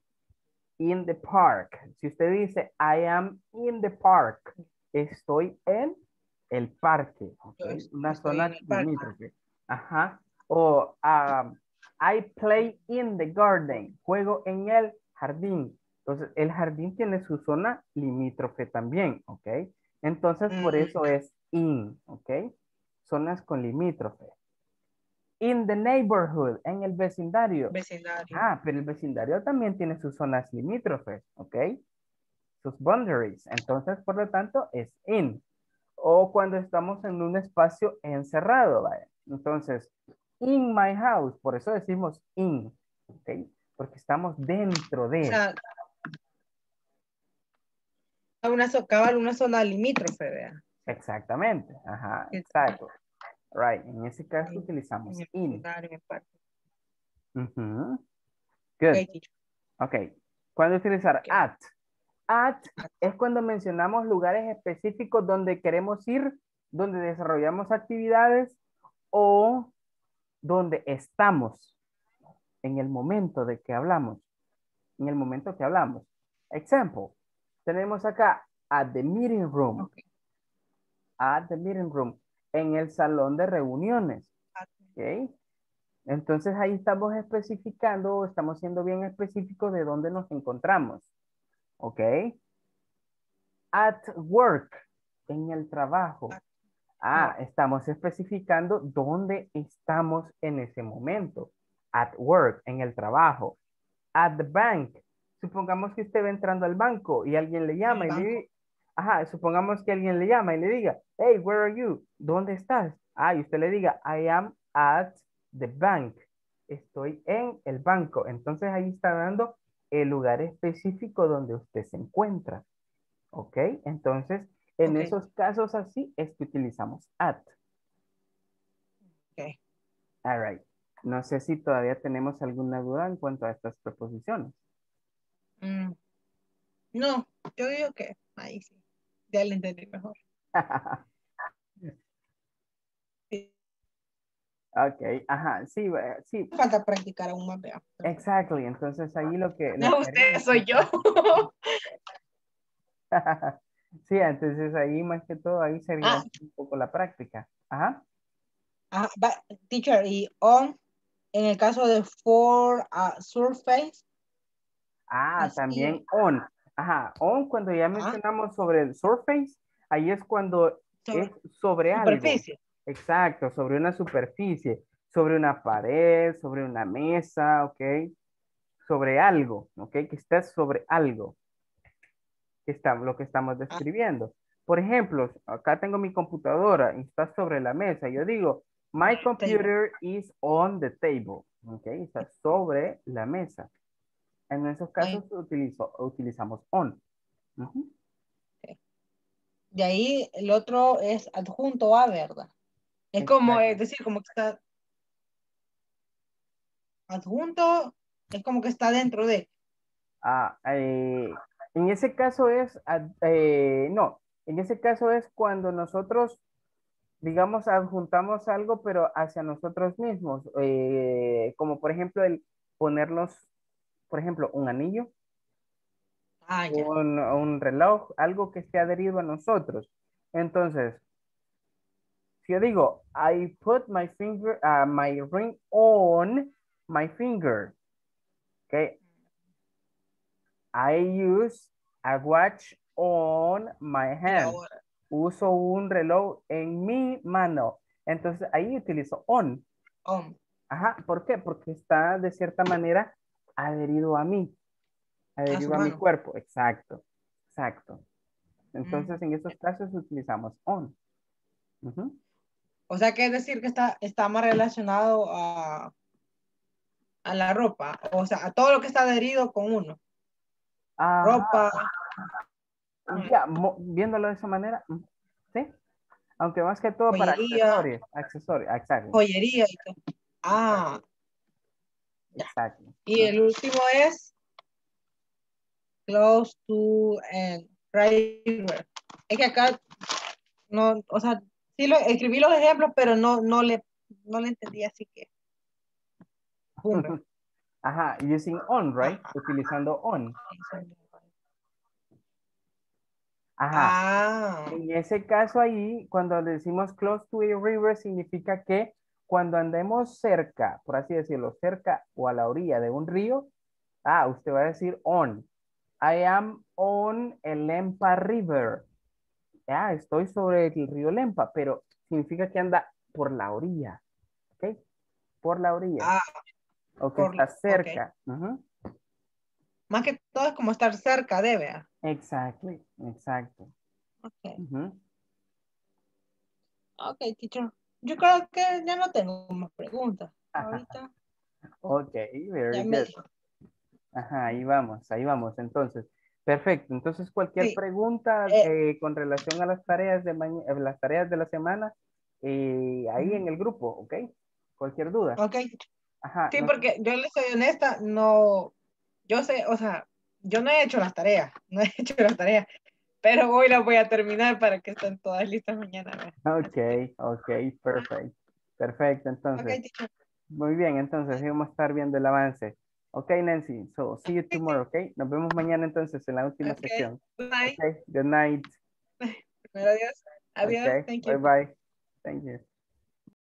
In the park. Si usted dice, I am in the park, estoy en el parque, ¿ok? Una zona limítrofe. Ajá. O um, I play in the garden. Juego en el jardín. Entonces, el jardín tiene su zona limítrofe también, ¿ok? Entonces, por eso es in, ¿ok? Zonas con limítrofe. In the neighborhood, en el vecindario. Vecindario. Ah, pero el vecindario también tiene sus zonas limítrofes, ¿ok? Sus boundaries. Entonces, por lo tanto, es in. O cuando estamos en un espacio encerrado, ¿vale? Entonces, in my house, por eso decimos in, ¿ok? Porque estamos dentro de. O sea, una, so- cabal, una zona limítrofe, vea. Exactamente, ajá, exacto. Right, en ese caso utilizamos En el in. vecindario, en el parque. Ujú. Good. Ok, teacher. Ok. ¿Cuándo utilizar at? At es cuando mencionamos lugares específicos donde queremos ir, donde desarrollamos actividades o donde estamos en el momento de que hablamos. En el momento que hablamos. Example. Tenemos acá at the meeting room. Ok. At the meeting room. En el salón de reuniones. Ok. Entonces ahí estamos especificando, estamos siendo bien específicos de dónde nos encontramos. ¿Ok? At work, en el trabajo. Ah, estamos especificando dónde estamos en ese momento. At work, en el trabajo. At the bank. Supongamos que usted va entrando al banco y alguien le llama y le dice, ajá, supongamos que alguien le llama y le diga, hey, where are you? ¿Dónde estás? Ah, y usted le diga, I am at the bank. Estoy en el banco. Entonces ahí está dando el lugar específico donde usted se encuentra. ¿Ok? Entonces, en Ok. esos casos así es que utilizamos at. Ok. All right. No sé si todavía tenemos alguna duda en cuanto a estas preposiciones. Mm, no, yo digo que ahí sí. Ya le entendí mejor. Sí. Ok, ajá, sí, eh, sí. Falta practicar aún más, vea. Exactly, entonces ahí lo que... lo No, que usted haríamos- soy yo. Sí, entonces ahí más que todo, ahí sería Ah. un poco la práctica. Ajá. Ah, va- teacher, y on, en el caso de for uh, surface. Ah, Así también on. Ajá, on cuando ya Ah. mencionamos sobre el surface, ahí es cuando Sobre- es sobre superficie. algo. Exacto, sobre una superficie, sobre una pared, sobre una mesa, ok. Sobre algo, ok, que está sobre algo. Que está, lo que estamos describiendo. Por ejemplo, acá tengo mi computadora y está sobre la mesa. Yo digo, my computer is on the table. Ok, está sobre la mesa. En esos casos utilizo, utilizamos on. Ujú. De ahí el otro es adjunto a, ¿verdad? Es como, Exacto. es decir, como que está adjunto, es como que está dentro de. Ah, eh, En ese caso es, ad- eh, no, en ese caso es cuando nosotros, digamos, adjuntamos algo, pero hacia nosotros mismos, eh, como por ejemplo el ponernos, por ejemplo, un anillo, Ah, ya. un, un reloj, algo que esté adherido a nosotros. Entonces, si yo digo, I put my finger, uh, my ring on my finger, okay? I use a watch on my Y hand. ahora. Uso un reloj en mi mano. Entonces ahí utilizo on. On. Ajá, ¿por qué? Porque está de cierta manera adherido a mí, A su adherido a mi mano. cuerpo. Exacto, exacto. Entonces Mm. en esos casos utilizamos on. Ujú. O sea, que es decir que está, está más relacionado a, a la ropa. O sea, a todo lo que está adherido con uno. Ajá. Ropa. Ya, mo- viéndolo de esa manera, mm, sí. Aunque más que todo para Joyería. accesorios, accesorios, exacto, Joyería y todo. Ah, ya. exacto. Y el último es close to and river. Es que acá no, o sea, sí lo escribí los ejemplos, pero no, no le, no le entendí, así que. Boom. Ajá, using on, right? Utilizando on. Ajá. Ah. En ese caso ahí, cuando decimos close to a river, significa que cuando andemos cerca, por así decirlo, cerca o a la orilla de un río, ah, usted va a decir on. I am on el Lempa River. Ah, estoy sobre el río Lempa, pero significa que anda por la orilla, ¿ok? Por la orilla. Ah. O que por está la- cerca. ok. Ujú. Más que todo es como estar cerca de, vea. Exactly, exacto. Ok. Ujú. Ok, teacher. Yo creo que ya no tengo más preguntas. Ahorita Ok, ya very me good. dijo. Ajá, ahí vamos, ahí vamos. Entonces, perfecto. Entonces, cualquier Sí. pregunta Eh, eh, con relación a las tareas de maña- eh, las tareas de la semana, eh, ahí en el grupo, ¿ok? Cualquier duda. ok. Ajá, Sí, no- porque yo le soy honesta, no, yo sé, o sea, yo no he hecho las tareas, no he hecho las tareas, pero hoy las voy a terminar para que estén todas listas mañana. ¿verdad? ok, ok, perfecto. Perfecto, Ok, entonces. teacher. Muy bien, entonces vamos a estar viendo el avance. Ok, Nancy, so see you tomorrow, ok? Nos vemos mañana entonces en la última Ok, sección. good night. Ok, good night. Primero adiós. Adiós, Ok, thank bye you. bye. Thank you.